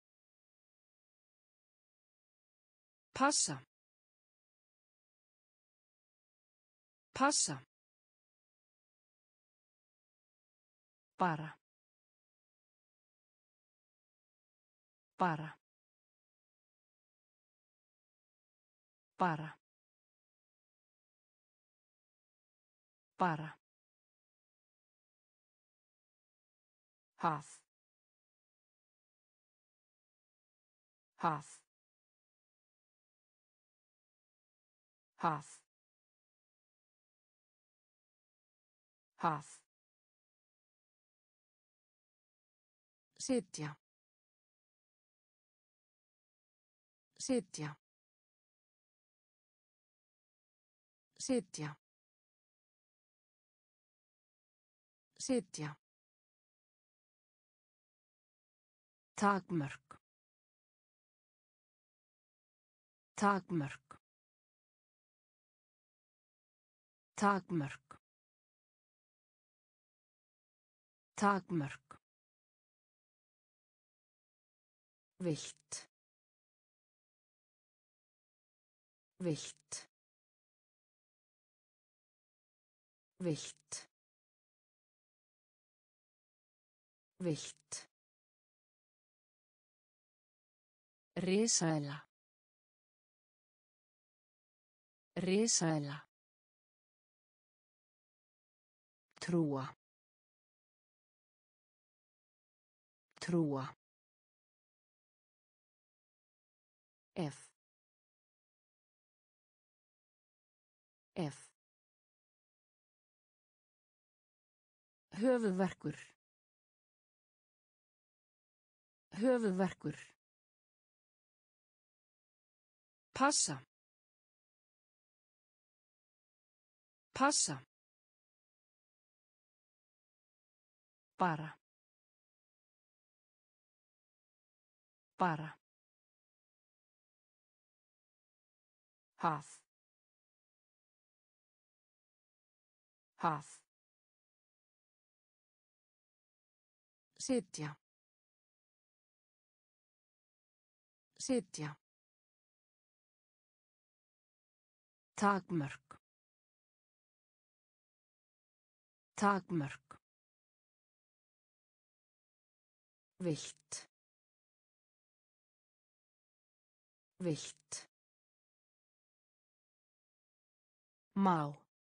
A: Passa. Passa. Bara. Bara. Bara. Bara. Haf. Haf. Haf. Haf. Sitja. Sitja. Sitja. Sitja. Takmörk. Takmörk. Takmörk. Takmörk. Vilt. Vilt. Vilt. Vilt. Risaeðla. Risaeðla. Trúa. Trúa. Ef. Ef. Höfuðverkur. Höfuðverkur. Passa. Passa. Bara. Bara. Haf. Haf. Sitja. Sitja. Takmörk. Takmörk. Vilt. Vilt. Má.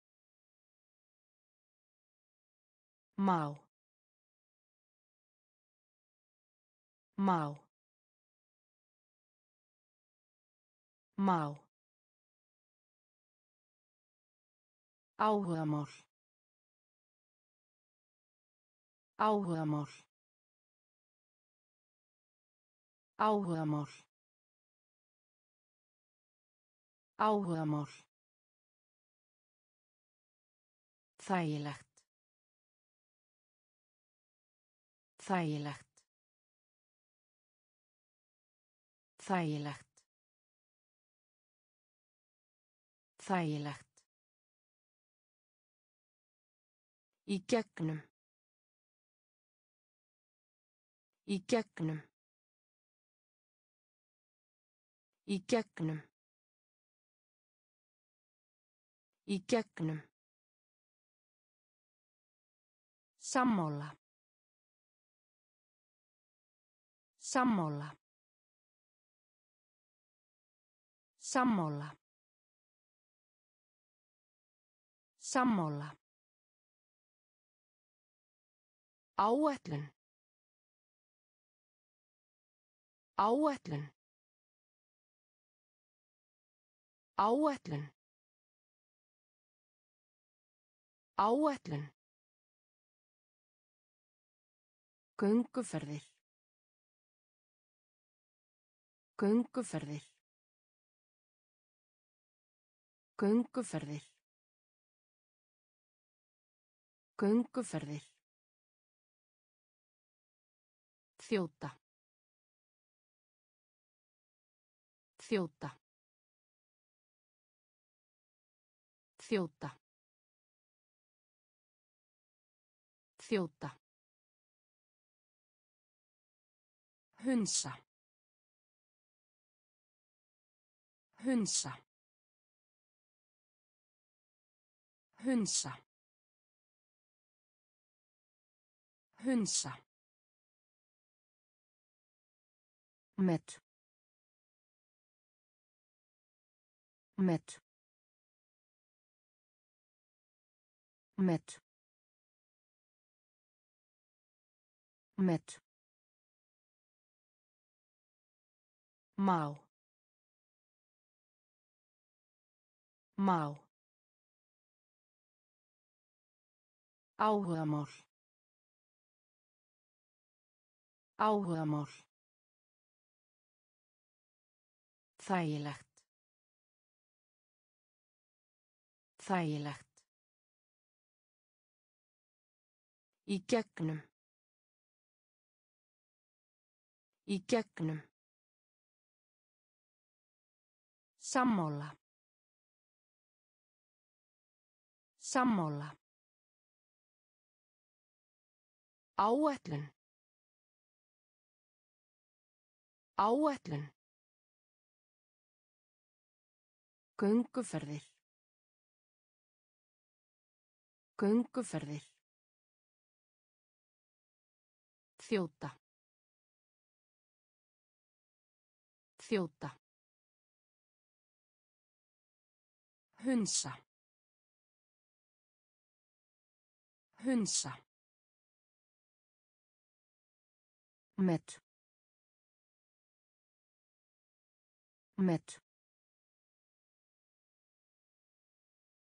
A: Má. Má. Má. Áhugamál. Áhugamál. Áhugamál. Áhugamál. Þægilegt. Þægilegt. Þægilegt. Þægilegt. Í gegnum. Í gegnum. Í gegnum. Í gegnum. Sammála. Sammála. Sammála. Sammála. Áætlun. Áætlun. Áætlun. Áætlun. Gönguferðir. Gönguferðir. Gönguferðir. Gönguferðir. Þjóta. Þjóta. Þjóta. Þjóta. Hunsa. Hunsa. Hunsa. Hunsa. Met. Met. Met. Met. Má. Má. Áhugamál. Áhugamál. Þægilegt. Þægilegt. Í gegnum. Í gegnum. Sammála. Sammála. Áætlun. Áætlun. Gönguferðir. Gönguferðir. Þjóta. Þjóta. Hunsa. Hunsa. Met. Met.